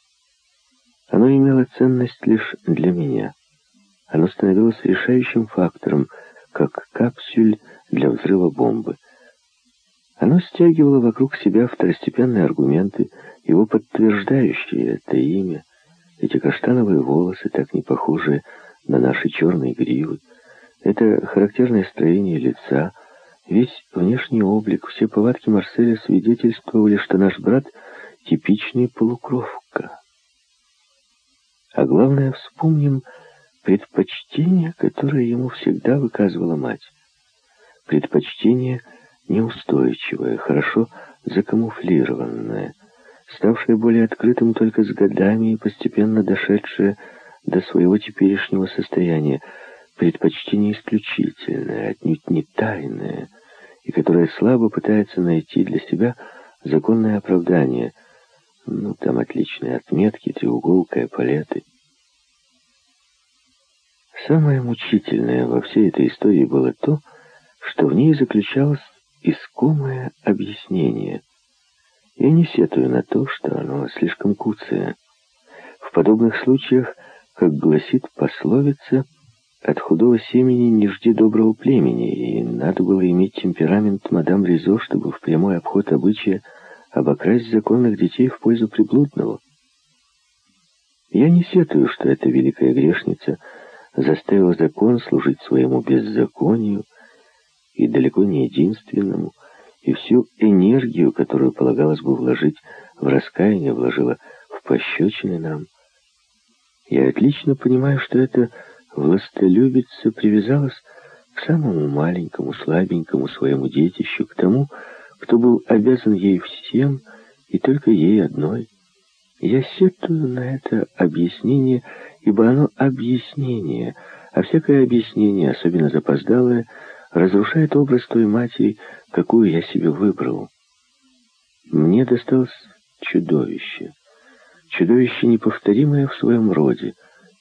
Оно имело ценность лишь для меня. Оно становилось решающим фактором, как капсюль для взрыва бомбы. Оно стягивало вокруг себя второстепенные аргументы, его подтверждающие это имя, эти каштановые волосы, так не похожие на наши черные гривы, это характерное строение лица, весь внешний облик, все повадки Марселя свидетельствовали, что наш брат — типичный полукровка. А главное, вспомним предпочтение, которое ему всегда выказывала мать. Предпочтение неустойчивое, хорошо закамуфлированное, ставшее более открытым только с годами и постепенно дошедшее до своего теперешнего состояния, предпочтение исключительное, отнюдь не тайное, и которое слабо пытается найти для себя законное оправдание. Там отличные отметки, треуголка, эполеты. Самое мучительное во всей этой истории было то, что в ней заключалось искомое объяснение. Я не сетую на то, что оно слишком куцое. В подобных случаях, как гласит пословица, от худого семени не жди доброго племени, и надо было иметь темперамент мадам Ризо, чтобы в прямой обход обычая обокрасть законных детей в пользу приблудного. Я не сетую, что эта великая грешница заставила закон служить своему беззаконию, и далеко не единственному, и всю энергию, которую полагалось бы вложить в раскаяние, вложила в пощечины нам. Я отлично понимаю, что эта властолюбица привязалась к самому маленькому, слабенькому своему детищу, к тому, кто был обязан ей всем и только ей одной. Я сетую на это объяснение, ибо оно объяснение, а всякое объяснение, особенно запоздалое, разрушает образ той матери, какую я себе выбрал. Мне досталось чудовище. Чудовище неповторимое в своем роде.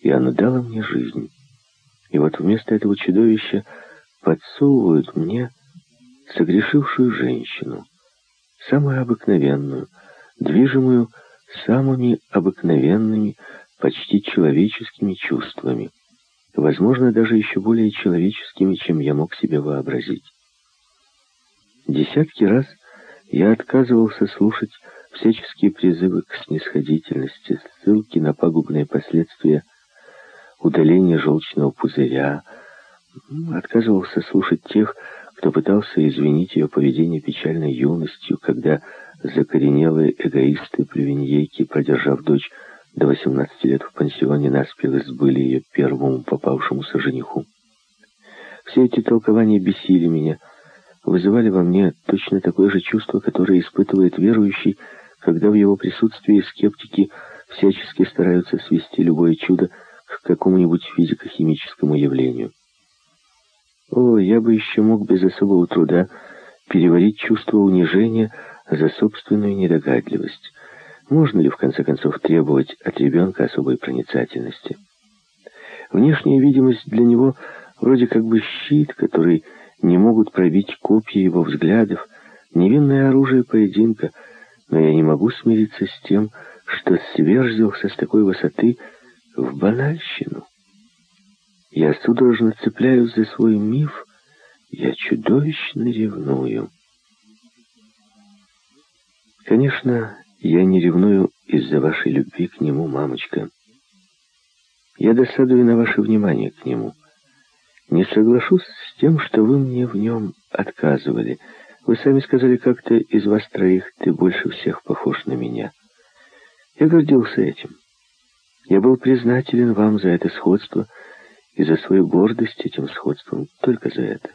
и оно дало мне жизнь. И вот вместо этого чудовища подсовывают мне согрешившую женщину, самую обыкновенную, движимую самыми обыкновенными, почти человеческими чувствами, возможно, даже еще более человеческими, чем я мог себе вообразить. Десятки раз я отказывался слушать всяческие призывы к снисходительности, ссылки на пагубные последствия удаления желчного пузыря, отказывался слушать тех, кто пытался извинить ее поведение печальной юностью, когда закоренелые эгоисты-плевиньейки, продержав дочь до 18 лет в пансионе, наспех сбыли ее первому попавшемуся жениху. Все эти толкования бесили меня, вызывали во мне точно такое же чувство, которое испытывает верующий, когда в его присутствии скептики всячески стараются свести любое чудо к какому-нибудь физико-химическому явлению. О, я бы еще мог без особого труда переварить чувство унижения за собственную недогадливость. Можно ли, в конце концов, требовать от ребенка особой проницательности? Внешняя видимость для него вроде как бы щит, который не могут пробить копья его взглядов, невинное оружие поединка, но я не могу смириться с тем, что сверзился с такой высоты в банальщину. Я судорожно цепляюсь за свой миф, я чудовищно ревную. Конечно, я не ревную из-за вашей любви к нему, мамочка. Я досадую на ваше внимание к нему. Не соглашусь с тем, что вы мне в нем отказывали. Вы сами сказали как-то, из вас троих ты больше всех похож на меня. Я гордился этим. Я был признателен вам за это сходство и за свою гордость этим сходством, только за это.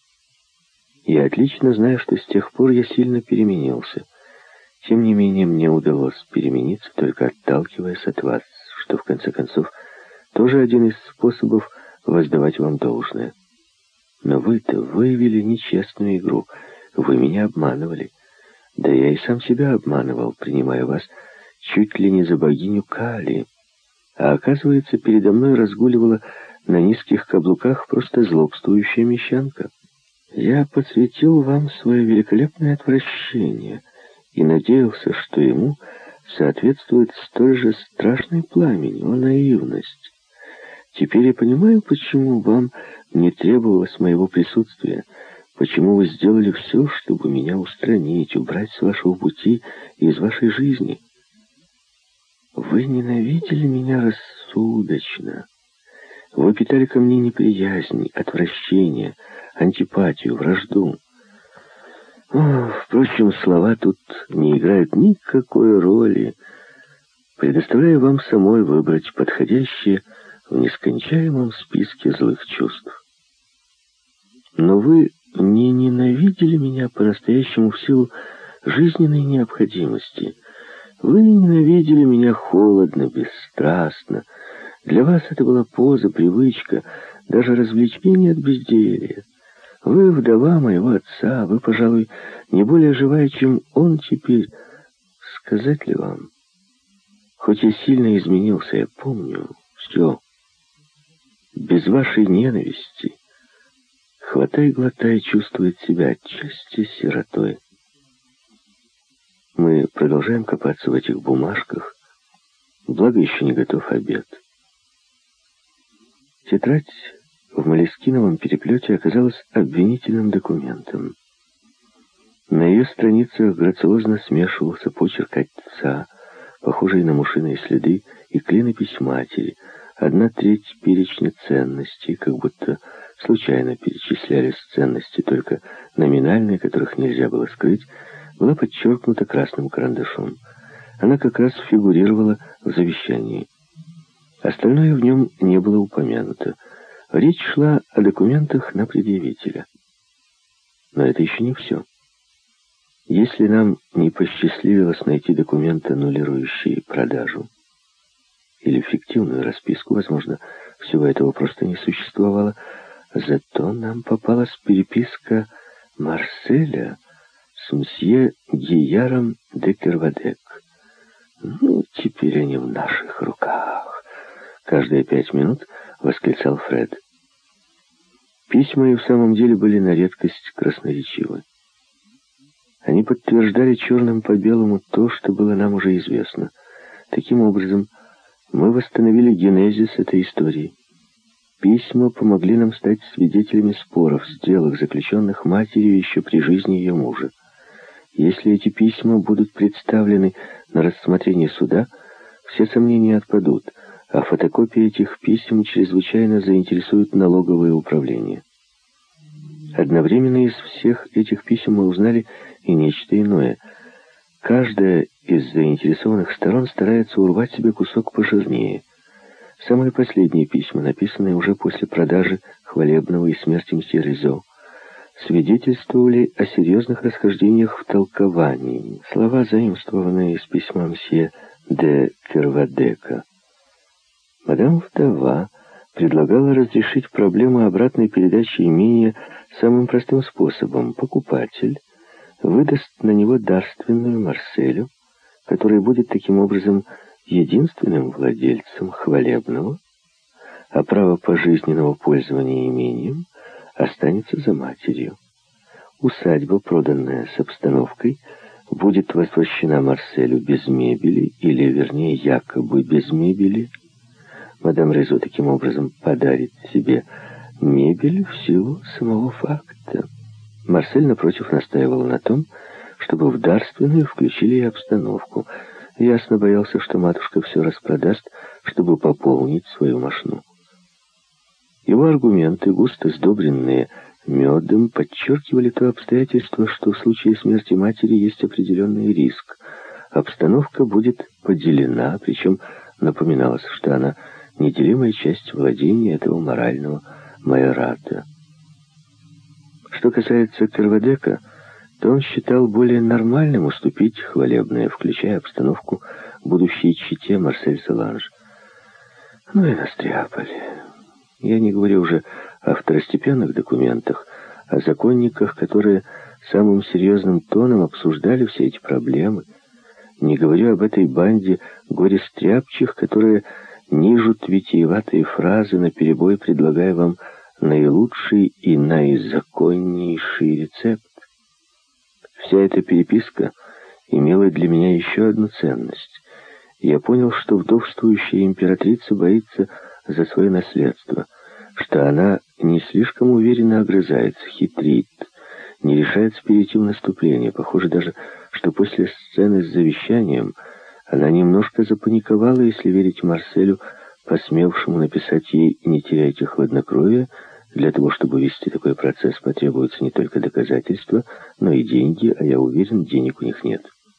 Я отлично знаю, что с тех пор я сильно переменился. Тем не менее, мне удалось перемениться, только отталкиваясь от вас, что, в конце концов, тоже один из способов воздавать вам должное. Но вы-то вывели нечестную игру, вы меня обманывали. Да я и сам себя обманывал, принимая вас чуть ли не за богиню Кали. А оказывается, передо мной разгуливала на низких каблуках просто злобствующая мещанка. Я посвятил вам свое великолепное отвращение и надеялся, что ему соответствует столь же страшный пламень, о наивность. Теперь я понимаю, почему вам не требовалось моего присутствия, почему вы сделали все, чтобы меня устранить, убрать с вашего пути и из вашей жизни. Вы ненавидели меня рассудочно. Вы питали ко мне неприязнь, отвращение, антипатию, вражду. Впрочем, слова тут не играют никакой роли. Предоставляю вам самой выбрать подходящее в нескончаемом списке злых чувств. Но вы не ненавидели меня по-настоящему в силу жизненной необходимости. Вы ненавидели меня холодно, бесстрастно. Для вас это была поза, привычка, даже развлечение от безделья. Вы вдова моего отца, вы, пожалуй, не более живая, чем он теперь. Сказать ли вам? Хоть я сильно изменился, я помню все. Без вашей ненависти хватай-глотай чувствует себя отчасти сиротой. Мы продолжаем копаться в этих бумажках, благо еще не готов обед. Тетрадь в молескиновом переплете оказалась обвинительным документом. На ее страницах грациозно смешивался почерк отца, похожий на мышиные следы, и клинопись матери, 1/3 перечня ценностей, как будто случайно перечислялись ценности, только номинальные, которых нельзя было скрыть, была подчеркнута красным карандашом. Она как раз фигурировала в завещании. Остальное в нем не было упомянуто. Речь шла о документах на предъявителя. Но это еще не все. Если нам не посчастливилось найти документы, аннулирующие продажу, или фиктивную расписку, возможно, всего этого просто не существовало, зато нам попалась переписка Марселя с мсье Гияром де Кервадек. Ну, теперь они в наших руках. каждые 5 минут восклицал Фред. Письма и в самом деле были на редкость красноречивы. Они подтверждали черным по белому то, что было нам уже известно. Таким образом, мы восстановили генезис этой истории. Письма помогли нам стать свидетелями споров, сделок, заключенных матерью еще при жизни ее мужа. Если эти письма будут представлены на рассмотрение суда, все сомнения отпадут, а фотокопии этих писем чрезвычайно заинтересуют налоговое управление. Одновременно из всех этих писем мы узнали и нечто иное. Каждая из заинтересованных сторон старается урвать себе кусок пожирнее. Самые последние письма, написанные уже после продажи Хвалебного и смерти мсье Ризо, свидетельствовали о серьезных расхождениях в толковании. Слова, заимствованные из письма мсье де Кервадека. Мадам-вдова предлагала разрешить проблему обратной передачи имения самым простым способом. Покупатель выдаст на него дарственную Марселю, который будет таким образом единственным владельцем Хвалебного, а право пожизненного пользования имением останется за матерью. Усадьба, проданная с обстановкой, будет возвращена Марселю без мебели, или, вернее, якобы без мебели. Мадам Ризо таким образом подарит себе мебель в силу самого факта. Марсель, напротив, настаивал на том, чтобы в дарственную включили и обстановку. Ясно боялся, что матушка все распродаст, чтобы пополнить свою мошну. Его аргументы, густо сдобренные медом, подчеркивали то обстоятельство, что в случае смерти матери есть определенный риск. Обстановка будет поделена, причем напоминалось, что она неделимая часть владения этого морального майората. Что касается Кервадека, то он считал более нормальным уступить Хвалебное, включая обстановку будущей чете Марсель Соланж. Ну и настряпали. Я не говорю уже о второстепенных документах, о законниках, которые самым серьезным тоном обсуждали все эти проблемы. Не говорю об этой банде горе-стряпчих, которые нижут витиеватые фразы, наперебой предлагая вам наилучший и наизаконнейший рецепт. Вся эта переписка имела для меня еще одну ценность. Я понял, что вдовствующая императрица боится за свое наследство, что она не слишком уверенно огрызается, хитрит, не решается перейти в наступление. Похоже даже, что после сцены с завещанием она немножко запаниковала, если верить Марселю, посмевшему написать ей «Не теряйте хладнокровия». Для того, чтобы вести такой процесс, потребуются не только доказательства, но и деньги, а я уверен, денег у них нет.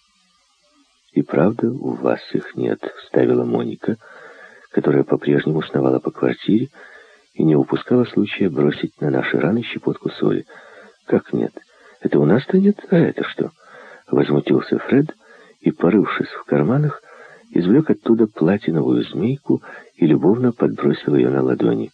«И правда, у вас их нет», — вставила Моника, которая по-прежнему сновала по квартире и не упускала случая бросить на наши раны щепотку соли. «Как нет? Это у нас-то нет, а это что?» — возмутился Фред и, порывшись в карманах, извлек оттуда платиновую змейку и любовно подбросил ее на ладони.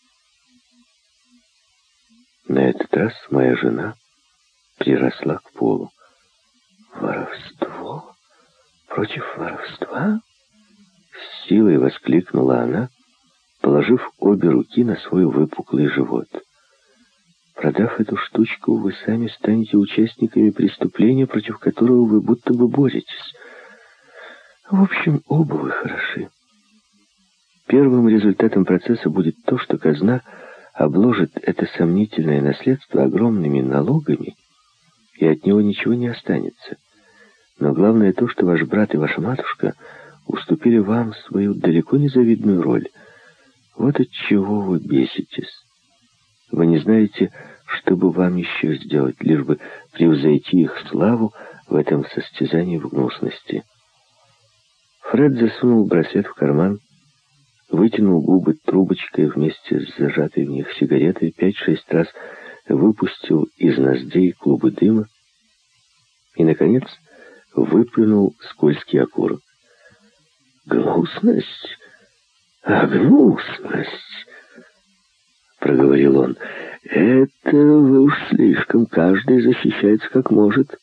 На этот раз моя жена приросла к полу. «Воровство? Против воровства?» С силой воскликнула она, положив обе руки на свой выпуклый живот. «Продав эту штучку, вы сами станете участниками преступления, против которого вы будто бы боретесь. В общем, оба вы хороши. Первым результатом процесса будет то, что казна обложит это сомнительное наследство огромными налогами, и от него ничего не останется. Но главное то, что ваш брат и ваша матушка уступили вам свою далеко не завидную роль. Вот от чего вы беситесь. Вы не знаете, что бы вам еще сделать, лишь бы превзойти их славу в этом состязании в гнусности». Фред засунул браслет в карман, вытянул губы трубочкой вместе с зажатой в них сигаретой, 5-6 раз выпустил из ноздрей клубы дыма и, наконец, выплюнул скользкий окурок. «Гнусность? А гнусность!» — проговорил он. «Это вы уж слишком, каждый защищается как может.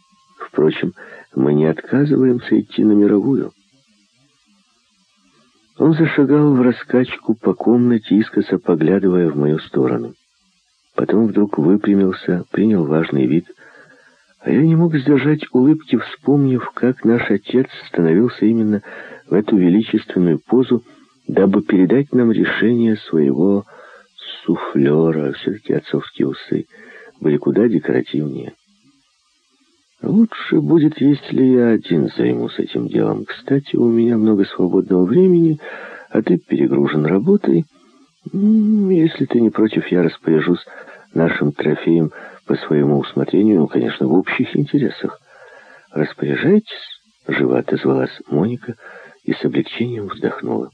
Впрочем, мы не отказываемся идти на мировую. Он зашагал в раскачку по комнате, искоса поглядывая в мою сторону. Потом вдруг выпрямился, принял важный вид, а я не мог сдержать улыбки, вспомнив, как наш отец становился именно в эту величественную позу, дабы передать нам решение своего суфлера. Все-таки отцовские усы были куда декоративнее. Лучше будет, если я один займусь этим делом. Кстати, у меня много свободного времени, а ты перегружен работой. Если ты не против, я распоряжусь нашим трофеем по своему усмотрению, ну, конечно, в общих интересах. Распоряжайтесь, живо отозвалась Моника и с облегчением вздохнула.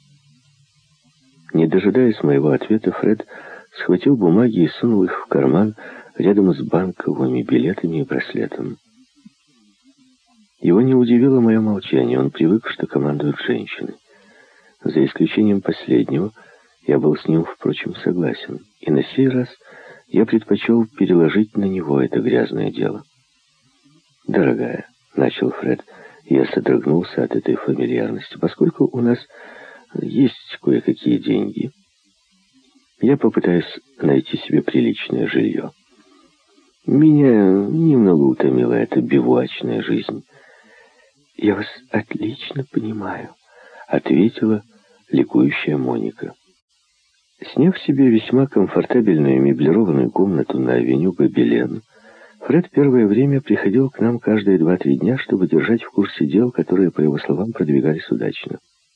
Не дожидаясь моего ответа, Фред схватил бумаги и сунул их в карман рядом с банковыми билетами и браслетом. Его не удивило мое молчание, он привык, что командуют женщины. За исключением последнего, я был с ним, впрочем, согласен, и на сей раз я предпочел переложить на него это грязное дело. «Дорогая», — начал Фред, — я содрогнулся от этой фамильярности, поскольку у нас есть кое-какие деньги. Я попытаюсь найти себе приличное жилье. Меня немного утомила эта бивуачная жизнь. «Я вас отлично понимаю», — ответила ликующая Моника. Сняв себе весьма комфортабельную меблированную комнату на авеню Гобелен, Фред первое время приходил к нам каждые 2-3 дня, чтобы держать в курсе дел, которые, по его словам, продвигались удачно.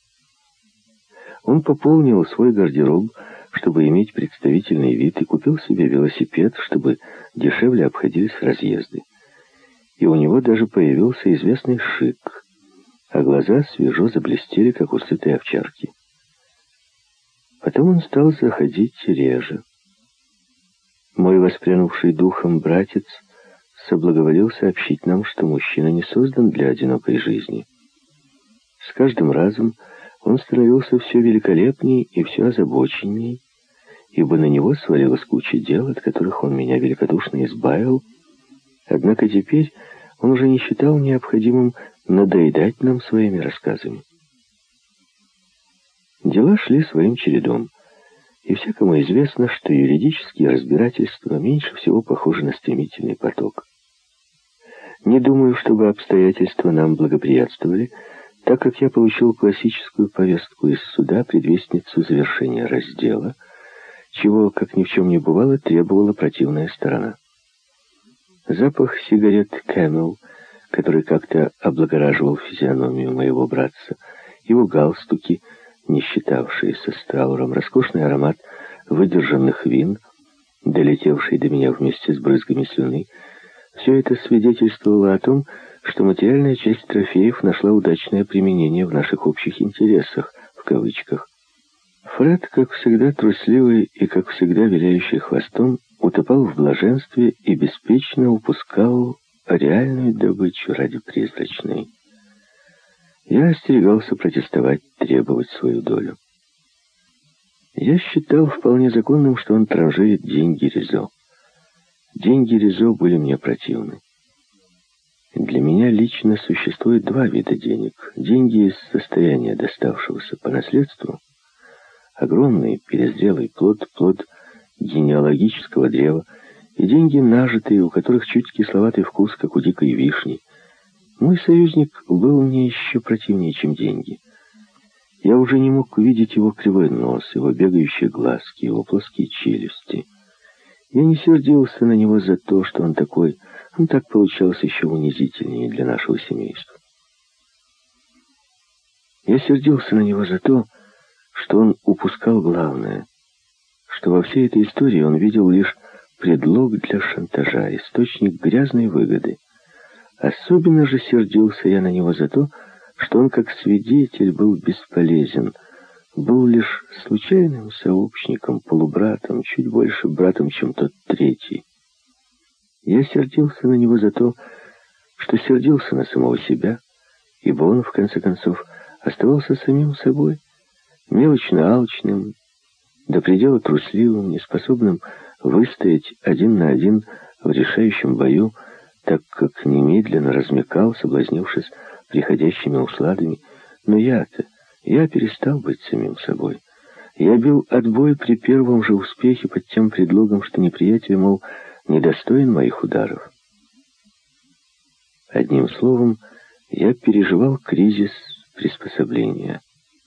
Он пополнил свой гардероб, чтобы иметь представительный вид, и купил себе велосипед, чтобы дешевле обходились разъезды. И у него даже появился известный шик, а глаза свежо заблестели, как у сытой овчарки. Потом он стал заходить реже. Мой воспрянувший духом братец соблаговолил сообщить нам, что мужчина не создан для одинокой жизни. С каждым разом он становился все великолепней и все озабоченней, ибо на него свалилась куча дел, от которых он меня великодушно избавил. Однако теперь он уже не считал необходимым надоедать нам своими рассказами. Дела шли своим чередом, и всякому известно, что юридические разбирательства меньше всего похожи на стремительный поток. Не думаю, чтобы обстоятельства нам благоприятствовали, так как я получил классическую повестку из суда, предвестницу завершения раздела, чего, как ни в чем не бывало, требовала противная сторона. Запах сигарет Camel, который как-то облагораживал физиономию моего братца, его галстуки, не считавшиеся с трауром, роскошный аромат выдержанных вин, долетевший до меня вместе с брызгами слюны, все это свидетельствовало о том, что материальная часть трофеев нашла удачное применение в наших общих интересах, в кавычках. Фред, как всегда трусливый и, как всегда, виляющий хвостом, утопал в блаженстве и беспечно упускал реальную добычу ради призрачной. Я остерегался протестовать, требовать свою долю. Я считал вполне законным, что он транжирит деньги Ризо. Деньги Ризо были мне противны. Для меня лично существует 2 вида денег. Деньги из состояния, доставшегося по наследству, огромный перезрелый плод генеалогического древа, и деньги нажитые, у которых чуть кисловатый вкус, как у дикой вишни. Мой союзник был мне еще противнее, чем деньги. Я уже не мог увидеть его кривой нос, его бегающие глазки, его плоские челюсти. Я не сердился на него за то, что он такой, он так получался еще унизительнее для нашего семейства. Я сердился на него за то, что он упускал главное, что во всей этой истории он видел лишь предлог для шантажа, источник грязной выгоды. Особенно же сердился я на него за то, что он как свидетель был бесполезен, был лишь случайным сообщником, полубратом, чуть больше братом, чем тот третий. Я сердился на него за то, что сердился на самого себя, ибо он, в конце концов, оставался самим собой, мелочно-алчным, до предела трусливым, неспособным выстоять 1 на 1 в решающем бою, так как немедленно размякал, соблазнившись приходящими усладами. Но я-то Я перестал быть самим собой. Я бил отбой при первом же успехе под тем предлогом, что неприятель, мол, недостоин моих ударов. Одним словом, я переживал кризис приспособления.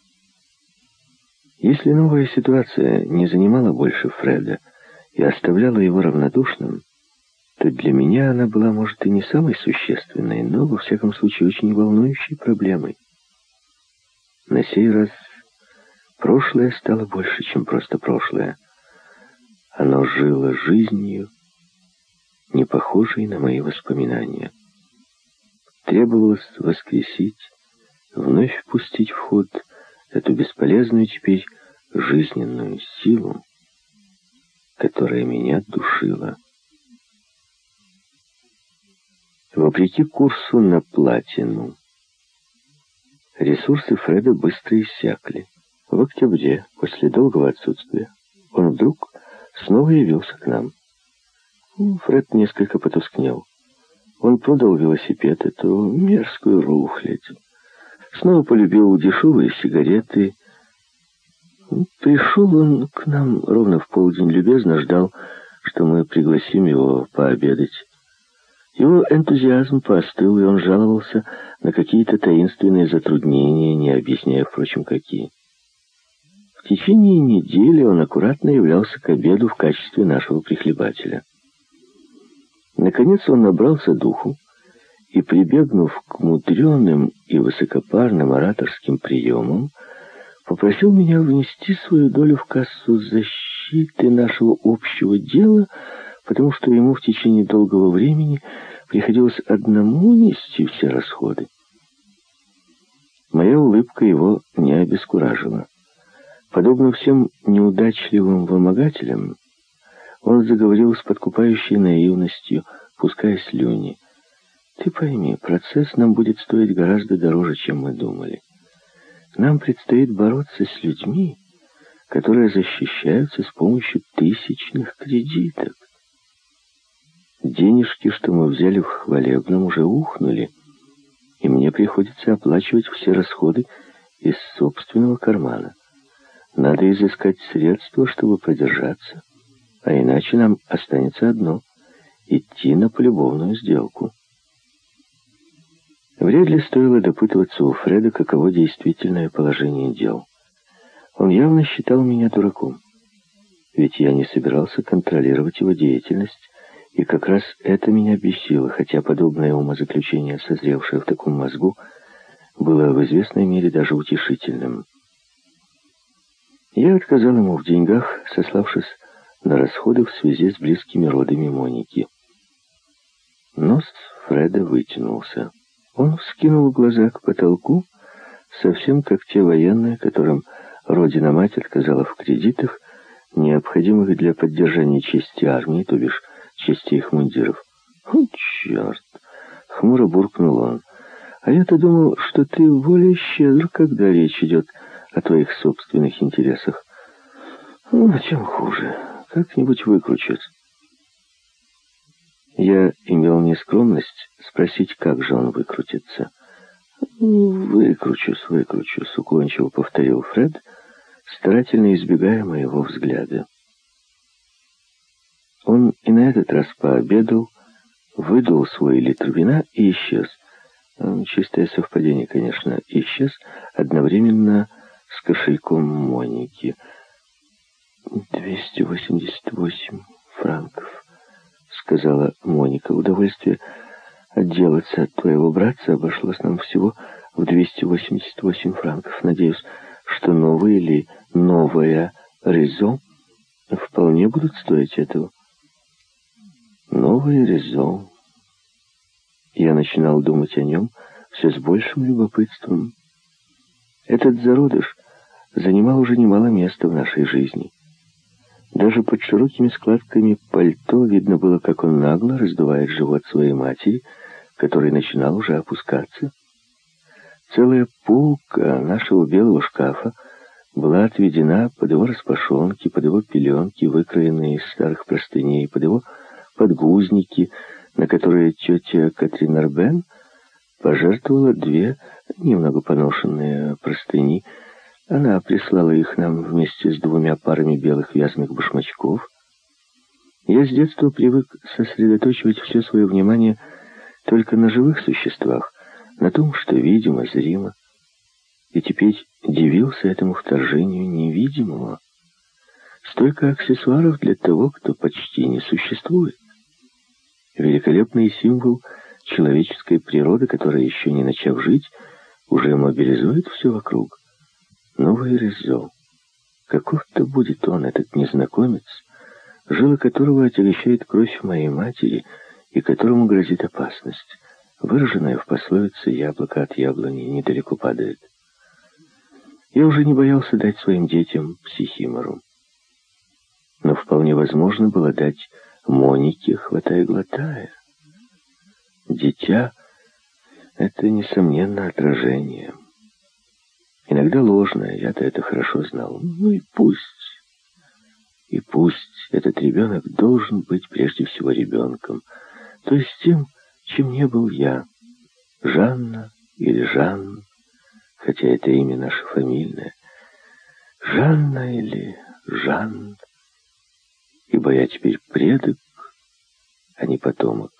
Если новая ситуация не занимала больше Фреда и оставляла его равнодушным, то для меня она была, может, и не самой существенной, но, во всяком случае, очень волнующей проблемой. На сей раз прошлое стало больше, чем просто прошлое. Оно жило жизнью, не похожей на мои воспоминания. Требовалось воскресить, вновь впустить в ход эту бесполезную теперь жизненную силу, которая меня душила. Вопреки курсу на платину, ресурсы Фреда быстро иссякли. В октябре, после долгого отсутствия, он вдруг снова явился к нам. Фред несколько потускнел. Он продал велосипед, эту мерзкую рухлядь. Снова полюбил дешевые сигареты. Пришел он к нам ровно в полдень, любезно ждал, что мы пригласим его пообедать. Его энтузиазм поостыл, и он жаловался на какие-то таинственные затруднения, не объясняя, впрочем, какие. В течение недели он аккуратно являлся к обеду в качестве нашего прихлебателя. Наконец он набрался духу и, прибегнув к мудреным и высокопарным ораторским приемам, попросил меня внести свою долю в кассу защиты нашего общего дела, потому что ему в течение долгого времени приходилось одному нести все расходы. Моя улыбка его не обескуражила. Подобно всем неудачливым вымогателям, он заговорил с подкупающей наивностью, пуская слюни. «Ты пойми, процесс нам будет стоить гораздо дороже, чем мы думали. Нам предстоит бороться с людьми, которые защищаются с помощью тысячных кредиток. Денежки, что мы взяли в хвалебном, уже ухнули, и мне приходится оплачивать все расходы из собственного кармана. Надо изыскать средства, чтобы продержаться, а иначе нам останется одно — идти на полюбовную сделку». Вряд ли стоило допытываться у Фреда, каково действительное положение дел. Он явно считал меня дураком, ведь я не собирался контролировать его деятельность, и как раз это меня бесило, хотя подобное умозаключение, созревшее в таком мозгу, было в известной мере даже утешительным. Я отказал ему в деньгах, сославшись на расходы в связи с близкими родами Моники. Нос Фреда вытянулся. Он вскинул глаза к потолку, совсем как те военные, которым Родина-мать отказала в кредитах, необходимых для поддержания чести армии, то бишь чести их мундиров. «Черт!» — хмуро буркнул он. «А я-то думал, что ты более щедр, когда речь идет о твоих собственных интересах. Тем хуже. Как-нибудь выкручусь». Я имел нескромность спросить, как же он выкрутится. «Выкручусь», — уклончиво повторил Фред, старательно избегая моего взгляда. Он и на этот раз пообедал, выдал свой литр вина и исчез. Чистое совпадение, конечно, исчез одновременно с кошельком Моники. 288 франков, сказала Моника. Удовольствие отделаться от твоего братца обошлось нам всего в 288 франков. Надеюсь, что новые или новая Резо вполне будут стоить этого. Новый Резо. Я начинал думать о нем все с большим любопытством. Этот зародыш занимал уже немало места в нашей жизни. Даже под широкими складками пальто видно было, как он нагло раздувает живот своей матери, который начинал уже опускаться. Целая полка нашего белого шкафа была отведена под его распашонки, под его пеленки, выкроенные из старых простыней, под его подгузники, на которые тетя Катрин Арбен пожертвовала 2 немного поношенные простыни, Она прислала их нам вместе с 2 парами белых вязаных башмачков. Я с детства привык сосредоточивать все свое внимание только на живых существах, на том, что видимо, зримо. И теперь дивился этому вторжению невидимого. Столько аксессуаров для того, кто почти не существует. Великолепный символ человеческой природы, которая, еще не начав жить, уже мобилизует все вокруг. Новый Ризо. Каков-то будет он, этот незнакомец, жилы которого отягощает кровь моей матери и которому грозит опасность, выраженная в пословице «яблоко от яблони недалеко падает». Я уже не боялся дать своим детям психимору. Но вполне возможно было дать Монике, хватай-глотая. Дитя — это, несомненно, отражение. Иногда ложное, я-то это хорошо знал. Ну и пусть. И пусть этот ребенок должен быть прежде всего ребенком, то есть тем, чем не был я. Жанна или Жан, хотя это имя наше фамильное. Жанна или Жан, ибо я теперь предок, а не потомок.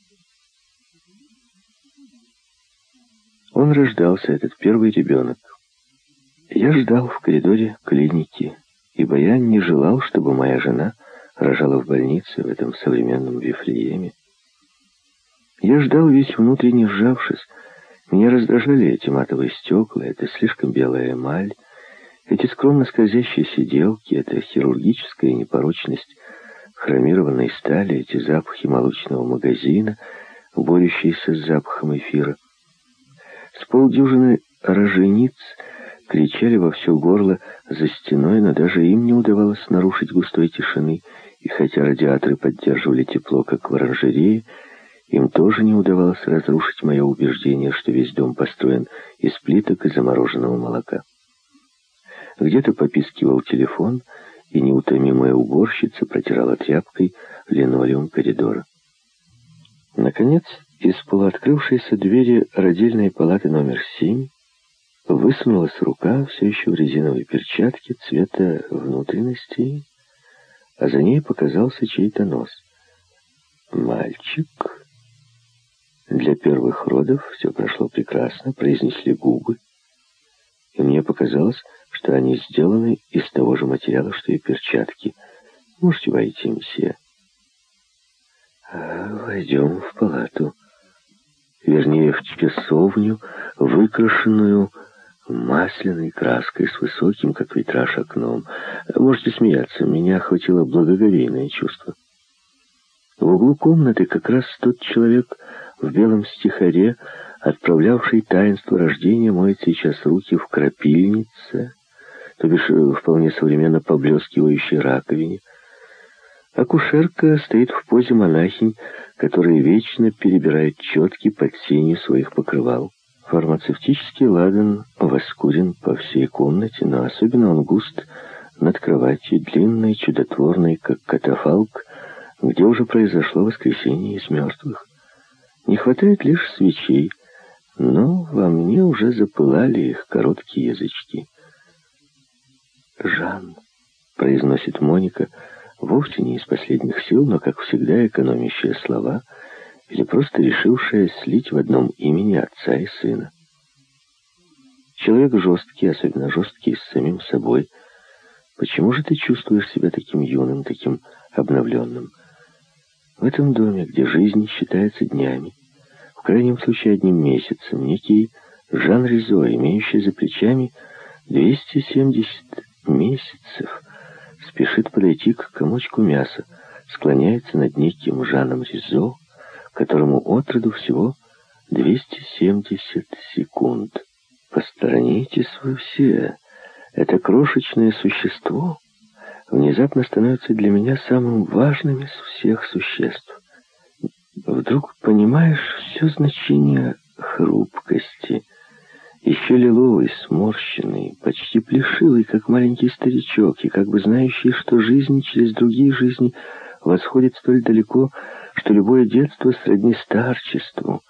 Он рождался, этот первый ребенок. Я ждал в коридоре клиники, ибо я не желал, чтобы моя жена рожала в больнице в этом современном Вифлееме. Я ждал, весь внутренне сжавшись. Меня раздражали эти матовые стекла, эта слишком белая эмаль, эти скромно скользящие сиделки, эта хирургическая непорочность хромированной стали, эти запахи молочного магазина, борющиеся с запахом эфира. С полдюжины рожениц кричали во все горло за стеной, но даже им не удавалось нарушить густой тишины, и хотя радиаторы поддерживали тепло, как в оранжерее, им тоже не удавалось разрушить мое убеждение, что весь дом построен из плиток и замороженного молока. Где-то попискивал телефон, и неутомимая уборщица протирала тряпкой линолеум коридора. Наконец, из полуоткрывшейся двери родильной палаты номер 7 высунулась рука, все еще в резиновой перчатке цвета внутренностей, а за ней показался чей-то нос. «Мальчик». Для первых родов все прошло прекрасно, произнесли губы, и мне показалось, что они сделаны из того же материала, что и перчатки. «Можете войти, мсье». Войдем в палату, вернее, в часовню, выкрашенную масляной краской с высоким, как витраж, окном. Можете смеяться, меня охватило благоговейное чувство. В углу комнаты как раз тот человек в белом стихаре, отправлявший таинство рождения, моет сейчас руки в крапильнице, то бишь вполне современно поблескивающей раковине. Акушерка стоит в позе монахинь, которые вечно перебирают четки под сенью своих покрывал. Фармацевтический ладан воскурен по всей комнате, но особенно он густ над кроватью, длинной, чудотворной, как катафалк, где уже произошло воскресение из мертвых. Не хватает лишь свечей, но во мне уже запылали их короткие язычки. «Жан», — произносит Моника, вовсе не из последних сил, но, как всегда, экономящая слова или просто решившая слить в одном имени отца и сына. Человек жесткий, особенно жесткий с самим собой. Почему же ты чувствуешь себя таким юным, таким обновленным? В этом доме, где жизнь считается днями, в крайнем случае одним месяцем, некий Жан Ризо, имеющий за плечами 270 месяцев, спешит подойти к комочку мяса, склоняется над неким Жаном Ризо, которому от роду всего 270 секунд. Посторонитесь вы все. Это крошечное существо внезапно становится для меня самым важным из всех существ. Вдруг понимаешь все значение хрупкости. Еще лиловый, сморщенный, почти плешивый, как маленький старичок, и как бы знающий, что жизнь через другие жизни восходит столь далеко, что любое детство сродни старчеству,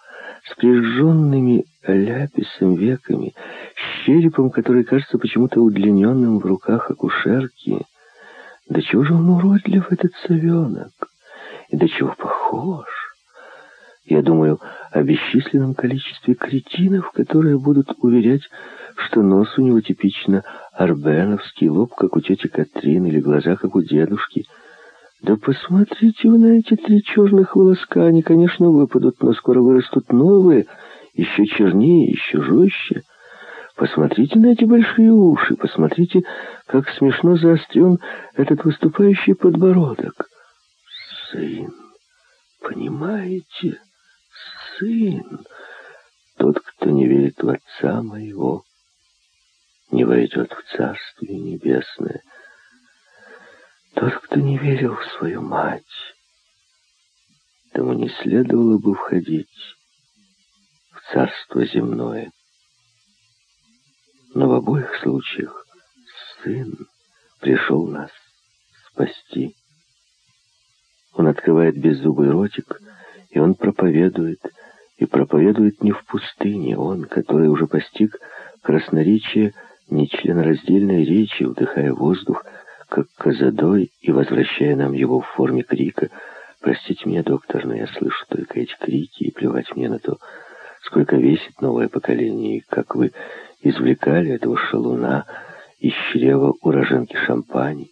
с прижженными ляписом веками, с черепом, который кажется почему-то удлиненным в руках акушерки. Да чего же он уродлив, этот совенок? И до чего похож? Я думаю о бесчисленном количестве кретинов, которые будут уверять, что нос у него типично арбеновский, лоб, как у тети Катрины, или глаза, как у дедушки. Да посмотрите вы на эти 3 черных волоска, они, конечно, выпадут, но скоро вырастут новые, еще чернее, еще жестче. Посмотрите на эти большие уши, посмотрите, как смешно заострен этот выступающий подбородок. Сын, понимаете, сын, тот, кто не верит в Отца Моего, не войдет в Царствие Небесное. Тот, кто не верил в свою мать, тому не следовало бы входить в Царство Земное. Но в обоих случаях Сын пришел нас спасти. Он открывает беззубый ротик, и он проповедует, и проповедует не в пустыне. Он, который уже постиг красноречие нечленораздельной речи, вдыхая воздух, как козадой, и возвращая нам его в форме крика. Простите меня, доктор, но я слышу только эти крики, и плевать мне на то, сколько весит новое поколение, и как вы извлекали этого шалуна из чрева уроженки Шампани.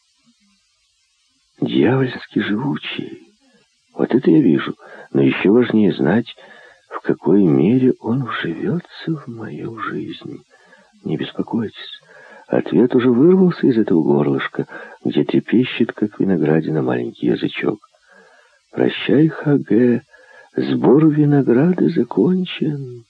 Дьявольски живучий. Вот это я вижу, но еще важнее знать, в какой мере он вживется в мою жизнь. Не беспокойтесь, ответ уже вырвался из этого горлышка, где трепещет, как виноградина, маленький язычок. Прощай, Хаге, сбор винограда закончен.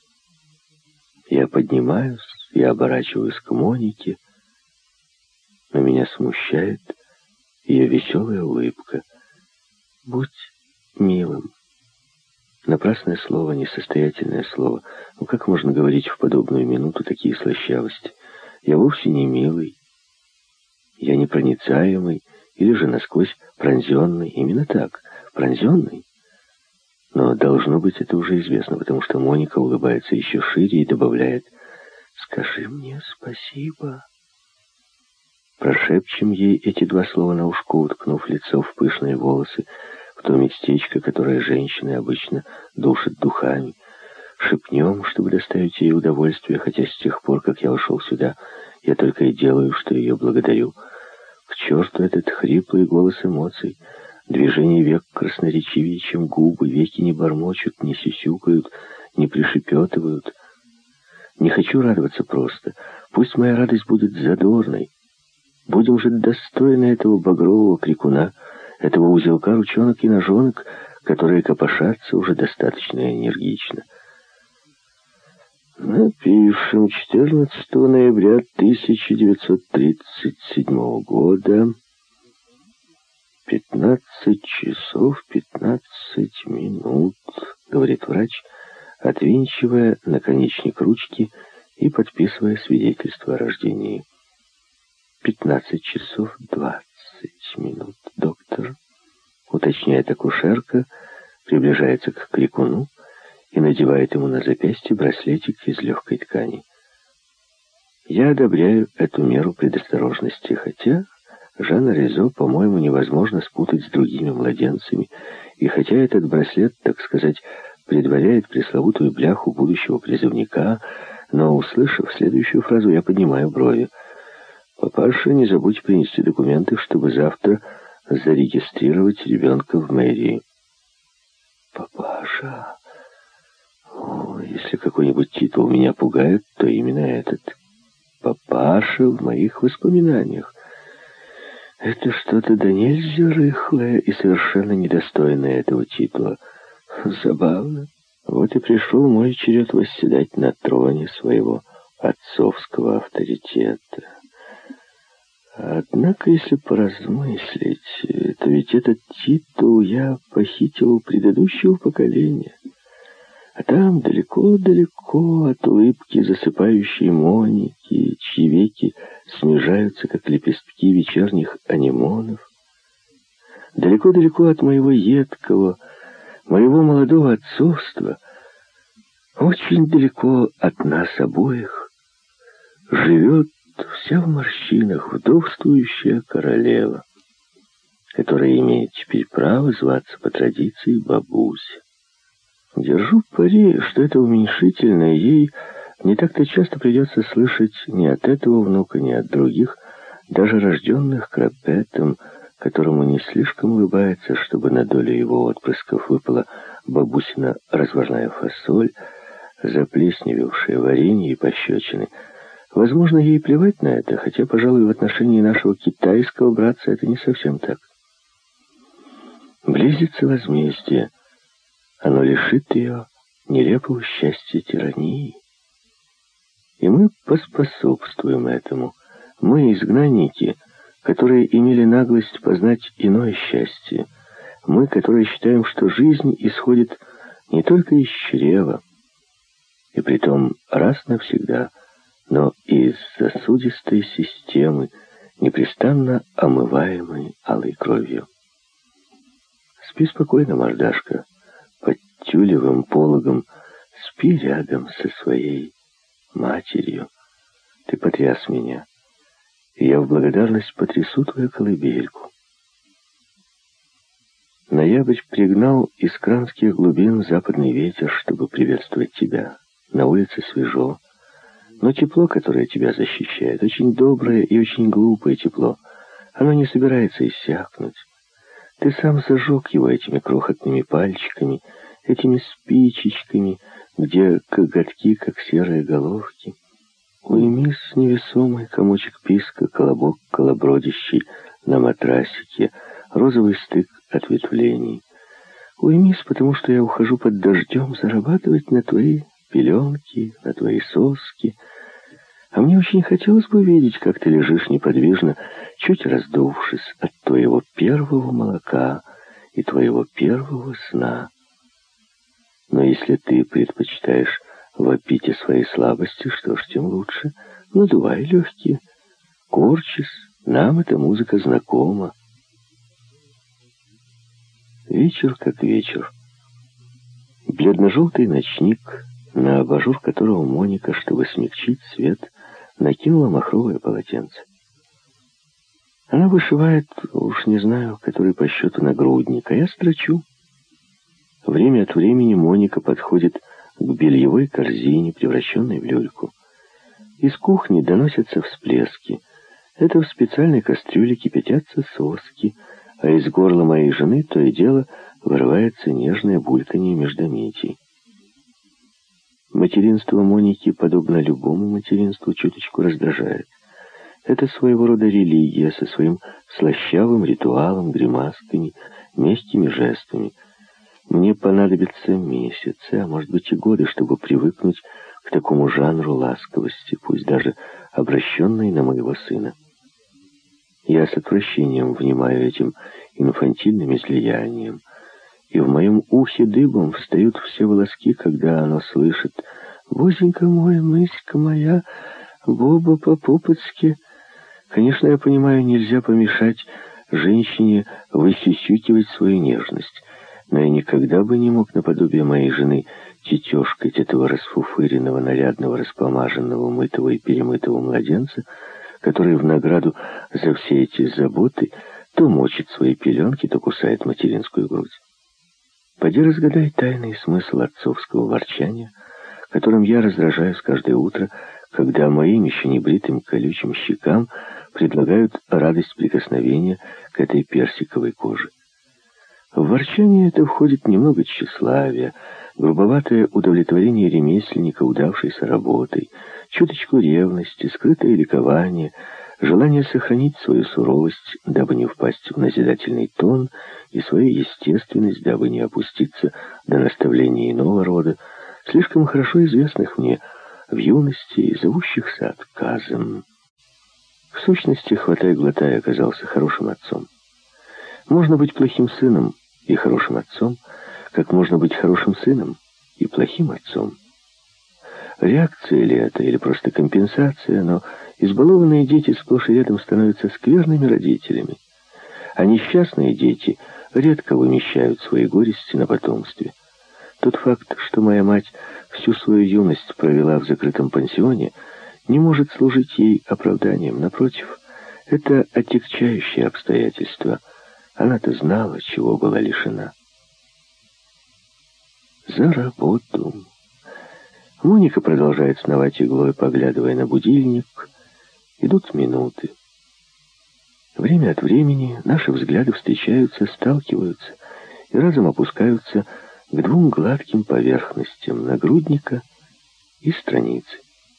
Я поднимаюсь и оборачиваюсь к Монике, но меня смущает ее веселая улыбка. Будь милым. Напрасное слово, несостоятельное слово. Ну как можно говорить в подобную минуту такие слащавости? Я вовсе не милый. Я непроницаемый или же насквозь пронзенный. Именно так, пронзенный. Но должно быть это уже известно, потому что Моника улыбается еще шире и добавляет: «Скажи мне спасибо». Прошепчем ей эти 2 слова на ушко, уткнув лицо в пышные волосы, в то местечко, которое женщины обычно душат духами. Шепнем, чтобы доставить ей удовольствие, хотя с тех пор, как я вошел сюда, я только и делаю, что ее благодарю. К черту этот хриплый голос эмоций. Движение век красноречивее, чем губы, веки не бормочут, не сюсюкают, не пришепетывают. Не хочу радоваться просто. Пусть моя радость будет задорной. Будем же достойны этого багрового крикуна, этого узелка ручонок и ножонок, которые копошатся уже достаточно энергично. Напишем 14 ноября 1937 года, 15 часов 15 минут, говорит врач, отвинчивая наконечник ручки и подписывая свидетельство о рождении. 15 часов 20 минут, доктор, уточняет акушерка, приближается к крикуну и надевает ему на запястье браслетик из легкой ткани. Я одобряю эту меру предосторожности, хотя Жана Резо, по-моему, невозможно спутать с другими младенцами, и хотя этот браслет, так сказать, предваряет пресловутую бляху будущего призывника, но, услышав следующую фразу, я поднимаю брови. «Папаша, не забудь принести документы, чтобы завтра зарегистрировать ребенка в мэрии». «Папаша...» О, если какой-нибудь титул меня пугает, то именно этот. «Папаша» в моих воспоминаниях. Это что-то да нельзя рыхлое и совершенно недостойное этого титула. Забавно. Вот и пришел мой черед восседать на троне своего отцовского авторитета. Однако, если поразмыслить, то ведь этот титул я похитил у предыдущего поколения. А там, далеко-далеко от улыбки засыпающей Моники, чьи веки смежаются, как лепестки вечерних анемонов, далеко-далеко от моего едкого, моего молодого отцовства, Очень далеко от нас обоих живет вся в морщинах вдовствующая королева, которая имеет теперь право зваться по традиции бабуся. Держу пари, что это уменьшительное ей не так-то часто придется слышать ни от этого внука, ни от других, даже рожденных крапетом, которому не слишком улыбается, чтобы на долю его отпрысков выпала бабусина разварная фасоль, заплесневевшее варенье и пощечины. Возможно, ей плевать на это, хотя, пожалуй, в отношении нашего китайского братца это не совсем так. Близится возмездие. Оно лишит ее нелепого счастья тирании. И мы поспособствуем этому. Мы, изгнанники, которые имели наглость познать иное счастье. Мы, которые считаем, что жизнь исходит не только из чрева, и притом раз навсегда, но и из сосудистой системы, непрестанно омываемой алой кровью. Спи спокойно, мордашка, под тюлевым пологом, спи рядом со своей матерью. Ты потряс меня, и я в благодарность потрясу твою колыбельку. Ноябрь пригнал из кранских глубин западный ветер, чтобы приветствовать тебя. На улице свежо, но тепло, которое тебя защищает, очень доброе и очень глупое тепло. Оно не собирается иссякнуть. Ты сам зажег его этими крохотными пальчиками, этими спичечками, где коготки, как серые головки. Уймись, невесомый комочек писка, колобок колобродящий на матрасике, розовый стык ответвлений. Уймись, потому что я ухожу под дождем зарабатывать на твои пеленки, на твои соски. А мне очень хотелось бы видеть, как ты лежишь неподвижно, чуть раздувшись от твоего первого молока и твоего первого сна. Но если ты предпочитаешь вопить о своей слабости, что ж, тем лучше. Надувай легкие, корчись, нам эта музыка знакома. Вечер как вечер. Бледно-желтый ночник, на абажур которого Моника, чтобы смягчить свет, накинула махровое полотенце. Она вышивает, уж не знаю, который по счету нагрудник, а я строчу. Время от времени Моника подходит к бельевой корзине, превращенной в люльку. Из кухни доносятся всплески. Это в специальной кастрюле кипятятся соски, а из горла моей жены то и дело вырывается нежное бульканье междометий. Материнство Моники, подобно любому материнству, чуточку раздражает. Это своего рода религия со своим слащавым ритуалом, гримасками, мягкими жестами. Мне понадобятся месяцы, а может быть и годы, чтобы привыкнуть к такому жанру ласковости, пусть даже обращенной на моего сына. Я с отвращением внимаю этим инфантильным излиянием, и в моем ухе дыбом встают все волоски, когда оно слышит: «Бозенька мой, мыська моя, Боба по-пупецки». Конечно, я понимаю, нельзя помешать женщине высюсюкивать свою нежность, но я никогда бы не мог наподобие моей жены тетешкать этого расфуфыренного, нарядного, распомаженного, мытого и перемытого младенца, который в награду за все эти заботы то мочит свои пеленки, то кусает материнскую грудь. Поди разгадай тайный смысл отцовского ворчания, которым я раздражаюсь каждое утро, когда моим еще не бритым колючим щекам предлагают радость прикосновения к этой персиковой коже. В ворчание это входит немного тщеславия, грубоватое удовлетворение ремесленника удавшейся работой, чуточку ревности, скрытое ликование, желание сохранить свою суровость, дабы не впасть в назидательный тон, и свою естественность, дабы не опуститься до наставлений иного рода, слишком хорошо известных мне в юности и зовущихся отказом. В сущности, хватай-глотай оказался хорошим отцом. Можно быть плохим сыном и хорошим отцом, как можно быть хорошим сыном и плохим отцом. Реакция ли это или просто компенсация, но избалованные дети сплошь и рядом становятся скверными родителями, а несчастные дети редко вымещают свои горести на потомстве. Тот факт, что моя мать всю свою юность провела в закрытом пансионе, не может служить ей оправданием. Напротив, это отягчающее обстоятельство. Она-то знала, чего была лишена. За работу. Моника продолжает сновать иглой, поглядывая на будильник. Идут минуты. Время от времени наши взгляды встречаются, сталкиваются и разом опускаются к двум гладким поверхностям нагрудника и страницы.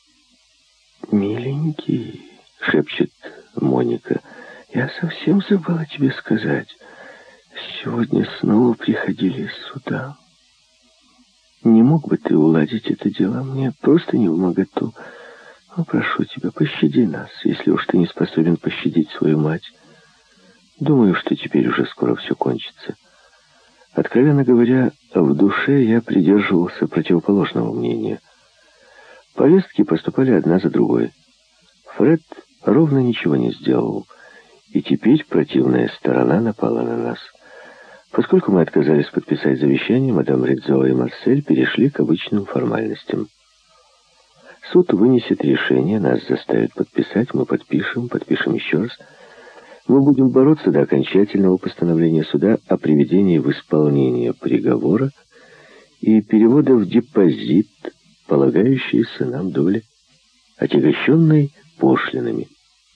«Миленький», — шепчет Моника, — «я совсем забыла тебе сказать. Сегодня снова приходили сюда. Не мог бы ты уладить это дело? Мне просто не вмоготу. Ну, прошу тебя, пощади нас, если уж ты не способен пощадить свою мать. Думаю, что теперь уже скоро все кончится». Откровенно говоря, в душе я придерживался противоположного мнения. Повестки поступали одна за другой. Фред ровно ничего не сделал, и теперь противная сторона напала на нас. Поскольку мы отказались подписать завещание, мадам Ридзо и Марсель перешли к обычным формальностям. Суд вынесет решение, нас заставят подписать, мы подпишем еще раз. Мы будем бороться до окончательного постановления суда о приведении в исполнение приговора и перевода в депозит, полагающиеся нам доли, отягощенной пошлинами.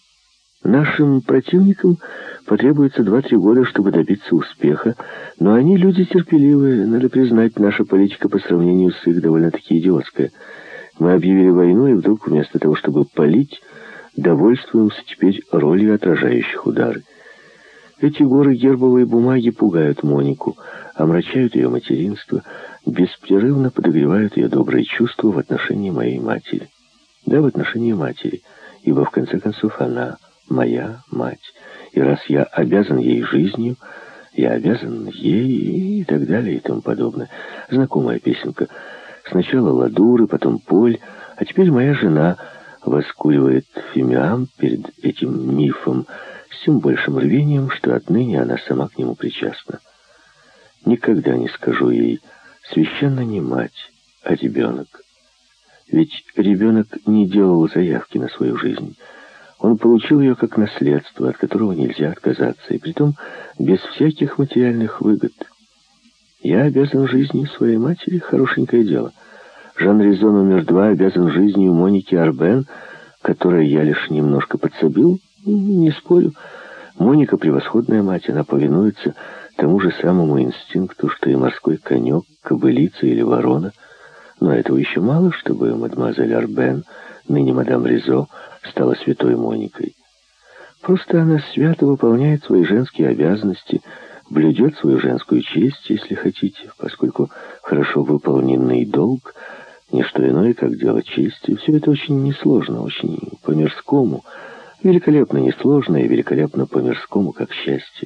Нашим противникам потребуется 2-3 года, чтобы добиться успеха, но они люди терпеливые. Надо признать, наша политика по сравнению с их довольно-таки идиотская. Мы объявили войну, и вдруг вместо того, чтобы палить, довольствуемся теперь ролью отражающих удары. Эти горы гербовой бумаги пугают Монику, омрачают ее материнство, беспрерывно подогревают ее добрые чувства в отношении моей матери. Да, в отношении матери, ибо в конце концов она моя мать, и раз я обязан ей жизнью, я обязан ей и так далее и тому подобное. Знакомая песенка. Сначала ладуры, потом поль, а теперь моя жена воскуривает фимиам перед этим мифом с тем большим рвением, что отныне она сама к нему причастна. Никогда не скажу ей: священна не мать, а ребенок. Ведь ребенок не делал заявки на свою жизнь. Он получил ее как наследство, от которого нельзя отказаться, и притом без всяких материальных выгод. Я обязан жизнью своей матери, хорошенькое дело. Жан Ризо номер 2 обязан жизнью Моники Арбен, которой я лишь немножко подсобил, не спорю. Моника превосходная мать, она повинуется тому же самому инстинкту, что и морской конек, кобылица или ворона. Но этого еще мало, чтобы мадемуазель Арбен, ныне мадам Ризо, стала святой Моникой. Просто она свято выполняет свои женские обязанности, блюдет свою женскую честь, если хотите, поскольку хорошо выполненный долг — не что иное, как дело чести. Все это очень несложно, очень по-мирскому, великолепно несложно и великолепно по-мирскому, как счастье.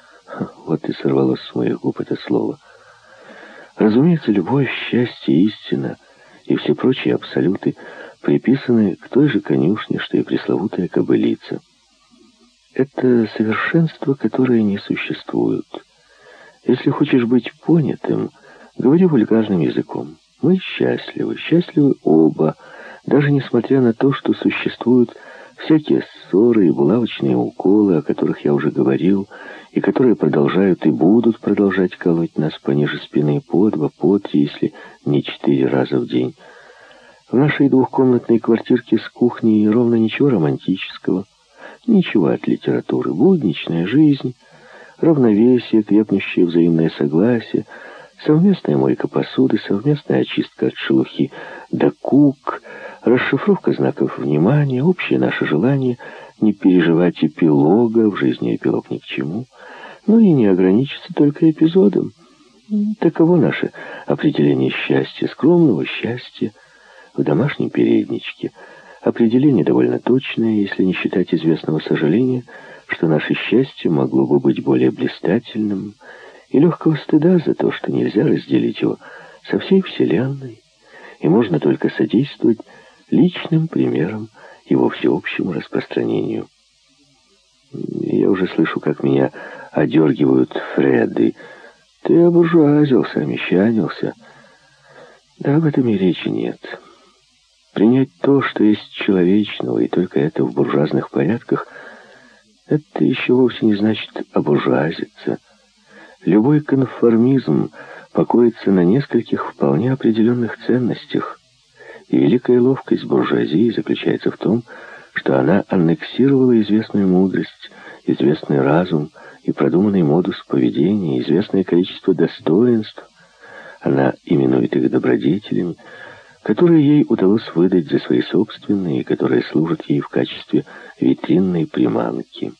Вот и сорвалось с моих губ это слово. Разумеется, любовь, счастье, истина и все прочие абсолюты приписаны к той же конюшне, что и пресловутая кобылица. Это совершенство, которое не существует. Если хочешь быть понятым, говори вульгарным языком. Мы счастливы оба, даже несмотря на то, что существуют всякие ссоры и булавочные уколы, о которых я уже говорил, и которые продолжают и будут продолжать колоть нас пониже спины по 2, по 3, если не 4 раза в день. В нашей двухкомнатной квартирке с кухней ровно ничего романтического, ничего от литературы, будничная жизнь, равновесие, крепнущее взаимное согласие, совместная мойка посуды, совместная очистка от шелухи до кук, расшифровка знаков внимания, общее наше желание не переживать эпилога, в жизни эпилог ни к чему, но и не ограничиться только эпизодом. Таково наше определение счастья, скромного счастья в домашнем передничке. Определение довольно точное, если не считать известного сожаления, что наше счастье могло бы быть более блистательным, и легкого стыда за то, что нельзя разделить его со всей Вселенной, и можно только содействовать личным примером его всеобщему распространению. Я уже слышу, как меня одергивают Фреды. Ты обуржуазился, мещанился. Да, об этом и речи нет. Принять то, что есть человечного, и только это в буржуазных порядках, это еще вовсе не значит обуржуазиться. Любой конформизм покоится на нескольких вполне определенных ценностях, и великая ловкость буржуазии заключается в том, что она аннексировала известную мудрость, известный разум и продуманный модус поведения, известное количество достоинств. Она именует их добродетелями, которые ей удалось выдать за свои собственные, и которые служат ей в качестве витринной приманки.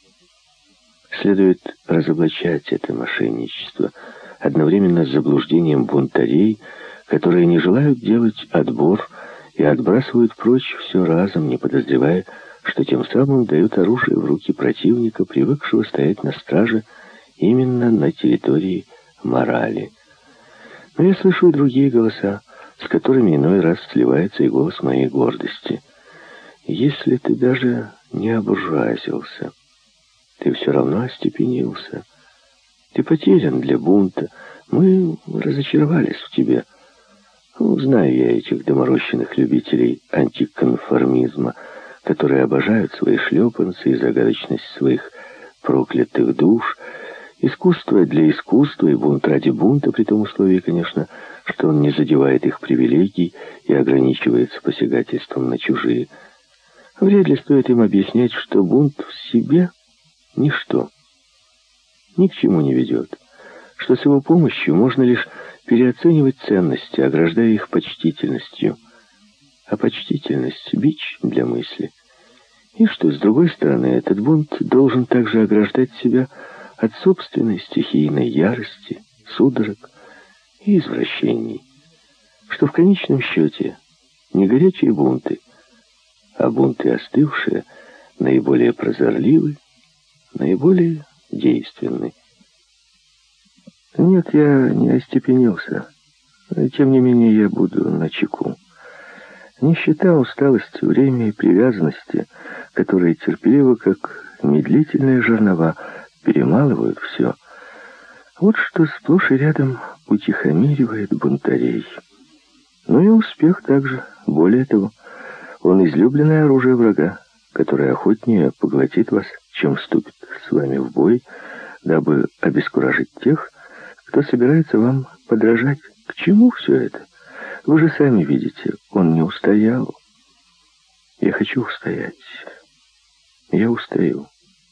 Следует разоблачать это мошенничество одновременно с заблуждением бунтарей, которые не желают делать отбор и отбрасывают прочь все разом, не подозревая, что тем самым дают оружие в руки противника, привыкшего стоять на страже именно на территории морали. Но я слышу и другие голоса, с которыми иной раз сливается и голос моей гордости. Если ты даже не обуржуазился, ты все равно остепенился. Ты потерян для бунта. Мы разочаровались в тебе. Ну, знаю я этих доморощенных любителей антиконформизма, которые обожают свои шлепанцы и загадочность своих проклятых душ, искусство для искусства и бунт ради бунта, при том условии, конечно, что он не задевает их привилегий и ограничивается посягательством на чужие. Вряд ли стоит им объяснять, что бунт в себе ничто, ни к чему не ведет, что с его помощью можно лишь переоценивать ценности, ограждая их почтительностью. А почтительность — бич для мысли. И что, с другой стороны, этот бунт должен также ограждать себя от собственной стихийной ярости, судорог и извращений, что в конечном счете не горячие бунты, а бунты остывшие, наиболее прозорливы, наиболее действенны. Нет, я не остепенился. Тем не менее, я буду начеку. Нищета, усталость, время и привязанности, которые терпеливо, как медлительные жернова, перемалывают все. Вот что сплошь и рядом утихомиривает бунтарей. Ну и успех также. Более того, он излюбленное оружие врага, которое охотнее поглотит вас, чем вступит с вами в бой, дабы обескуражить тех, кто собирается вам подражать. К чему все это? Вы же сами видите, он не устоял. Я хочу устоять. Я устаю.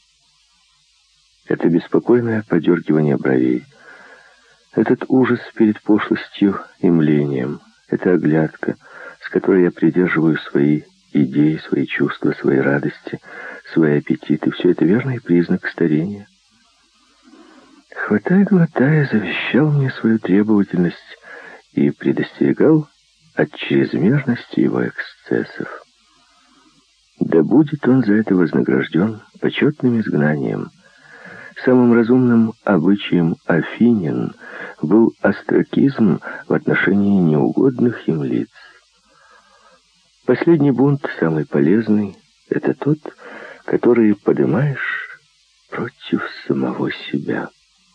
Это беспокойное подергивание бровей, этот ужас перед пошлостью и млением, эта оглядка, с которой я придерживаю свои идеи, свои чувства, свои радости, свои аппетиты, все это верный признак старения. Хватая, глотая, завещал мне свою требовательность и предостерегал от чрезмерности его эксцессов. Да будет он за это вознагражден почетным изгнанием. Самым разумным обычаем афинян был остракизм в отношении неугодных им лиц. Последний бунт, самый полезный, это тот, который поднимаешь против самого себя.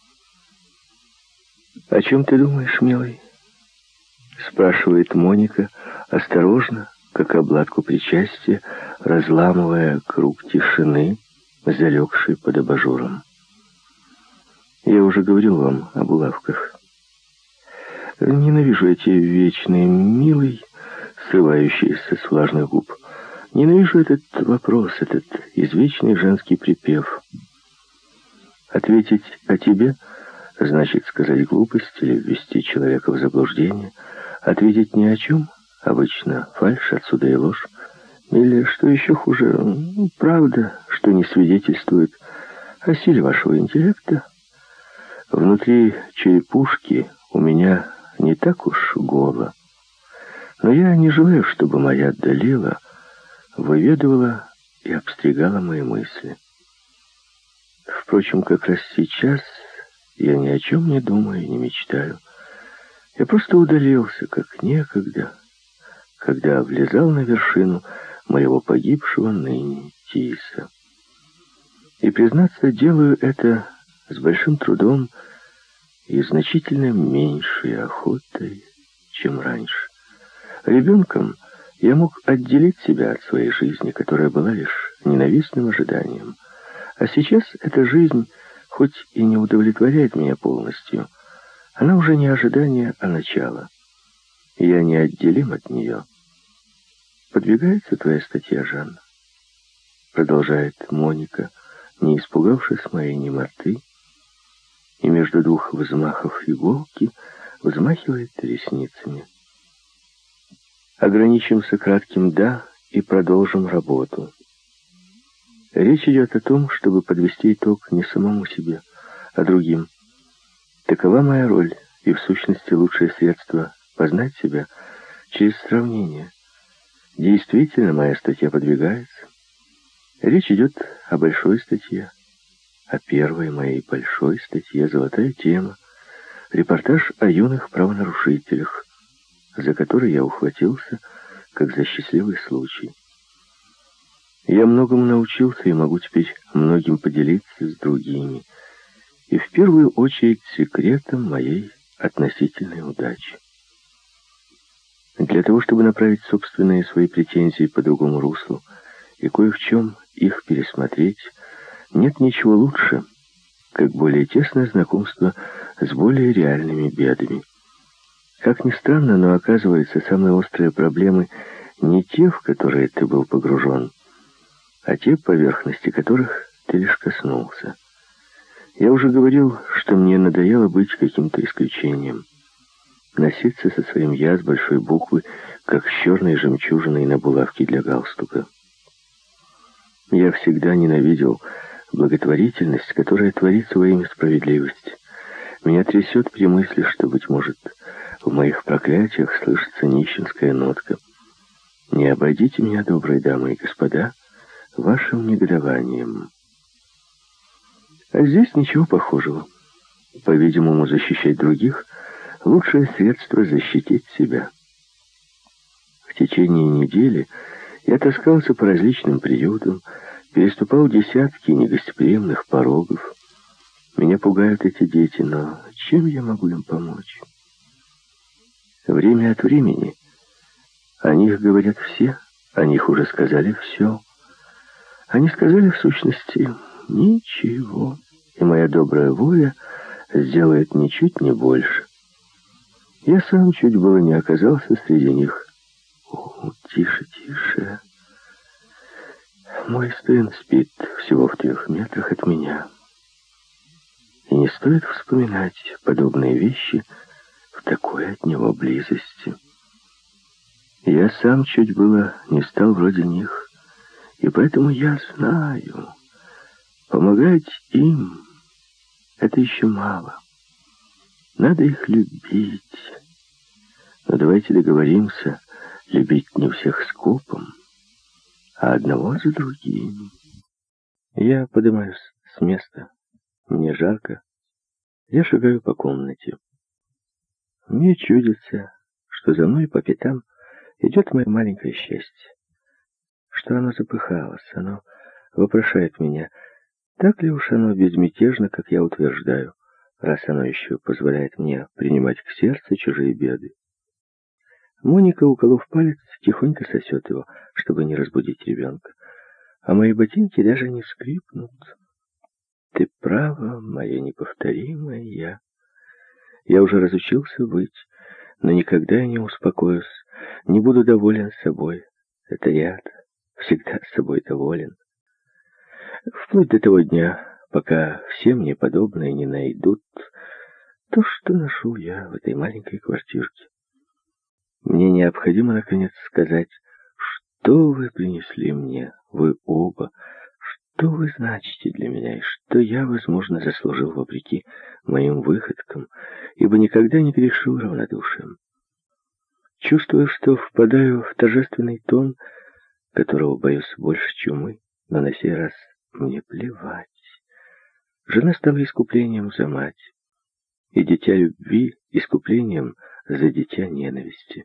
«О чем ты думаешь, милый?» — спрашивает Моника, осторожно, как обладку причастия, разламывая круг тишины, залегшей под абажуром. «Я уже говорил вам об улавках. Ненавижу эти вечные «милый», срывающиеся с влажных губ. Ненавижу этот вопрос, этот извечный женский припев. Ответить о тебе значит сказать глупость или ввести человека в заблуждение. Ответить ни о чем, обычно фальшь, отсюда и ложь. Или, что еще хуже, правда, что не свидетельствует о силе вашего интеллекта. Внутри черепушки у меня не так уж голо. Но я не желаю, чтобы моя Далила выведывала и обстригала мои мысли. Впрочем, как раз сейчас я ни о чем не думаю и не мечтаю. Я просто удалился, как некогда, когда влезал на вершину моего погибшего ныне Тиса. И, признаться, делаю это с большим трудом и значительно меньшей охотой, чем раньше. Ребенком я мог отделить себя от своей жизни, которая была лишь ненавистным ожиданием. А сейчас эта жизнь, хоть и не удовлетворяет меня полностью, она уже не ожидание, а начало. Я неотделим от нее. «Подвигается твоя статья, Жанна?» Продолжает Моника, не испугавшись моей немоты, и между двух взмахов иголки взмахивает ресницами. Ограничимся кратким «да» и продолжим работу. Речь идет о том, чтобы подвести итог не самому себе, а другим. Такова моя роль, и в сущности лучшее средство познать себя через сравнение. Действительно, моя статья подвигается. Речь идет о большой статье, о первой моей большой статье «Золотая тема», репортаж о юных правонарушителях, за который я ухватился, как за счастливый случай. Я многому научился и могу теперь многим поделиться с другими, и в первую очередь секретом моей относительной удачи. Для того, чтобы направить собственные свои претензии по другому руслу и кое в чем их пересмотреть, нет ничего лучше, как более тесное знакомство с более реальными бедами. Как ни странно, но оказывается, самые острые проблемы не те, в которые ты был погружен, а те, поверхности которых ты лишь коснулся. Я уже говорил, что мне надоело быть каким-то исключением. Носиться со своим «я» с большой буквы, как с черной жемчужиной на булавке для галстука. Я всегда ненавидел благотворительность, которая творится во имя справедливости. Меня трясет при мысли, что, быть может, в моих проклятиях слышится нищенская нотка. Не обойдите меня, добрые дамы и господа, вашим негодованием. А здесь ничего похожего. По-видимому, защищать других — лучшее средство защитить себя. В течение недели я таскался по различным приютам, переступал десятки негостеприимных порогов. Меня пугают эти дети, но чем я могу им помочь? Время от времени о них говорят все, о них уже сказали все. Они сказали, в сущности, ничего, и моя добрая воля сделает ничуть не больше. Я сам чуть было не оказался среди них. О, тише, тише. Мой сын спит всего в 3 метрах от меня. И не стоит вспоминать подобные вещи в такой от него близости. Я сам чуть было не стал вроде них, и поэтому я знаю, помогать им — это еще мало. Надо их любить. Но давайте договоримся любить не всех скопом, а одного за другим. Я поднимаюсь с места. Мне жарко. Я шагаю по комнате. Мне чудится, что за мной по пятам идет мое маленькое счастье. Что оно запыхалось, оно вопрошает меня, так ли уж оно безмятежно, как я утверждаю, раз оно еще позволяет мне принимать к сердцу чужие беды. Моника, уколов палец, тихонько сосет его, чтобы не разбудить ребенка. А мои ботинки даже не скрипнут. Ты права, моя неповторимая я. Я уже разучился быть, но никогда я не успокоюсь, не буду доволен собой. Это я-то всегда с собой доволен. Вплоть до того дня, пока все мне подобные не найдут то, что нашел я в этой маленькой квартирке. Мне необходимо, наконец, сказать, что вы принесли мне, вы оба, что вы значите для меня, и что я, возможно, заслужил вопреки моим выходкам, ибо никогда не грешил равнодушием. Чувствую, что впадаю в торжественный тон, которого боюсь больше чумы, но на сей раз мне плевать. Жена стала искуплением за мать, и дитя любви искуплением за дитя ненависти.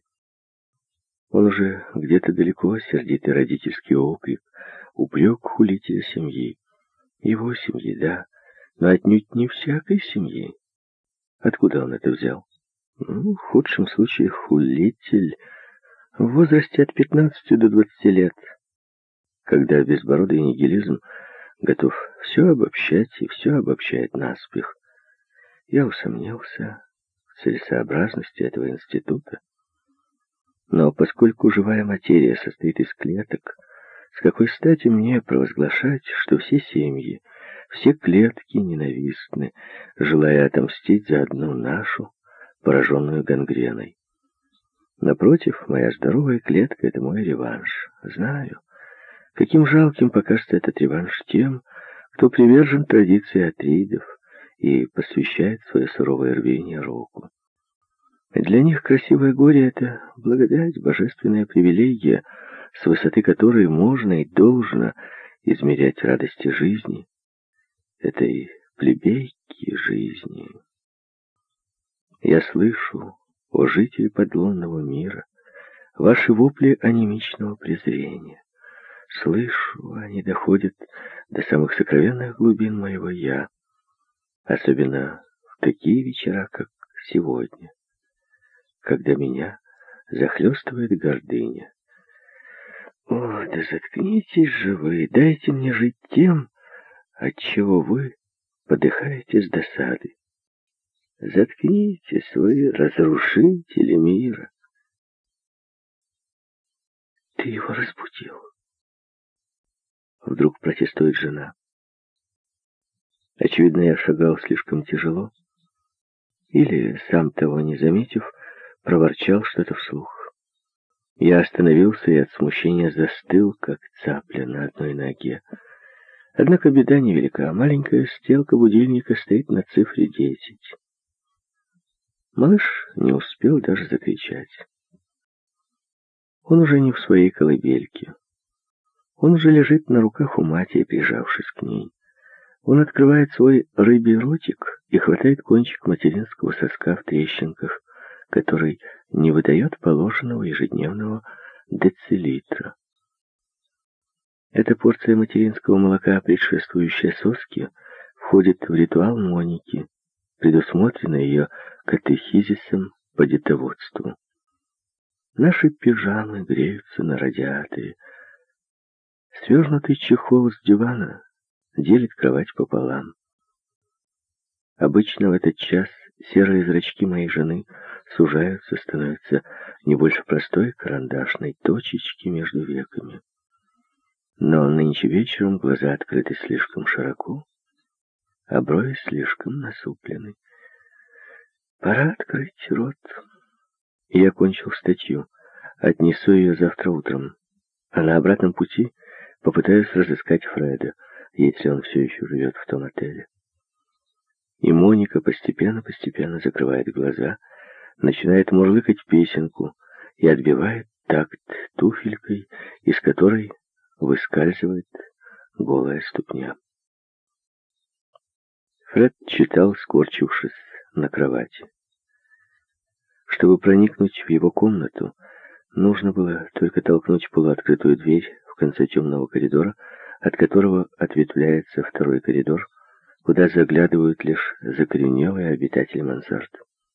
Он уже где-то далеко, сердитый родительский окрик, упрек хулителя семьи. Его семьи, да, но отнюдь не всякой семьи. Откуда он это взял? Ну, в худшем случае хулитель в возрасте от 15 до 20 лет, когда безбородый нигилизм готов все обобщать и все обобщает наспех. Я усомнился в целесообразности этого института, но поскольку живая материя состоит из клеток, с какой стати мне провозглашать, что все семьи, все клетки ненавистны, желая отомстить за одну нашу, пораженную гангреной? Напротив, моя здоровая клетка — это мой реванш. Знаю, каким жалким покажется этот реванш тем, кто привержен традиции атридов и посвящает свое суровое рвение року. Для них красивое горе — это благодать, божественная привилегия, с высоты которой можно и должно измерять радости жизни, этой плебейки жизни. Я слышу, о жители подлунного мира, ваши вопли анемичного презрения. Слышу, они доходят до самых сокровенных глубин моего «я», особенно в такие вечера, как сегодня, когда меня захлестывает гордыня. О, да заткнитесь же вы, дайте мне жить тем, от чего вы подыхаете с досады. Заткнитесь вы, разрушители мира. Ты его разбудил. Вдруг протестует жена. Очевидно, я шагал слишком тяжело, или, сам того не заметив, проворчал что-то вслух. Я остановился и от смущения застыл, как цапля на одной ноге. Однако беда невелика. Маленькая стрелка будильника стоит на цифре 10. Малыш не успел даже закричать. Он уже не в своей колыбельке. Он уже лежит на руках у матери, прижавшись к ней. Он открывает свой рыбий ротик и хватает кончик материнского соска в трещинках, который не выдает положенного ежедневного децилитра. Эта порция материнского молока, предшествующая соске, входит в ритуал Моники, предусмотренный ее катехизисом по детоводству. Наши пижамы греются на радиаторе. Свернутый чехол с дивана делит кровать пополам. Обычно в этот час серые зрачки моей жены сужаются, становятся не больше простой карандашной точечки между веками. Но нынче вечером глаза открыты слишком широко, а брови слишком насуплены. Пора открыть рот. Я кончил статью. Отнесу ее завтра утром. А на обратном пути попытаюсь разыскать Фреда, если он все еще живет в том отеле. И Моника постепенно закрывает глаза, начинает мурлыкать песенку и отбивает такт туфелькой, из которой выскальзывает голая ступня. Фред читал, скорчившись на кровати. Чтобы проникнуть в его комнату, нужно было только толкнуть полуоткрытую дверь в конце темного коридора, от которого ответвляется второй коридор, куда заглядывают лишь закоренелые обитатели мансард.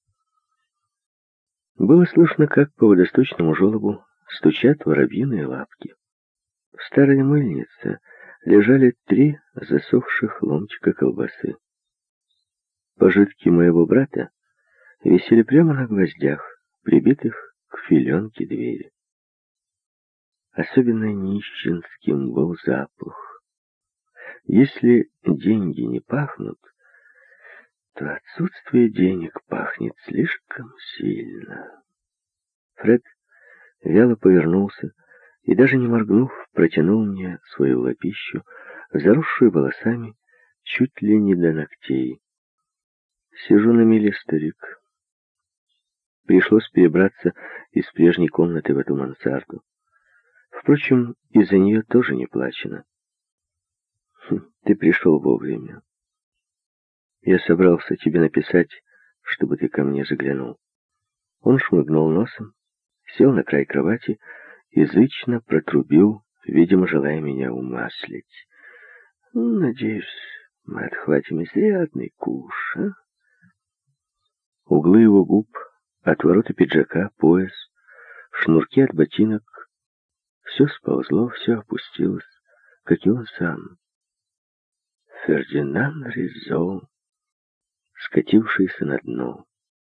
Было слышно, как по водосточному желобу стучат воробьиные лапки. В старой мыльнице лежали 3 засохших ломтика колбасы. Пожитки моего брата висели прямо на гвоздях, прибитых к филенке двери. Особенно нищенским был запах. Если деньги не пахнут, то отсутствие денег пахнет слишком сильно. Фред вяло повернулся и, даже не моргнув, протянул мне свою лапищу, заросшую волосами чуть ли не до ногтей. Сижу на мели, старик. Пришлось перебраться из прежней комнаты в эту мансарду. Впрочем, из-за нее тоже не плачено. Ты пришел вовремя. Я собрался тебе написать, чтобы ты ко мне заглянул. Он шмыгнул носом, сел на край кровати и зычно протрубил, видимо, желая меня умаслить. Надеюсь, мы отхватим изрядный куш, а? Углы его губ Отвороты пиджака, пояс, шнурки от ботинок — все сползло, все опустилось, как и он сам. Фердинанд Ризо, скатившийся на дно.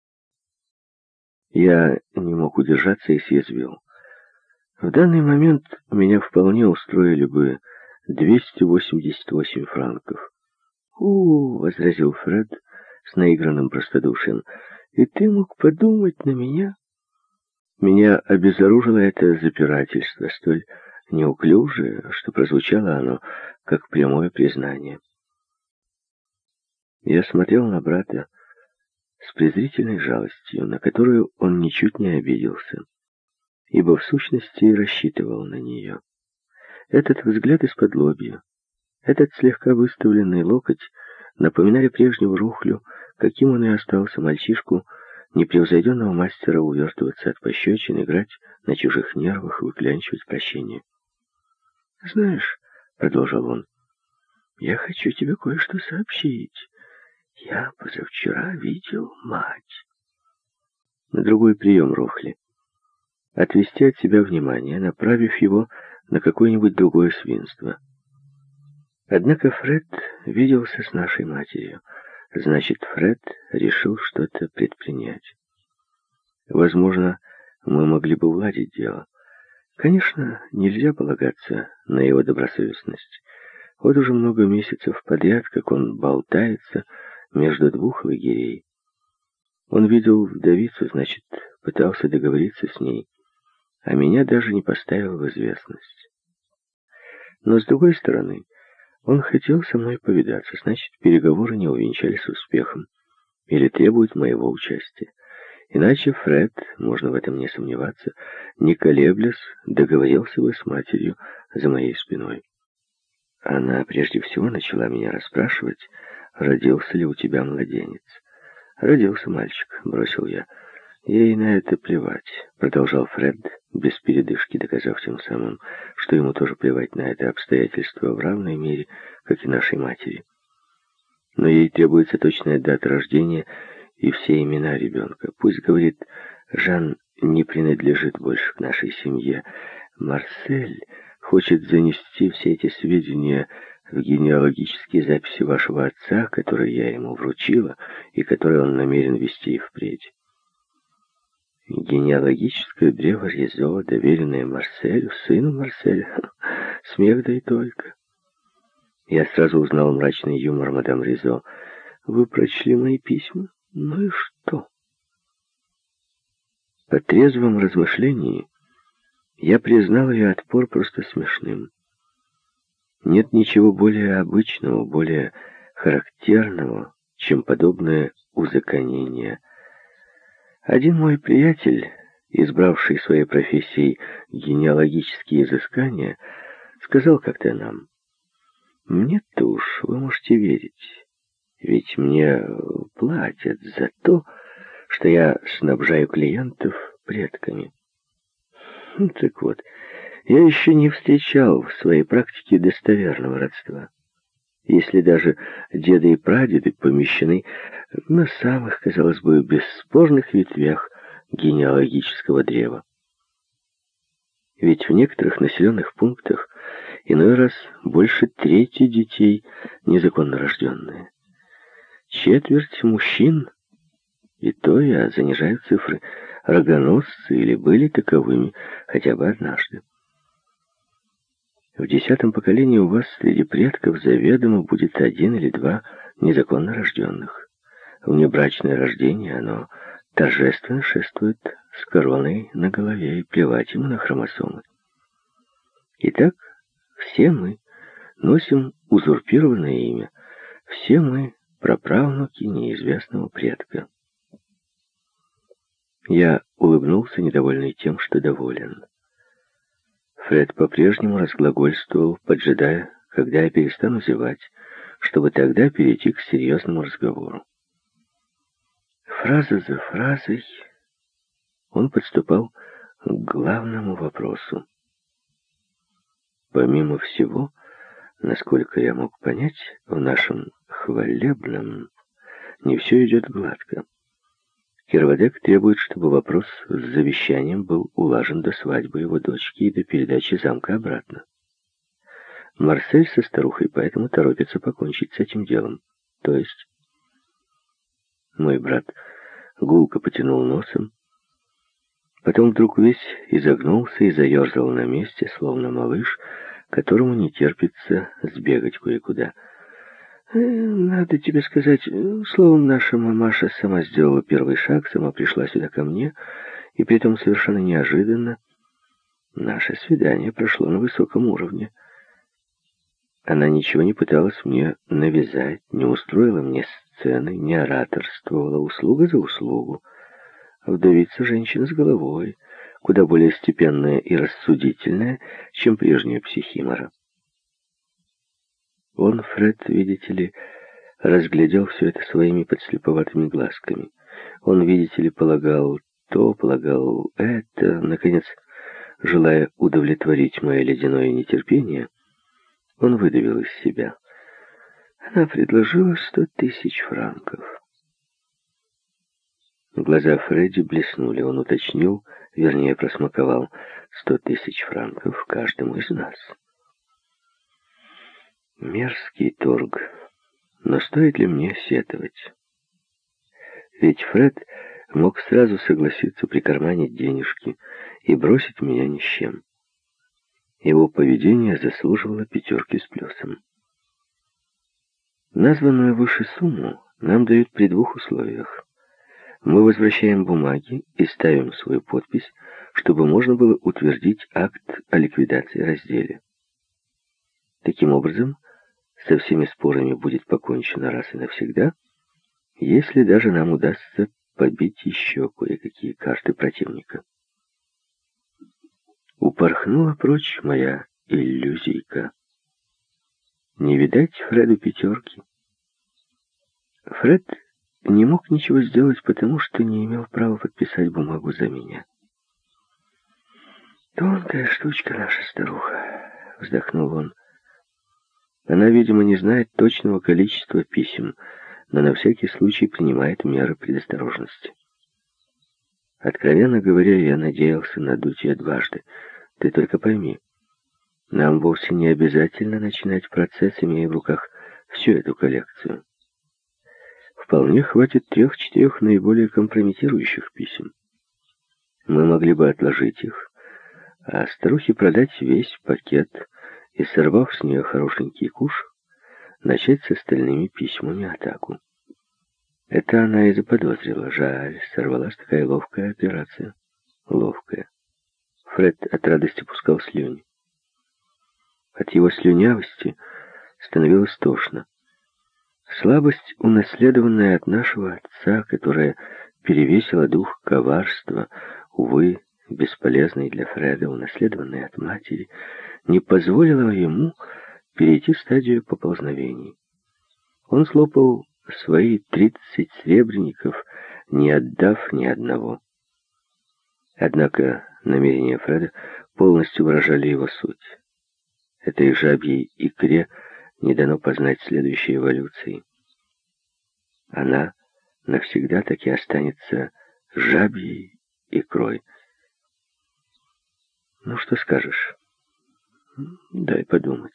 Я не мог удержаться и съязвил. В данный момент меня вполне устроили бы 288 франков. Возразил Фред с наигранным простодушием, — «и ты мог подумать на меня?» Меня обезоружило это запирательство, столь неуклюжее, что прозвучало оно как прямое признание. Я смотрел на брата с презрительной жалостью, на которую он ничуть не обиделся, ибо в сущности и рассчитывал на нее. Этот взгляд из-под лобья, этот слегка выставленный локоть напоминали прежнего Рухлю, каким он и остался, мальчишку, непревзойденного мастера увертываться от пощечин, играть на чужих нервах и выклянчивать прощение. «Знаешь, — продолжал он, — я хочу тебе кое-что сообщить. Я позавчера видел мать». На другой прием, Рухли. Отвести от себя внимание, направив его на какое-нибудь другое свинство. Однако Фред виделся с нашей матерью. Значит, Фред решил что-то предпринять. Возможно, мы могли бы уладить дело. Конечно, нельзя полагаться на его добросовестность. Вот уже много месяцев подряд, как он болтается между двух лагерей. Он видел вдовицу, значит, пытался договориться с ней, а меня даже не поставил в известность. Но, с другой стороны, он хотел со мной повидаться, значит, переговоры не увенчались успехом или требуют моего участия. Иначе Фред, можно в этом не сомневаться, не колеблясь, договорился бы с матерью за моей спиной. Она прежде всего начала меня расспрашивать, родился ли у тебя младенец. «Родился мальчик», — бросил я. «Ей на это плевать», — продолжал Фред, без передышки доказав тем самым, что ему тоже плевать на это обстоятельство в равной мере, как и нашей матери. Но ей требуется точная дата рождения и все имена ребенка. Пусть, говорит, Жан не принадлежит больше к нашей семье. Марсель хочет занести все эти сведения в генеалогические записи вашего отца, которые я ему вручила и которые он намерен вести и впредь. Генеалогическое древо Ризо, доверенное Марселю, сыну Марселя. Смех да и только. Я сразу узнал мрачный юмор мадам Ризо. Вы прочли мои письма? Ну и что? По трезвом размышлении я признал ее отпор просто смешным. Нет ничего более обычного, более характерного, чем подобное узаконение. Один мой приятель, избравший своей профессией генеалогические изыскания, сказал как-то нам: «Мне-то уж вы можете верить, ведь мне платят за то, что я снабжаю клиентов предками». Так вот, я еще не встречал в своей практике достоверного родства. Если даже деды и прадеды помещены на самых, казалось бы, бесспорных ветвях генеалогического древа. Ведь в некоторых населенных пунктах иной раз больше трети детей незаконно рожденные. Четверть мужчин, и то я занижаю цифры, рогоносцы или были таковыми хотя бы однажды. В 10-м поколении у вас среди предков заведомо будет 1 или 2 незаконно рожденных. Внебрачное рождение, оно торжественно шествует с короной на голове, и плевать ему на хромосомы. Итак, все мы носим узурпированное имя, все мы праправнуки неизвестного предка. Я улыбнулся, недовольный тем, что доволен. Фред по-прежнему разглагольствовал, поджидая, когда я перестану зевать, чтобы тогда перейти к серьезному разговору. Фраза за фразой он подступал к главному вопросу. Помимо всего, насколько я мог понять, в нашем хвалебном не все идет гладко. Кирвадек требует, чтобы вопрос с завещанием был улажен до свадьбы его дочки и до передачи замка обратно. Марсель со старухой поэтому торопится покончить с этим делом. То есть... Мой брат гулко потянул носом, потом вдруг весь изогнулся и заерзал на месте, словно малыш, которому не терпится сбегать кое-куда. Надо тебе сказать, словом, наша мамаша сама сделала первый шаг, сама пришла сюда ко мне, и притом совершенно неожиданно. Наше свидание прошло на высоком уровне. Она ничего не пыталась мне навязать, не устроила мне сцены, не ораторствовала, услуга за услугу. А вдовица женщина с головой, куда более степенная и рассудительная, чем прежняя психимора. Он, Фред, видите ли, разглядел все это своими подслеповатыми глазками. Он, видите ли, полагал то, полагал это. Наконец, желая удовлетворить мое ледяное нетерпение, он выдавил из себя. Она предложила 100 000 франков. Глаза Фредди блеснули. Он уточнил, вернее, просмаковал: 100 000 франков каждому из нас. Мерзкий торг. Но стоит ли мне сетовать? Ведь Фред мог сразу согласиться прикарманить денежки и бросить меня ни с чем. Его поведение заслуживало 5 с плюсом. Названную выше сумму нам дают при 2 условиях. Мы возвращаем бумаги и ставим свою подпись, чтобы можно было утвердить акт о ликвидации-разделе. Таким образом, со всеми спорами будет покончено раз и навсегда, если даже нам удастся побить еще кое-какие карты противника. Упорхнула прочь моя иллюзийка. Не видать Фреду 5. Фред не мог ничего сделать, потому что не имел права подписать бумагу за меня. «Тонкая штучка наша старуха», — вздохнул он. Она, видимо, не знает точного количества писем, но на всякий случай принимает меры предосторожности. Откровенно говоря, я надеялся надуть ее дважды. Ты только пойми, нам вовсе не обязательно начинать процесс, имея в руках всю эту коллекцию. Вполне хватит 3-4 наиболее компрометирующих писем. Мы могли бы отложить их, а старухе продать весь пакет и, сорвав с нее хорошенький куш, начать с остальными письмами атаку. Это она и заподозрила. Жаль, сорвалась такая ловкая операция. Ловкая. Фред от радости пускал слюни. От его слюнявости становилось тошно. Слабость, унаследованная от нашего отца, которая перевесила дух коварства, увы, бесполезной для Фреда, унаследованной от матери, не позволила ему перейти стадию поползновений. Он слопал свои 30 сребреников, не отдав ни одного. Однако намерения Фреда полностью выражали его суть. Этой жабьей икре не дано познать следующей эволюции. Она навсегда таки останется жабьей икрой. Ну, что скажешь? Дай подумать.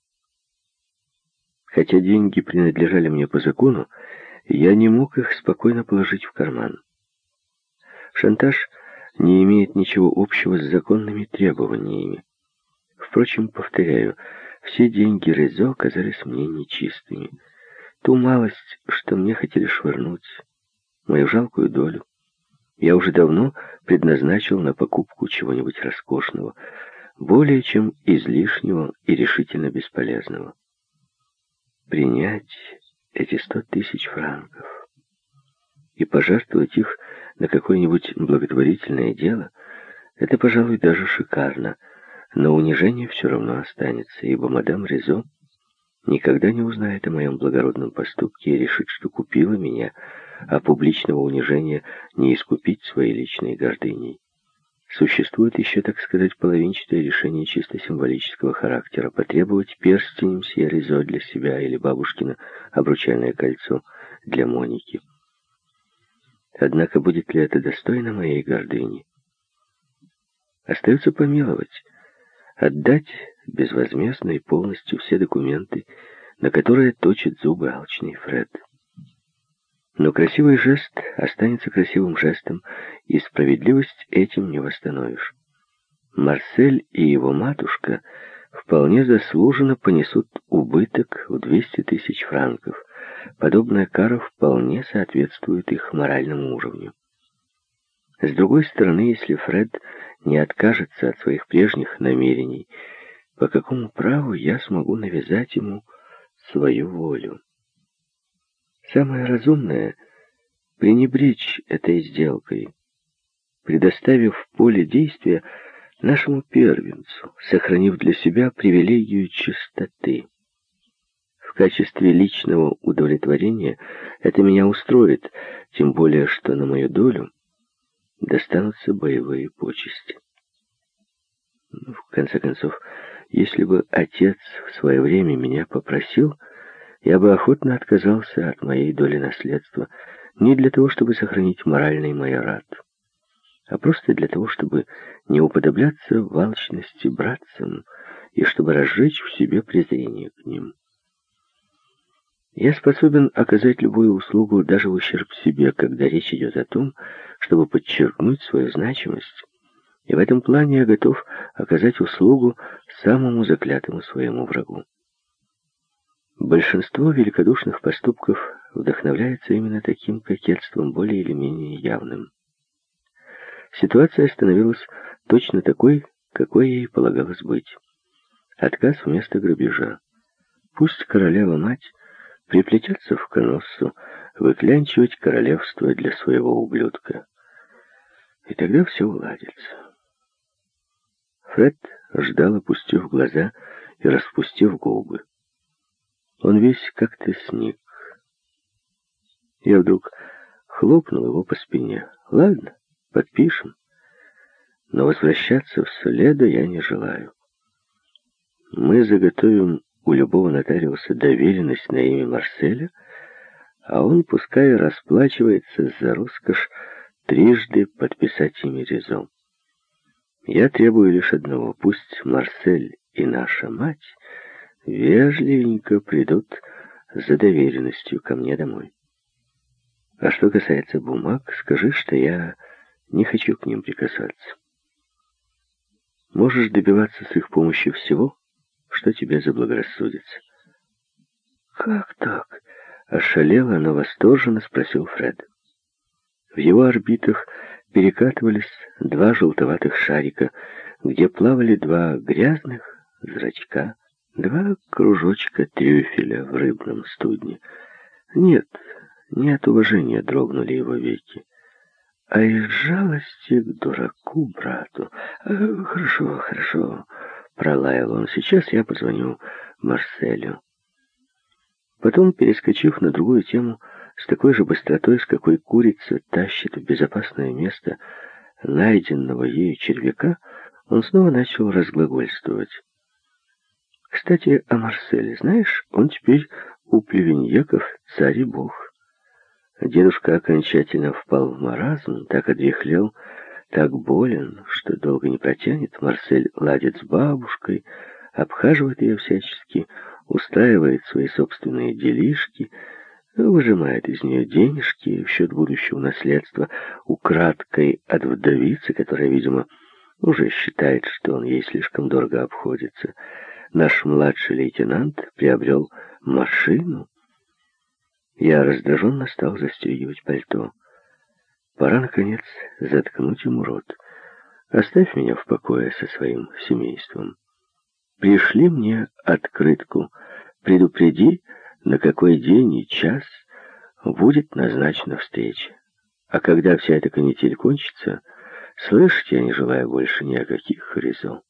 Хотя деньги принадлежали мне по закону, я не мог их спокойно положить в карман. Шантаж не имеет ничего общего с законными требованиями. Впрочем, повторяю, все деньги Резо оказались мне нечистыми. Ту малость, что мне хотели швырнуть, мою жалкую долю, я уже давно предназначил на покупку чего-нибудь роскошного, более чем излишнего и решительно бесполезного. Принять эти 100 000 франков и пожертвовать их на какое-нибудь благотворительное дело — это, пожалуй, даже шикарно, но унижение все равно останется, ибо мадам Резо никогда не узнает о моем благородном поступке и решит, что купила меня, а публичного унижения не искупить своей личной гордыней. Существует еще, так сказать, половинчатое решение чисто символического характера: потребовать перстень мсье Резо для себя или бабушкино обручальное кольцо для Моники. Однако будет ли это достойно моей гордыни? Остается помиловать, отдать безвозмездно и полностью все документы, на которые точит зубы алчный Фред. Но красивый жест останется красивым жестом, и справедливость этим не восстановишь. Марсель и его матушка вполне заслуженно понесут убыток в 200 тысяч франков. Подобная кара вполне соответствует их моральному уровню. С другой стороны, если Фред не откажется от своих прежних намерений, по какому праву я смогу навязать ему свою волю? Самое разумное — пренебречь этой сделкой, предоставив поле действия нашему первенцу, сохранив для себя привилегию чистоты. В качестве личного удовлетворения это меня устроит, тем более, что на мою долю достанутся боевые почести. В конце концов, если бы отец в свое время меня попросил, я бы охотно отказался от моей доли наследства не для того, чтобы сохранить моральный майорат, а просто для того, чтобы не уподобляться в алчности братцам и чтобы разжечь в себе презрение к ним. Я способен оказать любую услугу даже в ущерб себе, когда речь идет о том, чтобы подчеркнуть свою значимость, и в этом плане я готов оказать услугу самому заклятому своему врагу. Большинство великодушных поступков вдохновляется именно таким кокетством, более или менее явным. Ситуация становилась точно такой, какой ей полагалось быть. Отказ вместо грабежа. Пусть королева-мать приплетется в Каноссу выклянчивать королевство для своего ублюдка. И тогда все уладится. Фред ждал, опустив глаза и распустив губы. Он весь как-то сник. Я вдруг хлопнул его по спине. Ладно, подпишем. Но возвращаться в Соледо я не желаю. Мы заготовим у любого нотариуса доверенность на имя Марселя, а он пускай расплачивается за роскошь трижды подписать имя Резо. Я требую лишь одного: пусть Марсель и наша мать вежливенько придут за доверенностью ко мне домой. А что касается бумаг, скажи, что я не хочу к ним прикасаться. Можешь добиваться с их помощью всего, что тебе заблагорассудится. «Как так?» — ошалело, но восторженно спросил Фред. В его орбитах перекатывались два желтоватых шарика, где плавали два грязных зрачка, два кружочка трюфеля в рыбном студне. Нет, не от уважения дрогнули его веки, а из жалости к дураку брату. «Хорошо, хорошо», — пролаял он. «Сейчас я позвоню Марселю». Потом, перескочив на другую тему, с такой же быстротой, с какой курица тащит в безопасное место найденного ею червяка, он снова начал разглагольствовать. «Кстати, о Марселе. Знаешь, он теперь у плевеньеков царь и бог. Дедушка окончательно впал в маразм, так одряхлел, так болен, что долго не протянет. Марсель ладит с бабушкой, обхаживает ее всячески, устраивает свои собственные делишки, выжимает из нее денежки в счет будущего наследства, украдкой от вдовицы, которая, видимо, уже считает, что он ей слишком дорого обходится. Наш младший лейтенант приобрел машину. Я раздраженно стал застегивать пальто. Пора, наконец, заткнуть ему рот. Оставь меня в покое со своим семейством. Пришли мне открытку. Предупреди, на какой день и час будет назначена встреча. А когда вся эта канитель кончится, слышать я не желаю больше ни о каких Резо.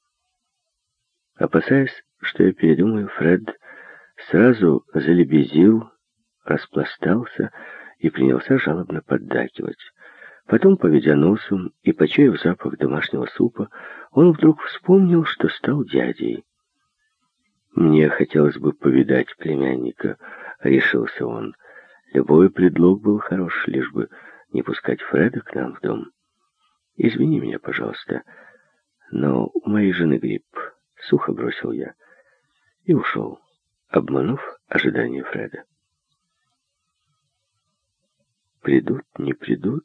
Опасаясь, что я передумаю, Фред сразу залебезил, распластался и принялся жалобно поддакивать. Потом, поведя носом и почуяв запах домашнего супа, он вдруг вспомнил, что стал дядей. «Мне хотелось бы повидать племянника», — решился он. Любой предлог был хорош, лишь бы не пускать Фреда к нам в дом. Извини меня, пожалуйста, но у моей жены грипп. Сухо бросил я и ушел, обманув ожидания Фреда. Придут, не придут.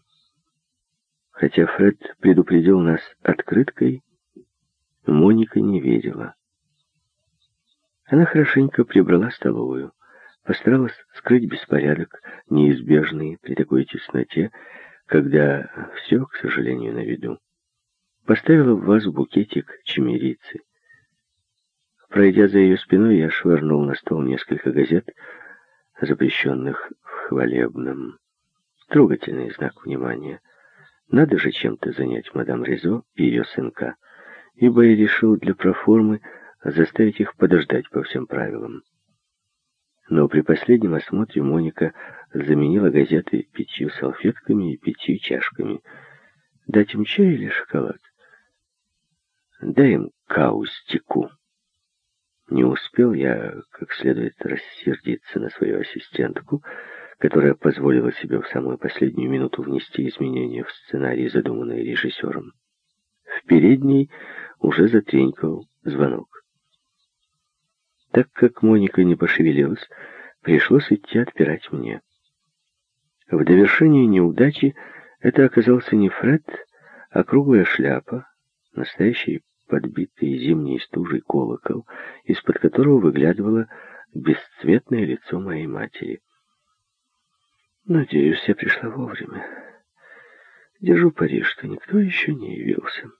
Хотя Фред предупредил нас открыткой, Моника не верила. Она хорошенько прибрала столовую, постаралась скрыть беспорядок, неизбежный при такой тесноте, когда все, к сожалению, на виду. Поставила в вазу букетик чимерицы. Пройдя за ее спиной, я швырнул на стол несколько газет, запрещенных в хвалебном. Трогательный знак внимания. Надо же чем-то занять мадам Ризо и ее сынка, ибо я решил для проформы заставить их подождать по всем правилам. Но при последнем осмотре Моника заменила газеты 5 салфетками и 5 чашками. Дать им чай или шоколад? Дай им каустику. Не успел я как следует рассердиться на свою ассистентку, которая позволила себе в самую последнюю минуту внести изменения в сценарий, задуманный режиссером. В передней уже затренькал звонок. Так как Моника не пошевелилась, пришлось идти отпирать мне. В довершение неудачи это оказался не Фред, а круглая шляпа, настоящий подбитый зимней стужей колокол, из-под которого выглядывало бесцветное лицо моей матери. Надеюсь, я пришла вовремя. Держу пари, что никто еще не явился.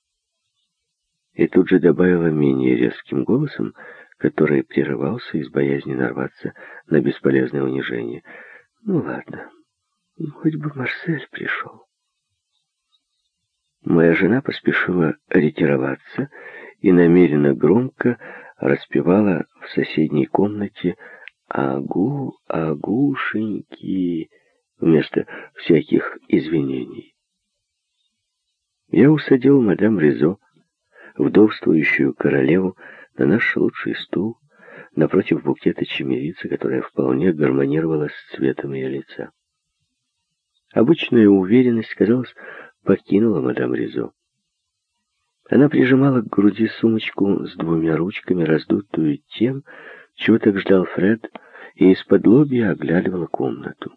И тут же добавила менее резким голосом, который прерывался из боязни нарваться на бесполезное унижение. Ну ладно, хоть бы Марсель пришел. Моя жена поспешила ретироваться и намеренно громко распевала в соседней комнате «Агу, агушеньки» вместо всяких извинений. Я усадил мадам Ризо, вдовствующую королеву, на наш лучший стул, напротив букета чимерицы, которая вполне гармонировала с цветом ее лица. Обычная уверенность, казалось, покинула мадам Ризо. Она прижимала к груди сумочку с 2 ручками, раздутую тем, чего так ждал Фред, и из-под лобья оглядывала комнату.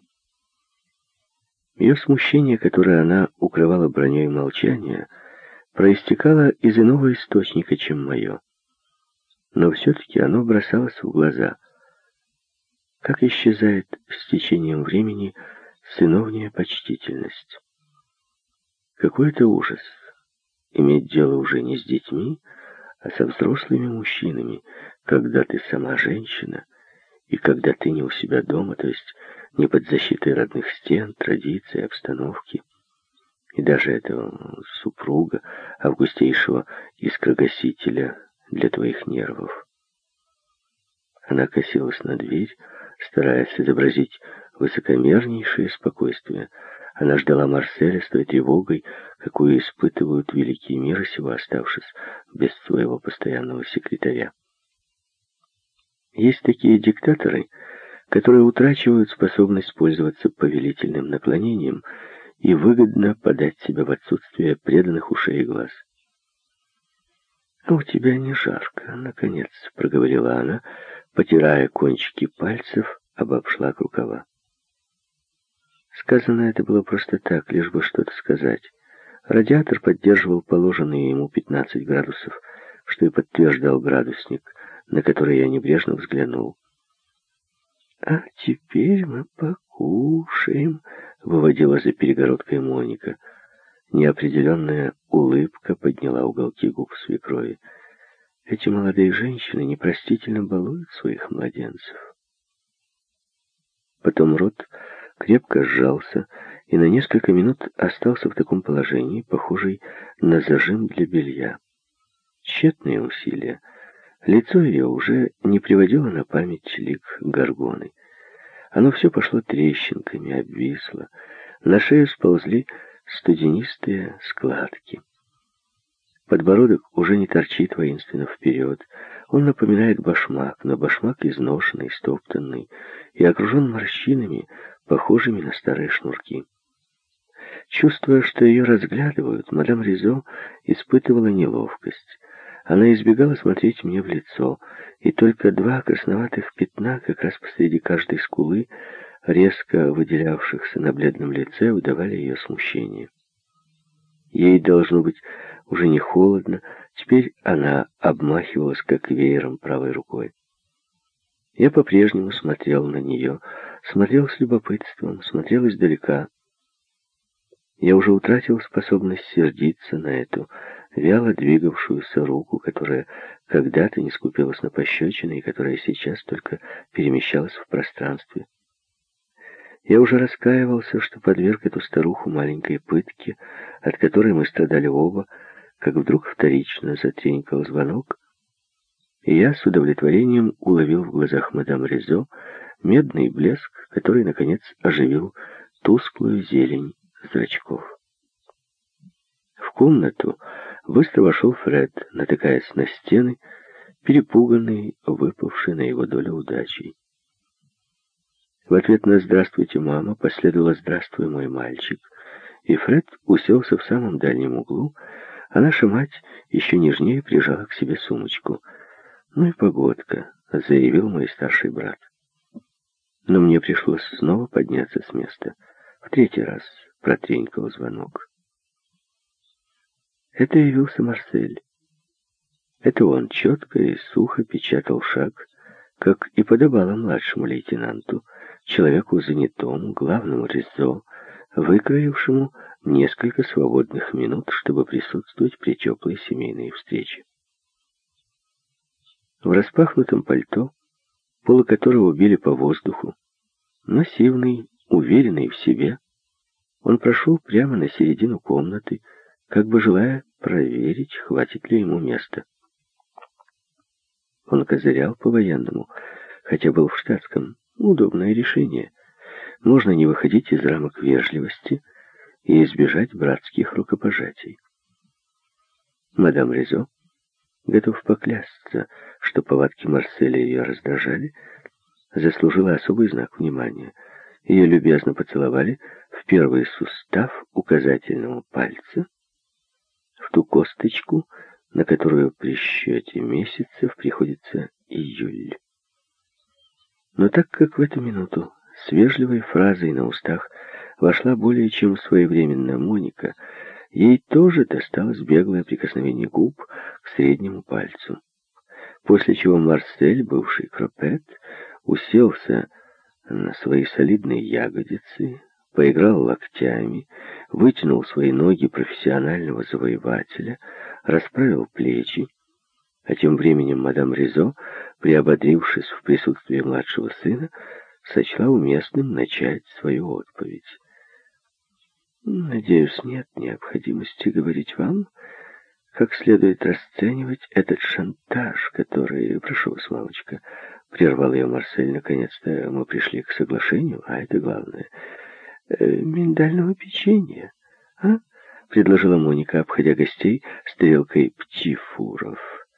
Ее смущение, которое она укрывала броней молчания, проистекало из иного источника, чем мое. Но все-таки оно бросалось в глаза. Как исчезает с течением времени сыновняя почтительность. Какой-то ужас иметь дело уже не с детьми, а со взрослыми мужчинами, когда ты сама женщина, и когда ты не у себя дома, то есть не под защитой родных стен, традиций, обстановки, и даже этого супруга, августейшего искрогасителя для твоих нервов. Она косилась на дверь, стараясь изобразить высокомернейшее спокойствие. Она ждала Марселя с той тревогой, какую испытывают великие мира сего, оставшись без своего постоянного секретаря. Есть такие диктаторы, которые утрачивают способность пользоваться повелительным наклонением и выгодно подать себя в отсутствие преданных ушей и глаз. «А у тебя не жарко», — наконец проговорила она, потирая кончики пальцев об обшлаг рукава. Сказано это было просто так, лишь бы что-то сказать. Радиатор поддерживал положенные ему 15 градусов, что и подтверждал градусник, на который я небрежно взглянул. «А теперь мы покушаем», — выводила за перегородкой Моника. Неопределенная улыбка подняла уголки губ свекрови. Эти молодые женщины непростительно балуют своих младенцев. Потом рот крепко сжался и на несколько минут остался в таком положении, похожий на зажим для белья. Тщетные усилия. Лицо ее уже не приводило на память лик Горгоны. Оно все пошло трещинками, обвисло. На шею сползли студенистые складки. Подбородок уже не торчит воинственно вперед. Он напоминает башмак, но башмак изношенный, стоптанный и окружен морщинами, похожими на старые шнурки. Чувствуя, что ее разглядывают, мадам Ризо испытывала неловкость. Она избегала смотреть мне в лицо, и только два красноватых пятна, как раз посреди каждой скулы, резко выделявшихся на бледном лице, выдавали ее смущение. Ей, должно быть, уже не холодно, теперь она обмахивалась как веером правой рукой. Я по-прежнему смотрел на нее, смотрел с любопытством, смотрел издалека. Я уже утратил способность сердиться на эту вяло двигавшуюся руку, которая когда-то не скупилась на пощечины и которая сейчас только перемещалась в пространстве. Я уже раскаивался, что подверг эту старуху маленькой пытке, от которой мы страдали оба, как вдруг вторично затренькал звонок, и я с удовлетворением уловил в глазах мадам Ризо медный блеск, который, наконец, оживил тусклую зелень зрачков. В комнату быстро вошел Фред, натыкаясь на стены, перепуганный, выпавший на его долю удачей. В ответ на «Здравствуйте, мама» последовало «Здравствуй, мой мальчик», и Фред уселся в самом дальнем углу, а наша мать еще нежнее прижала к себе сумочку. «Ну и погодка», — заявил мой старший брат. Но мне пришлось снова подняться с места. В третий раз протренькал звонок. Это явился Марсель. Это он четко и сухо печатал шаг, как и подобало младшему лейтенанту, человеку занятому, главному Ризо, выкроившему несколько свободных минут, чтобы присутствовать при теплой семейной встрече. В распахнутом пальто, полы которого били по воздуху, массивный, уверенный в себе, он прошел прямо на середину комнаты, как бы желая проверить, хватит ли ему места. Он козырял по-военному, хотя был в штатском. Удобное решение. Можно не выходить из рамок вежливости и избежать братских рукопожатий. Мадам Ризо, готов поклясться, что повадки Марселя ее раздражали, заслужила особый знак внимания. Ее любезно поцеловали в первый сустав указательного пальца, в ту косточку, на которую при счете месяцев приходится июль. Но так как в эту минуту с вежливой фразой на устах вошла более чем своевременно Моника, ей тоже досталось беглое прикосновение губ к среднему пальцу. После чего Марсель, бывший кропет, уселся на свои солидные ягодицы, поиграл локтями, вытянул свои ноги профессионального завоевателя, расправил плечи, а тем временем мадам Ризо, приободрившись в присутствии младшего сына, сочла уместным начать свою отповедь. «Надеюсь, нет необходимости говорить вам, как следует расценивать этот шантаж, который... Прошу вас, мамочка», — прервал ее Марсель, — «наконец-то мы пришли к соглашению, а это главное. Миндального печенья, а?» — предложила Моника, обходя гостей стрелкой птифуров.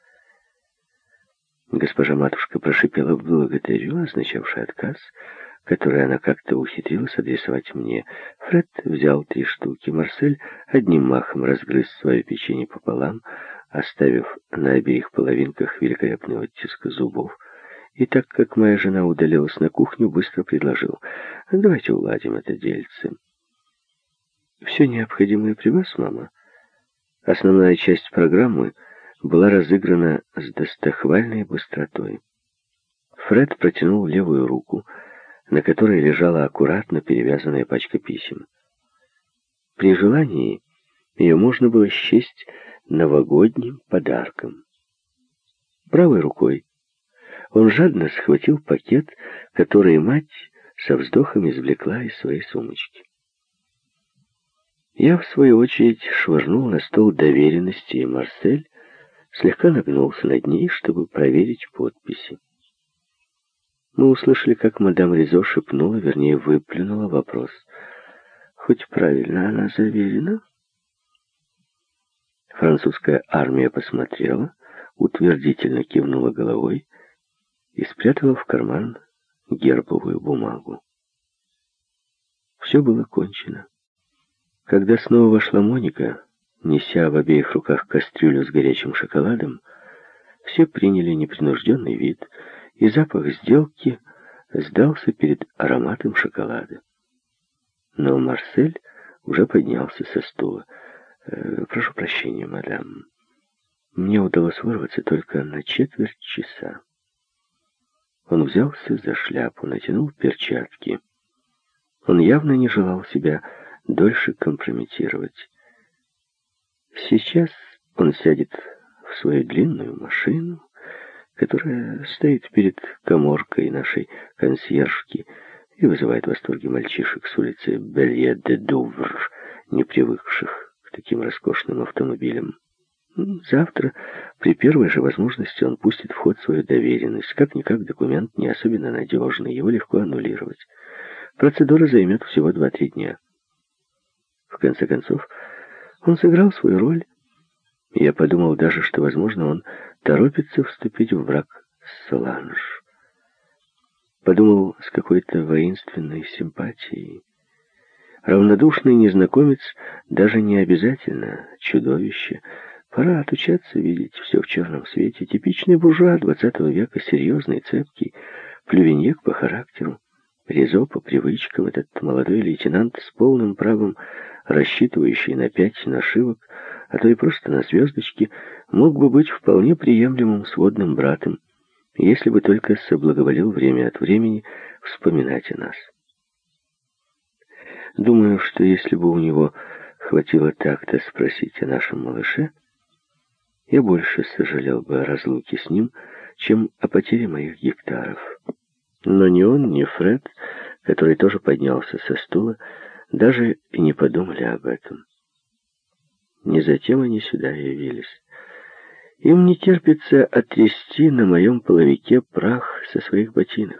Госпожа матушка прошипела «благодарю», означавший отказ, который она как-то ухитрилась адресовать мне. Фред взял 3 штуки. Марсель одним махом разгрыз свое печенье пополам, оставив на обеих половинках великолепный оттиск зубов. И так как моя жена удалилась на кухню, быстро предложил: «Давайте уладим это дельце». «Все необходимое при вас, мама?» Основная часть программы была разыграна с достохвальной быстротой. Фред протянул левую руку, на которой лежала аккуратно перевязанная пачка писем. При желании ее можно было счесть новогодним подарком. Правой рукой он жадно схватил пакет, который мать со вздохом извлекла из своей сумочки. Я, в свою очередь, швырнул на стол доверенности, и Марсель слегка нагнулся над ней, чтобы проверить подписи. Мы услышали, как мадам Ризо шепнула, вернее, выплюнула вопрос: «Хоть правильно она заверена?» Французская армия посмотрела, утвердительно кивнула головой и спрятала в карман гербовую бумагу. Все было кончено. Когда снова вошла Моника, неся в обеих руках кастрюлю с горячим шоколадом, все приняли непринужденный вид, и запах сделки сдался перед ароматом шоколада. Но Марсель уже поднялся со стула. «Прошу прощения, мадам. Мне удалось вырваться только на четверть часа». Он взялся за шляпу, натянул перчатки. Он явно не желал себя дольше компрометировать. Сейчас он сядет в свою длинную машину, которая стоит перед каморкой нашей консьержки и вызывает восторги мальчишек с улицы Белье-де-Дувр, не привыкших к таким роскошным автомобилям. Завтра, при первой же возможности, он пустит в ход свою доверенность. Как-никак документ не особенно надежный, его легко аннулировать. Процедура займет всего 2-3 дня. В конце концов, он сыграл свою роль. Я подумал даже, что, возможно, он торопится вступить в брак с Соланж. Подумал с какой-то воинственной симпатией. Равнодушный незнакомец даже не обязательно чудовище. Пора отучаться видеть все в черном свете. Типичный буржуа 20 века, серьезный, цепкий, плювеньек по характеру, резо по привычкам. Этот молодой лейтенант с полным правом, рассчитывающий на 5 нашивок, а то и просто на звездочки, мог бы быть вполне приемлемым сводным братом, если бы только соблаговолил время от времени вспоминать о нас. Думаю, что если бы у него хватило такта спросить о нашем малыше, я больше сожалел бы о разлуке с ним, чем о потере моих гектаров. Но ни он, ни Фред, который тоже поднялся со стула, даже и не подумали об этом. Не затем они сюда явились. Им не терпится отрясти на моем половике прах со своих ботинок.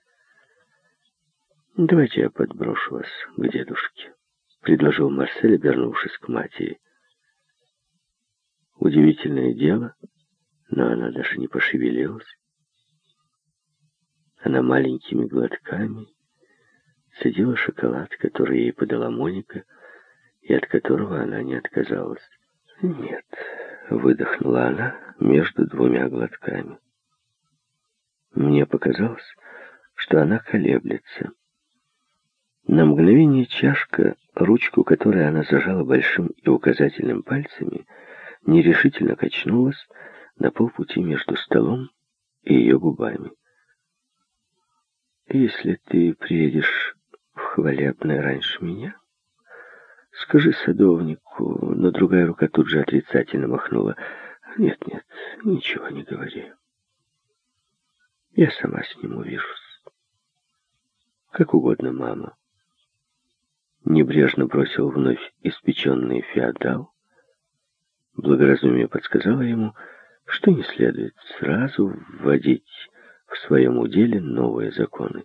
«Давайте я подброшу вас к дедушке», — предложил Марсель, обернувшись к матери. Удивительное дело, но она даже не пошевелилась. Она маленькими глотками цедила шоколад, который ей подала Моника, и от которого она не отказалась. «Нет», — выдохнула она между 2 глотками. Мне показалось, что она колеблется. На мгновение чашка, ручку которой она зажала большим и указательным пальцами, нерешительно качнулась на полпути между столом и ее губами. «Если ты приедешь в Хвалебное раньше меня, скажи садовнику», но другая рука тут же отрицательно махнула. «Нет, ничего не говори. Я сама с ним увижусь». «Как угодно, мама». Небрежно бросил вновь испеченный феодал. Благоразумие подсказало ему, что не следует сразу вводить в своем уделе новые законы.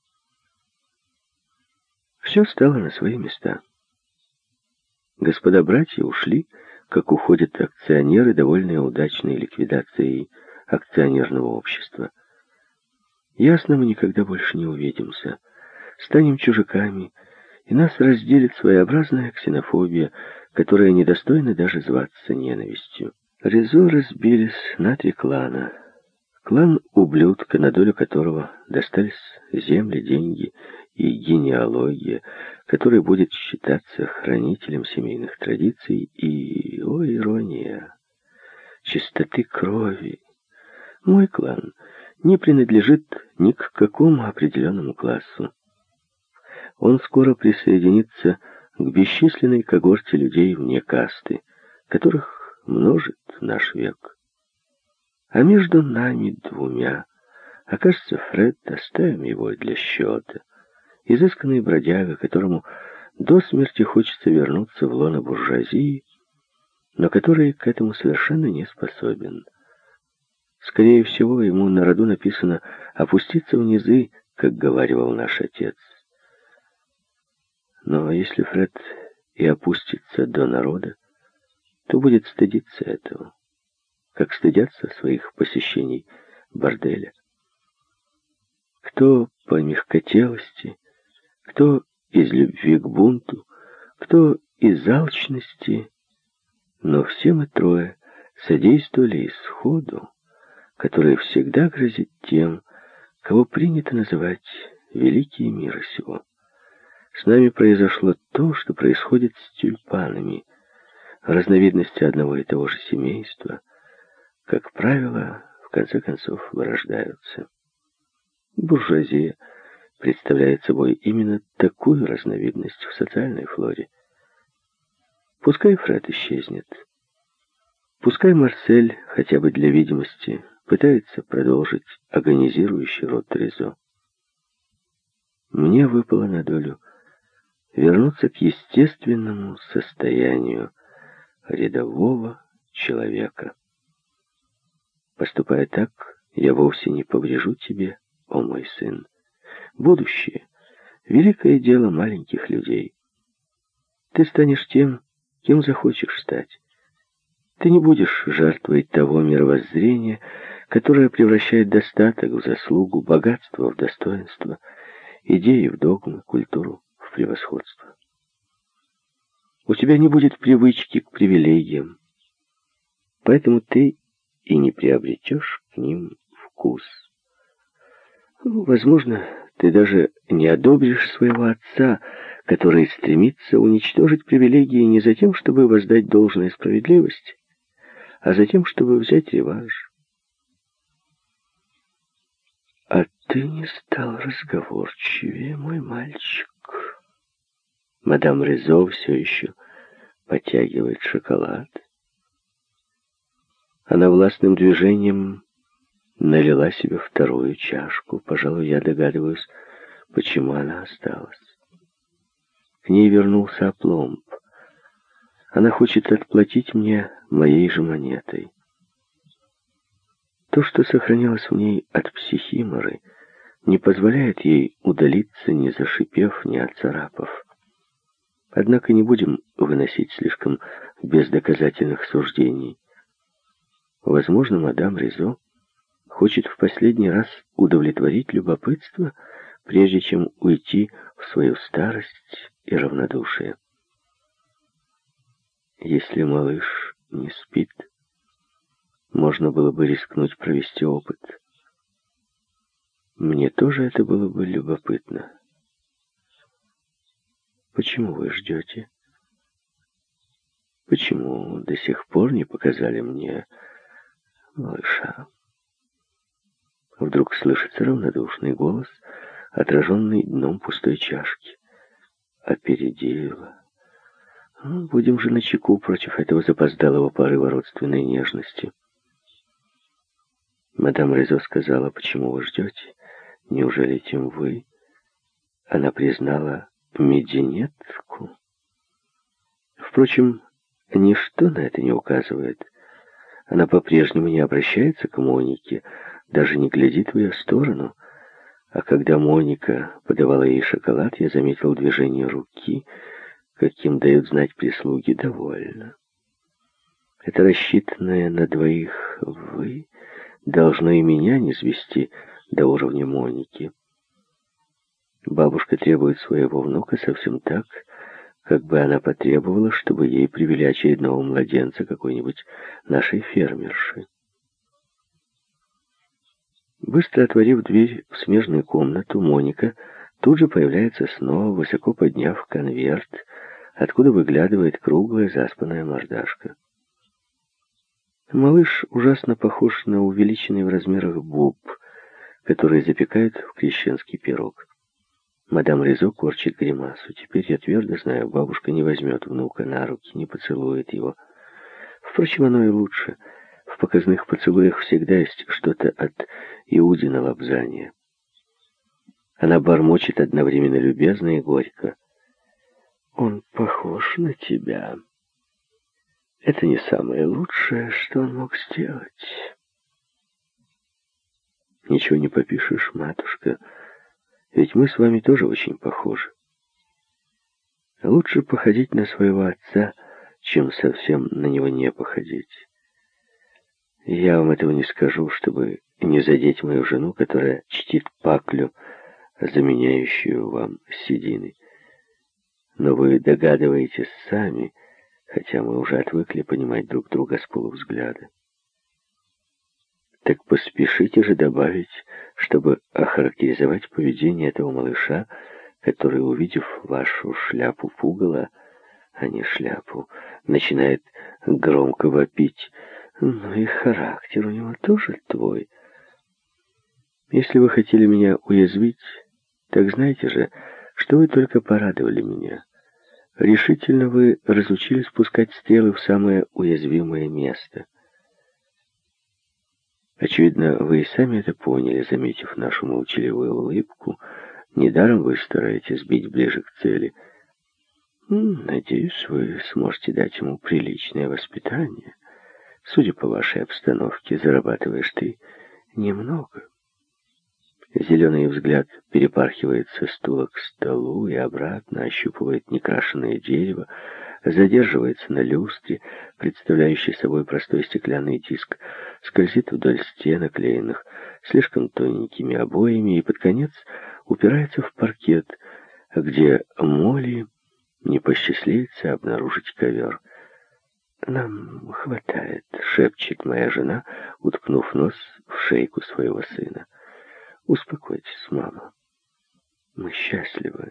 Все стало на свои места. Господа братья ушли, как уходят акционеры, довольные удачной ликвидацией акционерного общества. Ясно, мы никогда больше не увидимся. Станем чужаками, и нас разделит своеобразная ксенофобия, которая недостойна даже зваться ненавистью. Резо разбились на 3 клана. Клан ублюдка, на долю которого достались земли, деньги и генеалогия, который будет считаться хранителем семейных традиций и, о ирония, чистоты крови. Мой клан не принадлежит ни к какому определенному классу. Он скоро присоединится к бесчисленной когорте людей вне касты, которых множит наш век. А между нами 2 окажется Фред, оставим его для счета, изысканный бродяга, которому до смерти хочется вернуться в лоно буржуазии, но который к этому совершенно не способен. Скорее всего, ему на роду написано опуститься в низы, как говаривал наш отец. Но если Фред и опустится до народа, то будет стыдиться этого, как стыдятся своих посещений борделя. Кто по мягкотелости, кто из любви к бунту, кто из алчности, но все мы трое содействовали исходу, который всегда грозит тем, кого принято называть великие мира сего. С нами произошло то, что происходит с тюльпанами, разновидности одного и того же семейства, как правило, в конце концов вырождаются. Буржуазия представляет собой именно такую разновидность в социальной флоре. Пускай Фред исчезнет. Пускай Марсель, хотя бы для видимости, пытается продолжить агонизирующий род Ризо. Мне выпало на долю вернуться к естественному состоянию рядового человека. Поступая так, я вовсе не поврежу тебе, о мой сын. Будущее — великое дело маленьких людей. Ты станешь тем, кем захочешь стать. Ты не будешь жертвой того мировоззрения, которое превращает достаток в заслугу, богатство в достоинство, идеи в догмы, культуру в превосходство. У тебя не будет привычки к привилегиям, поэтому ты и не приобретешь к ним вкус. Возможно, ты даже не одобришь своего отца, который стремится уничтожить привилегии не за тем, чтобы воздать должное справедливости, а за тем, чтобы взять реванш. А ты не стал разговорчивее, мой мальчик. Мадам Ризо все еще потягивает шоколад. Она властным движением налила себе вторую чашку. Пожалуй, я догадываюсь, почему она осталась. К ней вернулся опломб. Она хочет отплатить мне моей же монетой. То, что сохранилось в ней от психиморы, не позволяет ей удалиться, не зашипев, не отцарапав. Однако не будем выносить слишком бездоказательных суждений. Возможно, мадам Ризо хочет в последний раз удовлетворить любопытство, прежде чем уйти в свою старость и равнодушие. Если малыш не спит, можно было бы рискнуть провести опыт. Мне тоже это было бы любопытно. Почему вы ждете? Почему до сих пор не показали мне малыша? Вдруг слышится равнодушный голос, отраженный дном пустой чашки. Опередила. Будем же начеку против этого запоздалого порыва родственной нежности. Мадам Ризо сказала, почему вы ждете? Неужели тем вы? Она признала мединетку. Впрочем, ничто на это не указывает. Она по-прежнему не обращается к Монике, даже не глядит в ее сторону. А когда Моника подавала ей шоколад, я заметил движение руки, каким дают знать прислуги, довольно. Это рассчитанное на двоих «вы» должно и меня низвести до уровня Моники. Бабушка требует своего внука совсем так, как бы она потребовала, чтобы ей привели очередного младенца какой-нибудь нашей фермерши. Быстро отворив дверь в смежную комнату, Моника тут же появляется снова, высоко подняв конверт, откуда выглядывает круглая заспанная мордашка. Малыш ужасно похож на увеличенный в размерах боб, который запекают в крещенский пирог. Мадам Ризо корчит гримасу. Теперь я твердо знаю, бабушка не возьмет внука на руки, не поцелует его. Впрочем, оно и лучше. В показных поцелуях всегда есть что-то от Иудина лобзания. Она бормочет одновременно любезно и горько. «Он похож на тебя. Это не самое лучшее, что он мог сделать». «Ничего не попишешь, матушка. Ведь мы с вами тоже очень похожи. Лучше походить на своего отца, чем совсем на него не походить. Я вам этого не скажу, чтобы не задеть мою жену, которая чтит паклю, заменяющую вам седины. Но вы догадываетесь сами, хотя мы уже отвыкли понимать друг друга с полувзгляда. Так поспешите же добавить, чтобы охарактеризовать поведение этого малыша, который, увидев вашу шляпу пугала, а не шляпу, начинает громко вопить. Ну и характер у него тоже твой. Если вы хотели меня уязвить, так знаете же, что вы только порадовали меня. Решительно вы разучились пускать стрелы в самое уязвимое место. Очевидно, вы и сами это поняли, заметив нашу молчаливую улыбку. Недаром вы стараетесь бить ближе к цели. Надеюсь, вы сможете дать ему приличное воспитание. Судя по вашей обстановке, зарабатываешь ты немного. Зеленый взгляд перепархивает со стула к столу и обратно, ощупывает некрашенное дерево, задерживается на люстре, представляющей собой простой стеклянный диск, скользит вдоль стен, оклеенных слишком тоненькими обоями, и под конец упирается в паркет, где Молли не посчастливится обнаружить ковер. «Нам хватает», — шепчет моя жена, уткнув нос в шейку своего сына. «Успокойтесь, мама. Мы счастливы».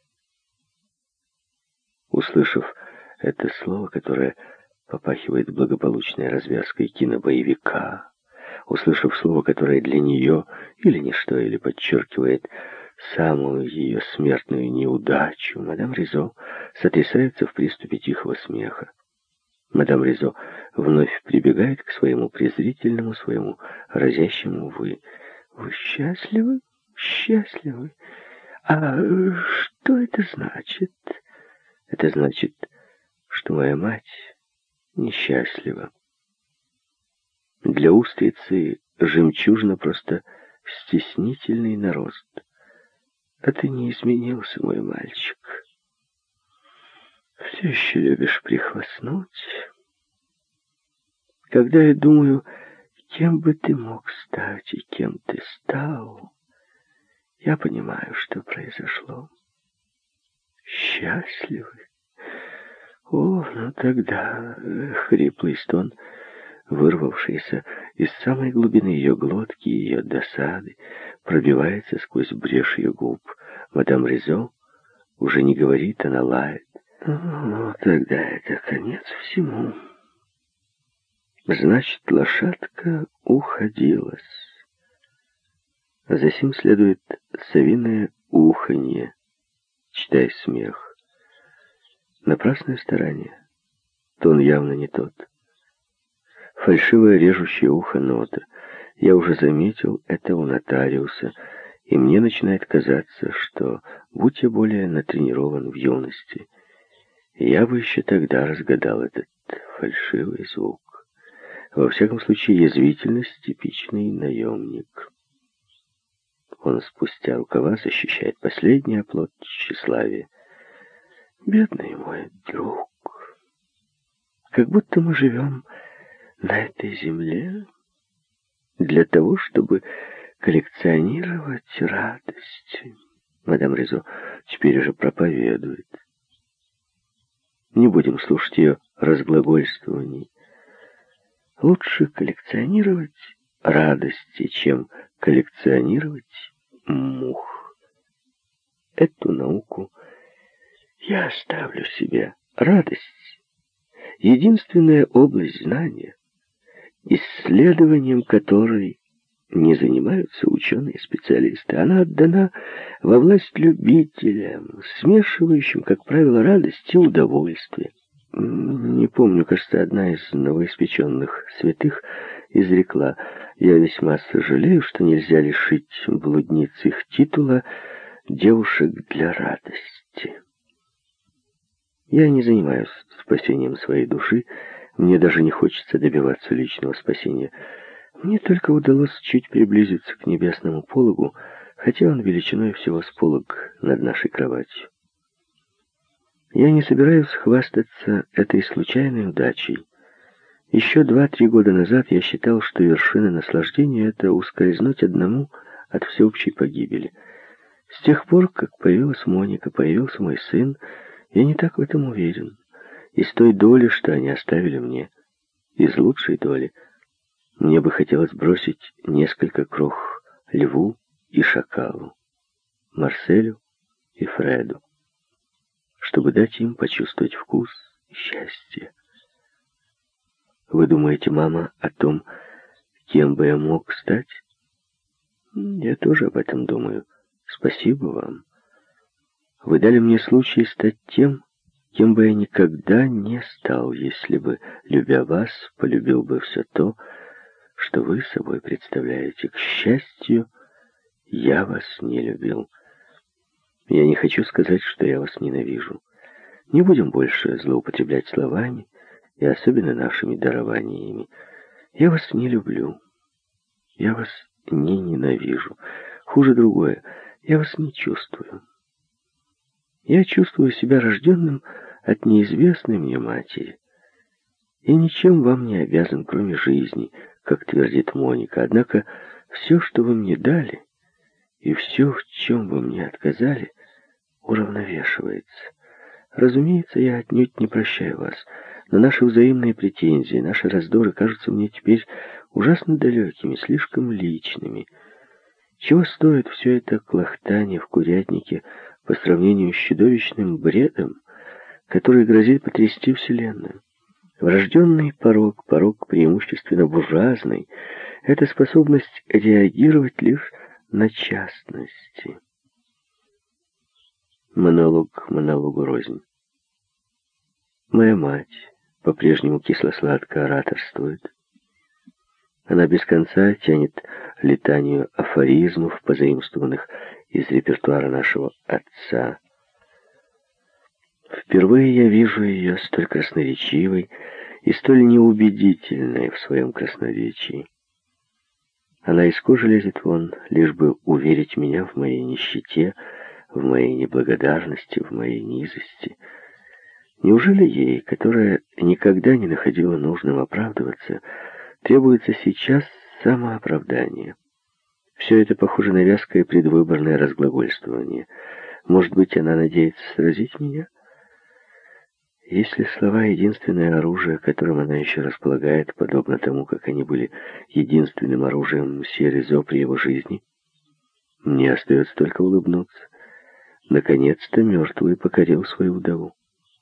Услышав это слово, которое попахивает благополучной развязкой кинобоевика, услышав слово, которое для нее или ничто, или подчеркивает самую ее смертную неудачу, мадам Ризо сотрясается в приступе тихого смеха. Мадам Ризо вновь прибегает к своему презрительному, своему разящему «вы». «Вы счастливы? Счастливы? А что это значит?» «Это значит, что моя мать несчастлива. Для устрицы жемчужина просто стеснительный нарост. А ты не изменился, мой мальчик. Все еще любишь прихвастнуть. Когда я думаю, кем бы ты мог стать и кем ты стал, я понимаю, что произошло. Счастливы? О, ну тогда хриплый стон, вырвавшийся из самой глубины ее глотки и ее досады, пробивается сквозь брешь ее губ. Мадам Ризо уже не говорит, она лает. Ну, тогда это конец всему. Значит, лошадка уходилась. А затем следует совиное уханье, читай смех. Напрасное старание. Тон явно не тот. Фальшивое режущее ухо нота. Я уже заметил это у нотариуса, и мне начинает казаться, что, будь я более натренирован в юности, я бы еще тогда разгадал этот фальшивый звук. Во всяком случае, язвительность — типичный наемник. Он спустя рукава защищает последний оплот тщеславия. Бедный мой друг, как будто мы живем на этой земле для того, чтобы коллекционировать радость. Мадам Ризо теперь уже проповедует. Не будем слушать ее разглагольствований. Лучше коллекционировать радости, чем коллекционировать мух. Эту науку я оставлю себе. Радость — единственная область знания, исследованием которой не занимаются ученые-специалисты. Она отдана во власть любителям, смешивающим, как правило, радость и удовольствие. Не помню, кажется, одна из новоиспеченных святых изрекла: «Я весьма сожалею, что нельзя лишить блудниц их титула девушек для радости». Я не занимаюсь спасением своей души, мне даже не хочется добиваться личного спасения. Мне только удалось чуть приблизиться к небесному пологу, хотя он величиной всего с полог над нашей кроватью. Я не собираюсь хвастаться этой случайной удачей. Еще 2-3 года назад я считал, что вершина наслаждения — это ускользнуть одному от всеобщей погибели. С тех пор, как появилась Моника, появился мой сын, Я не так в этом уверен. Из той доли, что они оставили мне, из лучшей доли, мне бы хотелось бросить несколько крох льву и шакалу, Марселю и Фреду, чтобы дать им почувствовать вкус счастья. Вы думаете, мама, о том, кем бы я мог стать? Я тоже об этом думаю. Спасибо вам. Вы дали мне случай стать тем, кем бы я никогда не стал, если бы, любя вас, полюбил бы все то, что вы собой представляете. К счастью, я вас не любил. Я не хочу сказать, что я вас ненавижу. Не будем больше злоупотреблять словами, и особенно нашими дарованиями. Я вас не люблю. Я вас не ненавижу. Хуже другое, я вас не чувствую. Я чувствую себя рожденным от неизвестной мне матери. Я ничем вам не обязан, кроме жизни, как твердит Моника. Однако все, что вы мне дали, и все, в чем вы мне отказали, уравновешивается. Разумеется, я отнюдь не прощаю вас, но наши взаимные претензии, наши раздоры кажутся мне теперь ужасно далекими, слишком личными. Чего стоит все это клохтание в курятнике по сравнению с чудовищным бредом, который грозит потрясти Вселенную? Врожденный порок, порок преимущественно буржуазный, это способность реагировать лишь на частности. Монолог монологу рознь. Моя мать по-прежнему кисло-сладко ораторствует. Она без конца тянет летанию афоризмов, позаимствованных из репертуара нашего отца. Впервые я вижу ее столь красноречивой и столь неубедительной в своем красноречии. Она из кожи лезет вон, лишь бы уверить меня в моей нищете, в моей неблагодарности, в моей низости. Неужели ей, которая никогда не находила нужным оправдываться, требуется сейчас самооправдание? Все это похоже на вязкое предвыборное разглагольствование. Может быть, она надеется сразить меня? Если слова — единственное оружие, которым она еще располагает, подобно тому, как они были единственным оружием мсье Ризо при его жизни, мне остается только улыбнуться. Наконец-то мертвый покорил свою вдову.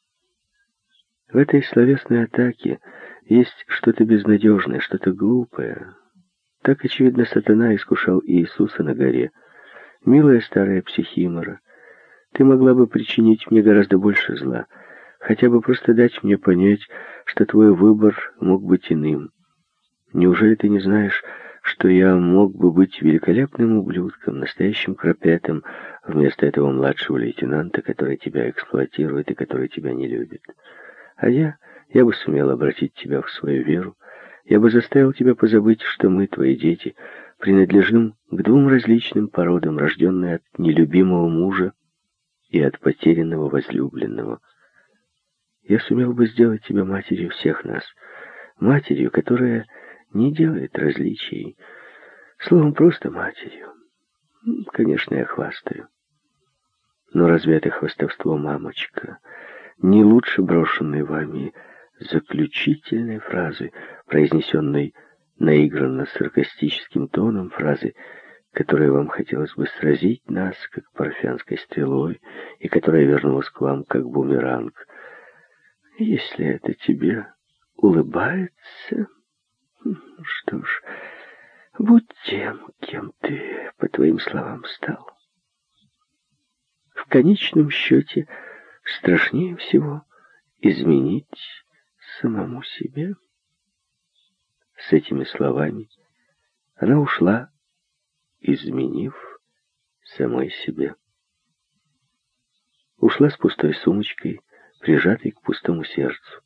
В этой словесной атаке есть что-то безнадежное, что-то глупое. Так, очевидно, сатана искушал Иисуса на горе. «Милая старая психимора, ты могла бы причинить мне гораздо больше зла, хотя бы просто дать мне понять, что твой выбор мог быть иным. Неужели ты не знаешь, что я мог бы быть великолепным ублюдком, настоящим крапетом, вместо этого младшего лейтенанта, который тебя эксплуатирует и который тебя не любит? А я бы сумел обратить тебя в свою веру. Я бы заставил тебя позабыть, что мы, твои дети, принадлежим к двум различным породам, рожденные от нелюбимого мужа и от потерянного возлюбленного. Я сумел бы сделать тебя матерью всех нас, матерью, которая не делает различий, словом, просто матерью. Конечно, я хвастаю. Но разве это хвастовство, мамочка, не лучше брошенной вами заключительной фразы, произнесенной наигранно саркастическим тоном, фразы, которой вам хотелось бы сразить нас, как парфянской стрелой, и которая вернулась к вам, как бумеранг? Если это тебе улыбается, что ж, будь тем, кем ты, по твоим словам, стал. В конечном счете, страшнее всего изменить самому себе. С этими словами она ушла, изменив самой себе. Ушла с пустой сумочкой, прижатой к пустому сердцу.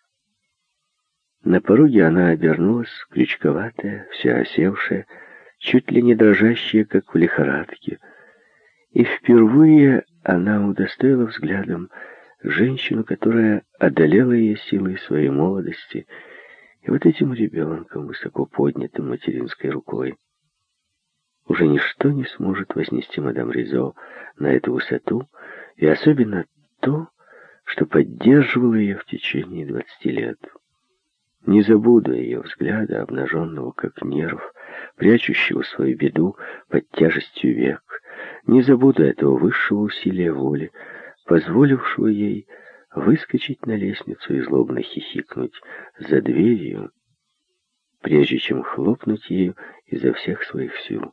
На пороге она обернулась, крючковатая, вся осевшая, чуть ли не дрожащая, как в лихорадке. И впервые она удостоила взглядом женщину, которая одолела ее силой своей молодости, и вот этим ребенком, высоко поднятым материнской рукой. Уже ничто не сможет вознести мадам Ризо на эту высоту, и особенно то, что поддерживало ее в течение 20 лет. Не забуду ее взгляда, обнаженного как нерв, прячущего свою беду под тяжестью век. Не забуду этого высшего усилия воли, позволившего ей выскочить на лестницу и злобно хихикнуть за дверью, прежде чем хлопнуть ею изо всех своих сил.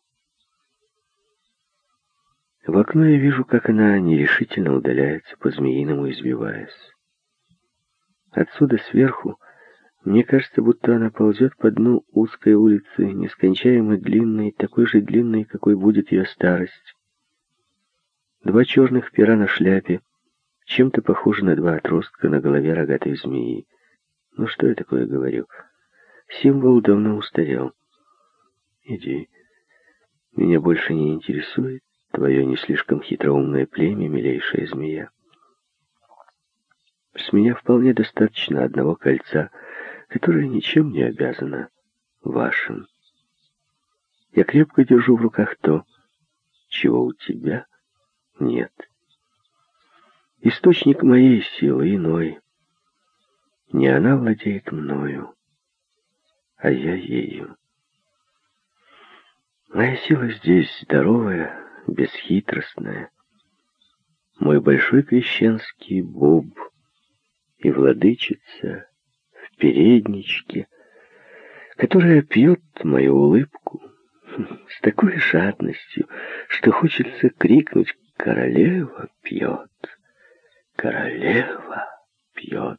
В окно я вижу, как она нерешительно удаляется, по-змеиному избиваясь. Отсюда сверху мне кажется, будто она ползет по дну узкой улицы, нескончаемо длинной, такой же длинной, какой будет ее старость. 2 черных пера на шляпе, чем-то похожи на 2 отростка на голове рогатой змеи. Ну что я такое говорю? Символ давно устарел. Иди. Меня больше не интересует твое не слишком хитроумное племя, милейшая змея. С меня вполне достаточно одного кольца, которое ничем не обязано вашим. Я крепко держу в руках то, чего у тебя нет. Источник моей силы иной. Не она владеет мною, а я ею. Моя сила здесь здоровая, бесхитростная. Мой большой крещенский буб и владычица в передничке, которая пьет мою улыбку с такой жадностью, что хочется крикнуть: «Королева пьет! Королева пьет!»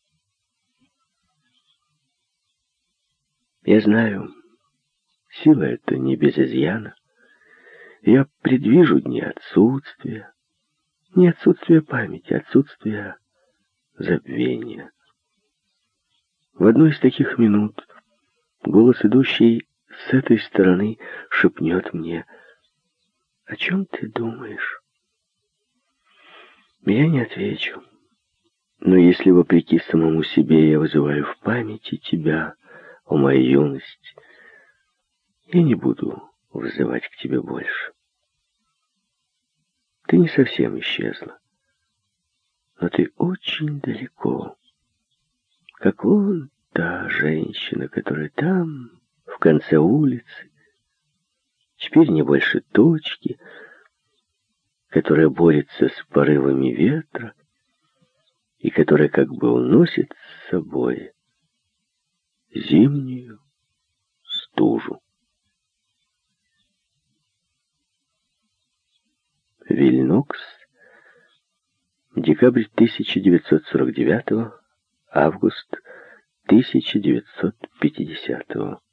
Я знаю, сила эта не без изъяна. Я предвижу дни отсутствия, не отсутствия памяти, отсутствия забвения. В одну из таких минут голос, идущий с этой стороны, шепнет мне: «О чем ты думаешь?» Я не отвечу. Но если, вопреки самому себе, я вызываю в памяти тебя, о моя юность, я не буду вызывать к тебе больше. Ты не совсем исчезла, но ты очень далеко, как вон та женщина, которая там, в конце улицы, теперь не больше точки, которая борется с порывами ветра и которая как бы уносит с собой зимнюю стужу. Вильнокс, декабрь 1949, август 1950.